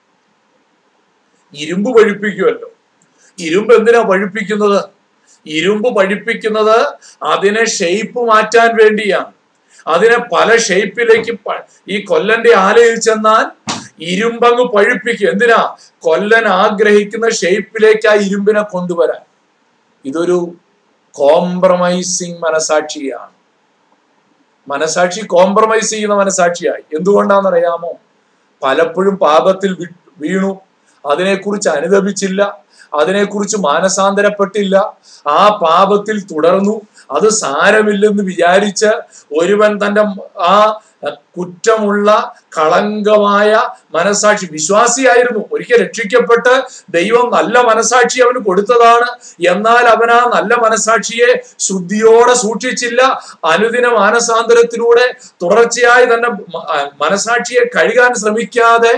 ഇരുമ്പ് പഴുപ്പിക്കുമല്ലോ. ഇരുമ്പ് എന്തിനാ പഴുപ്പിക്കുന്നത്? ഇരുമ്പ് പഴുപ്പിക്കുന്നത് അതിനെ ഷേപ്പ് മാറ്റാൻ വേണ്ടിയാണ്. അതിനെ പല ഷേപ്പിലേക്ക്, ഈ കൊല്ലന്റെ ആലയിൽ ചെന്നാൽ ഇരുമ്പങ്ങ് പഴുപ്പിക്കും. എന്തിനാ? കൊല്ലൻ ആഗ്രഹിക്കുന്ന ഷേപ്പിലേക്ക് ആ ഇരുമ്പിനെ കൊണ്ടുവരാൻ. ഇതൊരു കോംപ്രമൈസിങ് മനസാക്ഷിയാണ്. മനസാക്ഷി കോംപ്രമൈസ് ചെയ്യുന്ന മനസാക്ഷിയായി. എന്തുകൊണ്ടാണെന്നറിയാമോ? പലപ്പോഴും പാപത്തിൽ വീണു, അതിനെക്കുറിച്ച് അനുതപിച്ചില്ല, അതിനെക്കുറിച്ച് മാനസാന്തരപ്പെട്ടില്ല, ആ പാപത്തിൽ തുടർന്നു. അത് സാരമില്ലെന്ന് വിചാരിച്ച് ഒരുവൻ തന്റെ ആ കുറ്റമുള്ള കളങ്കമായ മനസാക്ഷി, വിശ്വാസിയായിരുന്നു, ഒരിക്കൽ രക്ഷിക്കപ്പെട്ട് ദൈവം നല്ല മനസാക്ഷി അവന് കൊടുത്തതാണ്. എന്നാൽ അവൻ ആ നല്ല മനസാക്ഷിയെ ശുദ്ധിയോടെ സൂക്ഷിച്ചില്ല. അനുദിന മാനസാന്തരത്തിലൂടെ തുടർച്ചയായി തന്നെ മനസാക്ഷിയെ കഴുകാൻ ശ്രമിക്കാതെ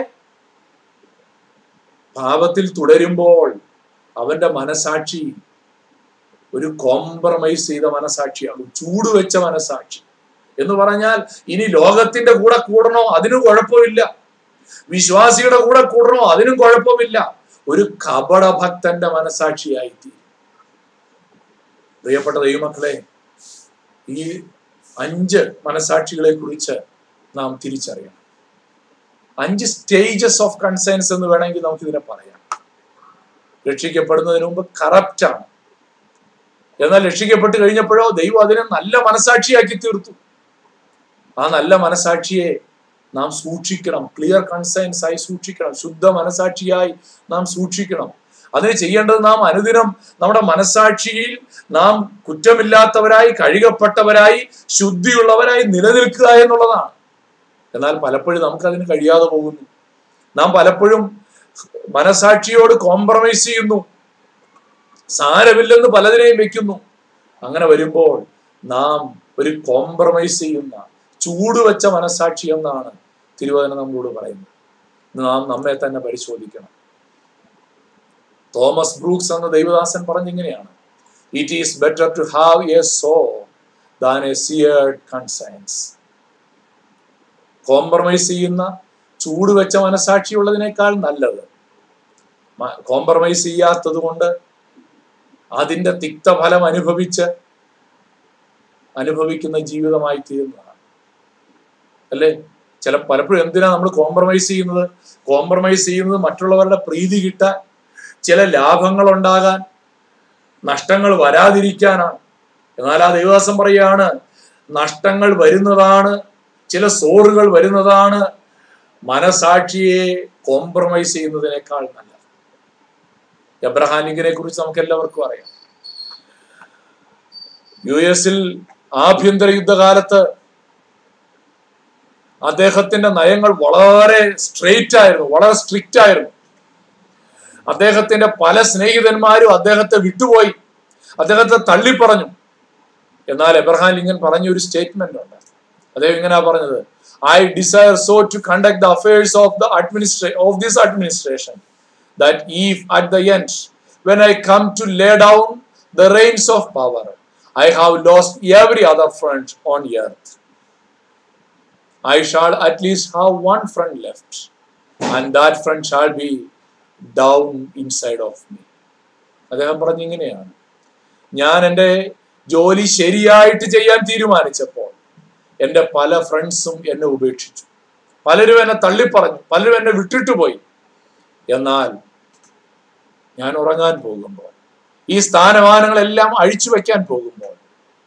പാപത്തിൽ തുടരുമ്പോൾ അവന്റെ മനസാക്ഷി ഒരു കോംപ്രമൈസ് ചെയ്ത മനസാക്ഷിയാകും, ചൂടുവെച്ച മനസാക്ഷി. എന്ന് പറഞ്ഞാൽ ഇനി ലോകത്തിന്റെ കൂടെ കൂടണോ അതിനും കുഴപ്പമില്ല, വിശ്വാസിയുടെ കൂടെ കൂടണോ അതിനും കുഴപ്പമില്ല, ഒരു കപടഭക്തന്റെ മനസാക്ഷിയായിത്തീരും. പ്രിയപ്പെട്ട ദൈവമക്കളെ, ഈ അഞ്ച് മനസാക്ഷികളെ കുറിച്ച് നാം തിരിച്ചറിയണം. അഞ്ച് സ്റ്റേജസ് ഓഫ് കൺസൈൻസ് എന്ന് വേണമെങ്കിൽ നമുക്ക് ഇതിനെ പറയാം. രക്ഷിക്കപ്പെടുന്നതിന് മുമ്പ് കറപ്റ്റാണ്, എന്നാൽ രക്ഷിക്കപ്പെട്ട് കഴിഞ്ഞപ്പോഴോ ദൈവം അതിനെ നല്ല മനസാക്ഷിയാക്കി തീർത്തു. ആ നല്ല മനസാക്ഷിയെ നാം സൂക്ഷിക്കണം, ക്ലിയർ കൺസൈൻസ് ആയി സൂക്ഷിക്കണം, ശുദ്ധ മനസാക്ഷിയായി നാം സൂക്ഷിക്കണം. അതിന് ചെയ്യേണ്ടത് നാം അനുദിനം നമ്മുടെ മനസാക്ഷിയിൽ നാം കുറ്റമില്ലാത്തവരായി, കഴുകപ്പെട്ടവരായി, ശുദ്ധിയുള്ളവരായി നിലനിൽക്കുക എന്നുള്ളതാണ്. എന്നാൽ പലപ്പോഴും നമുക്കതിന് കഴിയാതെ പോകുന്നു. നാം പലപ്പോഴും മനസാക്ഷിയോട് കോംപ്രമൈസ് ചെയ്യുന്നു. സാരമില്ലെന്ന് പലതിനെയും വെക്കുന്നു. അങ്ങനെ വരുമ്പോൾ നാം ഒരു കോംപ്രമൈസ് ചെയ്യുന്ന ചൂടുവെച്ച മനസാക്ഷി എന്നാണ് തിരുവചനം നമ്മളോട് പറയുന്നത്. നാം നമ്മെ തന്നെ പരിശോധിക്കണം. തോമസ് ബ്രൂക്സ് എന്ന ദൈവദാസൻ പറഞ്ഞിങ്ങനെയാണ്: it is better to have a sore than a seared conscience. Compromise ചെയ്യുന്ന ചൂടുവെച്ച മനസാക്ഷിയുള്ളതിനേക്കാൾ നല്ലത് കോംപ്രമൈസ് ചെയ്യാത്തത് കൊണ്ട് അതിന്റെ തിക്തഫലം അനുഭവിച്ച് അനുഭവിക്കുന്ന ജീവിതമായി തീരുന്നതാണ്. അല്ലേ? ചില പലപ്പോഴും എന്തിനാ നമ്മൾ കോംപ്രമൈസ് ചെയ്യുന്നത്? കോംപ്രമൈസ് ചെയ്യുന്നത് മറ്റുള്ളവരുടെ പ്രീതി കിട്ടാൻ, ചില ലാഭങ്ങൾ ഉണ്ടാകാൻ, നഷ്ടങ്ങൾ വരാതിരിക്കാനാണ്. എന്നാൽ ആ ദൈവദാസൻ പറയുകയാണ്, നഷ്ടങ്ങൾ വരുന്നതാണ്, ചില സോറുകൾ വരുന്നതാണ് മനസാക്ഷിയെ കോംപ്രമൈസ് ചെയ്യുന്നതിനേക്കാൾ നല്ലത്. എബ്രഹാം ലിങ്കനെ കുറിച്ച് നമുക്ക് എല്ലാവർക്കും അറിയാം. യു എസിൽ ആഭ്യന്തര യുദ്ധകാലത്ത് അദ്ദേഹത്തിന്റെ നയങ്ങൾ വളരെ സ്ട്രെയിറ്റ് ആയിരുന്നു, വളരെ സ്ട്രിക്റ്റ് ആയിരുന്നു. അദ്ദേഹത്തിന്റെ പല സ്നേഹിതന്മാരും അദ്ദേഹത്തെ വിട്ടുപോയി, അദ്ദേഹത്തെ തള്ളിപ്പറഞ്ഞു. എന്നാൽ എബ്രഹാം ലിങ്കൻ പറഞ്ഞ ഒരു സ്റ്റേറ്റ്മെന്റ് ഉണ്ട്. അദ്ദേഹം ഇങ്ങനെയാ പറഞ്ഞത്: I desire so to conduct the affairs of the administration of this administration that if at the end when I come to lay down the reins of power I have lost every other friend on earth, I shall at least have one friend left, and that friend shall be down inside of me. അദ്ദേഹം പറഞ്ഞിങ്ങനെയാണ്: ഞാൻ എൻ്റെ ജോലി ശരിയായിട്ട് ചെയ്യാൻ തീരുമാനിച്ചപ്പോൾ എൻ്റെ പല ഫ്രണ്ട്സും എന്നെ ഉപേക്ഷിച്ചു, പലരും എന്നെ തള്ളിപ്പറഞ്ഞു, പലരും എന്നെ വിട്ടിട്ട് പോയി. എന്നാൽ ഞാൻ ഉറങ്ങാൻ പോകുമ്പോൾ, ഈ സ്ഥാനമാനങ്ങളെല്ലാം അഴിച്ചു വെക്കാൻ പോകുമ്പോൾ,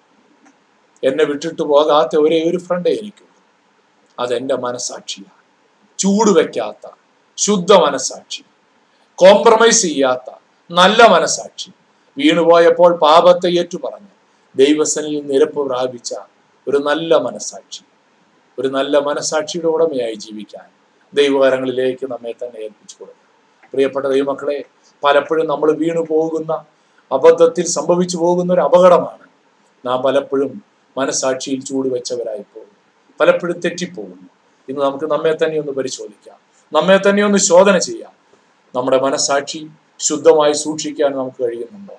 എന്നെ വിട്ടിട്ട് പോകാത്ത ഒരേ ഒരു ഫ്രണ്ടേ എനിക്കുള്ളൂ. അതെന്റെ മനസാക്ഷിയാണ്. ചൂടുവെക്കാത്ത ശുദ്ധ മനസാക്ഷി, കോംപ്രമൈസ് ചെയ്യാത്ത നല്ല മനസാക്ഷി, വീണുപോയപ്പോൾ പാപത്തെ ഏറ്റുപറഞ്ഞ് ദൈവസനിൽ നിരപ്പ് പ്രാപിച്ച ഒരു നല്ല മനസാക്ഷി, ഒരു നല്ല മനസാക്ഷിയുടെ ഉടമയായി ജീവിക്കാൻ ദൈവകരങ്ങളിലേക്ക് നമ്മെ തന്നെ ഏൽപ്പിച്ചു കൊടുക്കുക. പ്രിയപ്പെട്ട ദൈവമക്കളെ, പലപ്പോഴും നമ്മൾ വീണു പോകുന്ന, അബദ്ധത്തിൽ സംഭവിച്ചു പോകുന്ന ഒരു അപകടമാണ് നാം പലപ്പോഴും മനസാക്ഷിയിൽ ചൂടുവെച്ചവരായി പോകും, പലപ്പോഴും തെറ്റിപ്പോകുന്നു. ഇന്ന് നമുക്ക് നമ്മെ തന്നെ ഒന്ന് പരിശോധിക്കാം, നമ്മെ തന്നെ ഒന്ന് ശോധന ചെയ്യാം. നമ്മുടെ മനസാക്ഷി ശുദ്ധമായി സൂക്ഷിക്കാൻ നമുക്ക് കഴിയുന്നുണ്ടോ?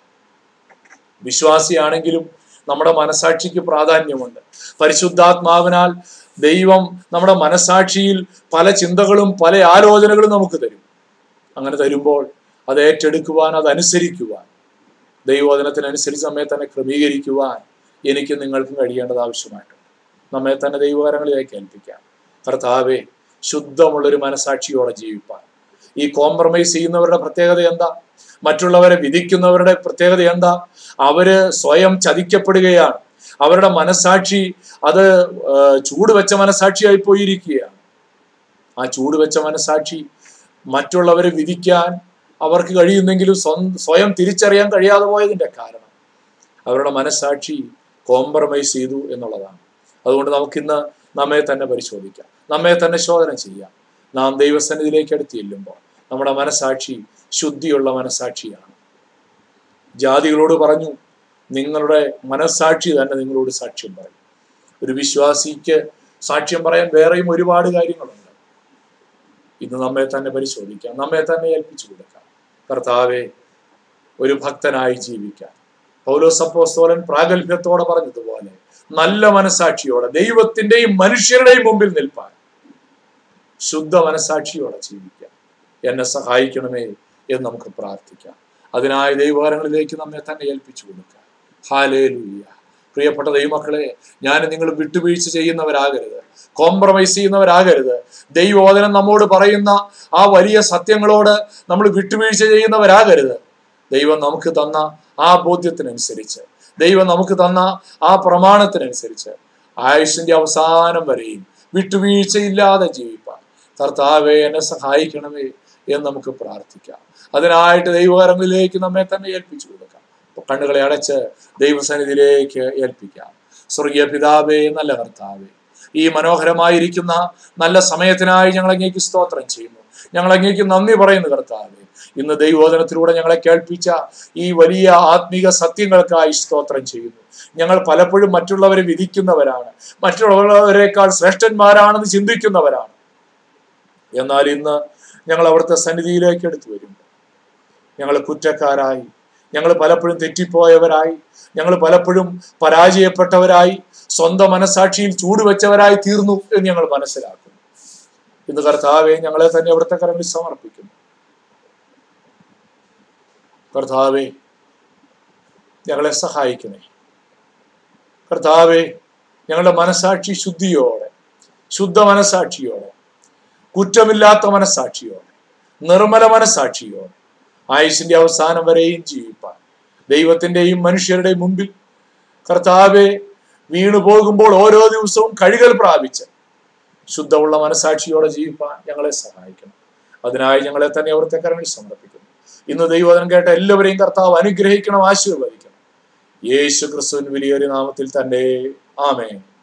വിശ്വാസിയാണെങ്കിലും നമ്മുടെ മനസാക്ഷിക്ക് പ്രാധാന്യമുണ്ട്. പരിശുദ്ധാത്മാവിനാൽ ദൈവം നമ്മുടെ മനസാക്ഷിയിൽ പല ചിന്തകളും പല ആലോചനകളും നമുക്ക് തരും. അങ്ങനെ തരുമ്പോൾ അത് ഏറ്റെടുക്കുവാൻ, അതനുസരിക്കുവാൻ, ദൈവവചനത്തിനനുസരിച്ച് നമ്മെ തന്നെ ക്രമീകരിക്കുവാൻ എനിക്ക് നിങ്ങൾക്കും കഴിയേണ്ടത് ആവശ്യമായിട്ടുണ്ട്. നമ്മെ തന്നെ ദൈവകരങ്ങളിലേക്ക് ഏൽപ്പിക്കാം. കർത്താവേ, ശുദ്ധമുള്ളൊരു മനസാക്ഷിയോടെ ജീവിപ്പാൻ. ഈ കോംപ്രമൈസ് ചെയ്യുന്നവരുടെ പ്രത്യേകത എന്താ? മറ്റുള്ളവരെ വിധിക്കുന്നവരുടെ പ്രത്യേകത എന്താ? അവര് സ്വയം ചതിക്കപ്പെടുകയാണ്. അവരുടെ മനസാക്ഷി അത് ചൂടുവെച്ച മനസാക്ഷിയായി പോയിരിക്കുകയാണ്. ആ ചൂടുവെച്ച മനസാക്ഷി മറ്റുള്ളവരെ വിധിക്കാൻ അവർക്ക് കഴിയുന്നെങ്കിലും സ്വയം തിരിച്ചറിയാൻ കഴിയാതെ പോയതിന്റെ കാരണം അവരുടെ മനസാക്ഷി കോംപ്രമൈസ് ചെയ്തു എന്നുള്ളതാണ്. അതുകൊണ്ട് നമുക്കിന്ന് നമ്മെ തന്നെ പരിശോധിക്കാം, നമ്മെ തന്നെ ശോധന ചെയ്യാം. നാം ദൈവസന്നിധിയിലേക്ക് അടുത്ത് ചെല്ലുമ്പോൾ നമ്മുടെ മനസാക്ഷി ശുദ്ധിയുള്ള മനസാക്ഷിയാണ്. ജാതികളോട് പറഞ്ഞു, നിങ്ങളുടെ മനസാക്ഷി തന്നെ നിങ്ങളോട് സാക്ഷ്യം പറയും. ഒരു വിശ്വാസിക്ക് സാക്ഷ്യം പറയാൻ വേറെയും ഒരുപാട് കാര്യങ്ങളുണ്ട്. ഇന്ന് നമ്മെ തന്നെ പരിശോധിക്കാം, നമ്മെ തന്നെ ഏൽപ്പിച്ചു കൊടുക്കാം. കർത്താവെ, ഒരു ഭക്തനായി ജീവിക്കാൻ പൗലോസ് അപ്പോസ്തലൻ പ്രാഗൽഭ്യത്തോടെ പറഞ്ഞതുപോലെ നല്ല മനസാക്ഷിയോടെ ദൈവത്തിന്റെയും മനുഷ്യരുടെയും മുമ്പിൽ നിൽപ്പാൻ ശുദ്ധ മനസാക്ഷിയോടെ ജീവിക്കാൻ എന്നെ സഹായിക്കണമേ എന്ന് നമുക്ക് പ്രാർത്ഥിക്കാം. അതിനായി ദൈവകരങ്ങളിലേക്ക് നമ്മെ തന്നെ ഏൽപ്പിച്ചു കൊടുക്കാം. ഹല്ലേലൂയ. പ്രിയപ്പെട്ട ദൈവമക്കളെ, ഞാൻ നിങ്ങൾ വിട്ടുവീഴ്ച ചെയ്യുന്നവരാകരുത്, കോംപ്രമൈസ് ചെയ്യുന്നവരാകരുത്. ദൈവവചനം നമ്മോട് പറയുന്ന ആ വലിയ സത്യങ്ങളോട് നമ്മൾ വിട്ടുവീഴ്ച ചെയ്യുന്നവരാകരുത്. ദൈവം നമുക്ക് തന്ന ആ ബോധ്യത്തിനനുസരിച്ച്, ദൈവം നമുക്ക് തന്ന ആ പ്രമാണത്തിനനുസരിച്ച് ആയുഷിന്റെ അവസാനം വരെയും വിട്ടുവീഴ്ചയില്ലാതെ ജീവിപ്പാൻ കർത്താവേ എന്നെ സഹായിക്കണമേ എന്ന് നമുക്ക് പ്രാർത്ഥിക്കാം. അതിനായിട്ട് ദൈവകരങ്ങളിലേക്ക് നമ്മെ തന്നെ ഏൽപ്പിച്ചു കൊടുക്കാം. കണ്ണുകളെ അടച്ച് ദൈവസന്നിധിയിലേക്ക് ഏൽപ്പിക്കാം. സ്വർഗീയ പിതാവേ, നല്ല കർത്താവേ, ഈ മനോഹരമായിരിക്കുന്ന നല്ല സമയത്തിനായി ഞങ്ങൾ അങ്ങേക്ക് സ്തോത്രം ചെയ്യുന്നു. ഞങ്ങൾ അങ്ങേക്ക് നന്ദി പറയുന്നു കർത്താവേ. ഇന്ന് ദൈവവചനത്തിലൂടെ ഞങ്ങളെ കേൾപ്പിച്ച ഈ വലിയ ആത്മീക സത്യങ്ങൾക്കായി സ്തോത്രം ചെയ്യുന്നു. ഞങ്ങൾ പലപ്പോഴും മറ്റുള്ളവരെ വിധിക്കുന്നവരാണ്, മറ്റുള്ളവരെക്കാൾ ശ്രേഷ്ഠന്മാരാണെന്ന് ചിന്തിക്കുന്നവരാണ്. എന്നാൽ ഇന്ന് ഞങ്ങൾ അവിടുത്തെ സന്നിധിയിലേക്ക് എടുത്തു വരുമ്പോൾ ഞങ്ങൾ കുറ്റക്കാരായി, ഞങ്ങൾ പലപ്പോഴും തെറ്റിപ്പോയവരായി, ഞങ്ങൾ പലപ്പോഴും പരാജയപ്പെട്ടവരായി, സ്വന്തം മനസാക്ഷിയിൽ ചൂടുവെച്ചവരായി തീർന്നു എന്ന് ഞങ്ങൾ മനസ്സിലാക്കുന്നു. ഇന്ന് കർത്താവെ, ഞങ്ങളെ തന്നെ അവിടുത്തെ കരങ്ങളിൽ സമർപ്പിക്കുന്നു. കർത്താവെ, ഞങ്ങളെ സഹായിക്കണേ. കർത്താവെ, ഞങ്ങളുടെ മനസാക്ഷി ശുദ്ധിയോടെ, ശുദ്ധ മനസാക്ഷിയോടെ, കുറ്റമില്ലാത്ത മനസാക്ഷിയോടെ, നിർമ്മല മനസാക്ഷിയോടെ ആയുസിന്റെ അവസാനം വരെയും ജീവിപ്പാൻ ദൈവത്തിന്റെയും മനുഷ്യരുടെയും മുമ്പിൽ കർത്താവെ വീണു പോകുമ്പോൾ ഓരോ ദിവസവും കഴുകൽ പ്രാപിച്ച് ശുദ്ധമുള്ള മനസാക്ഷിയോടെ ജീവിപ്പാൻ ഞങ്ങളെ സഹായിക്കണം. അതിനായി ഞങ്ങളെ തന്നെ അവിടുത്തെ കരങ്ങളിൽ സമർപ്പിക്കുന്നു. ഇന്ന് ദൈവവചനം കേട്ട എല്ലാവരെയും കർത്താവ് അനുഗ്രഹിക്കണം, ആശീർവദിക്കണം. യേശു ക്രിസ്തുവിൻ വലിയൊരു നാമത്തിൽ തന്നെ ആമേൻ.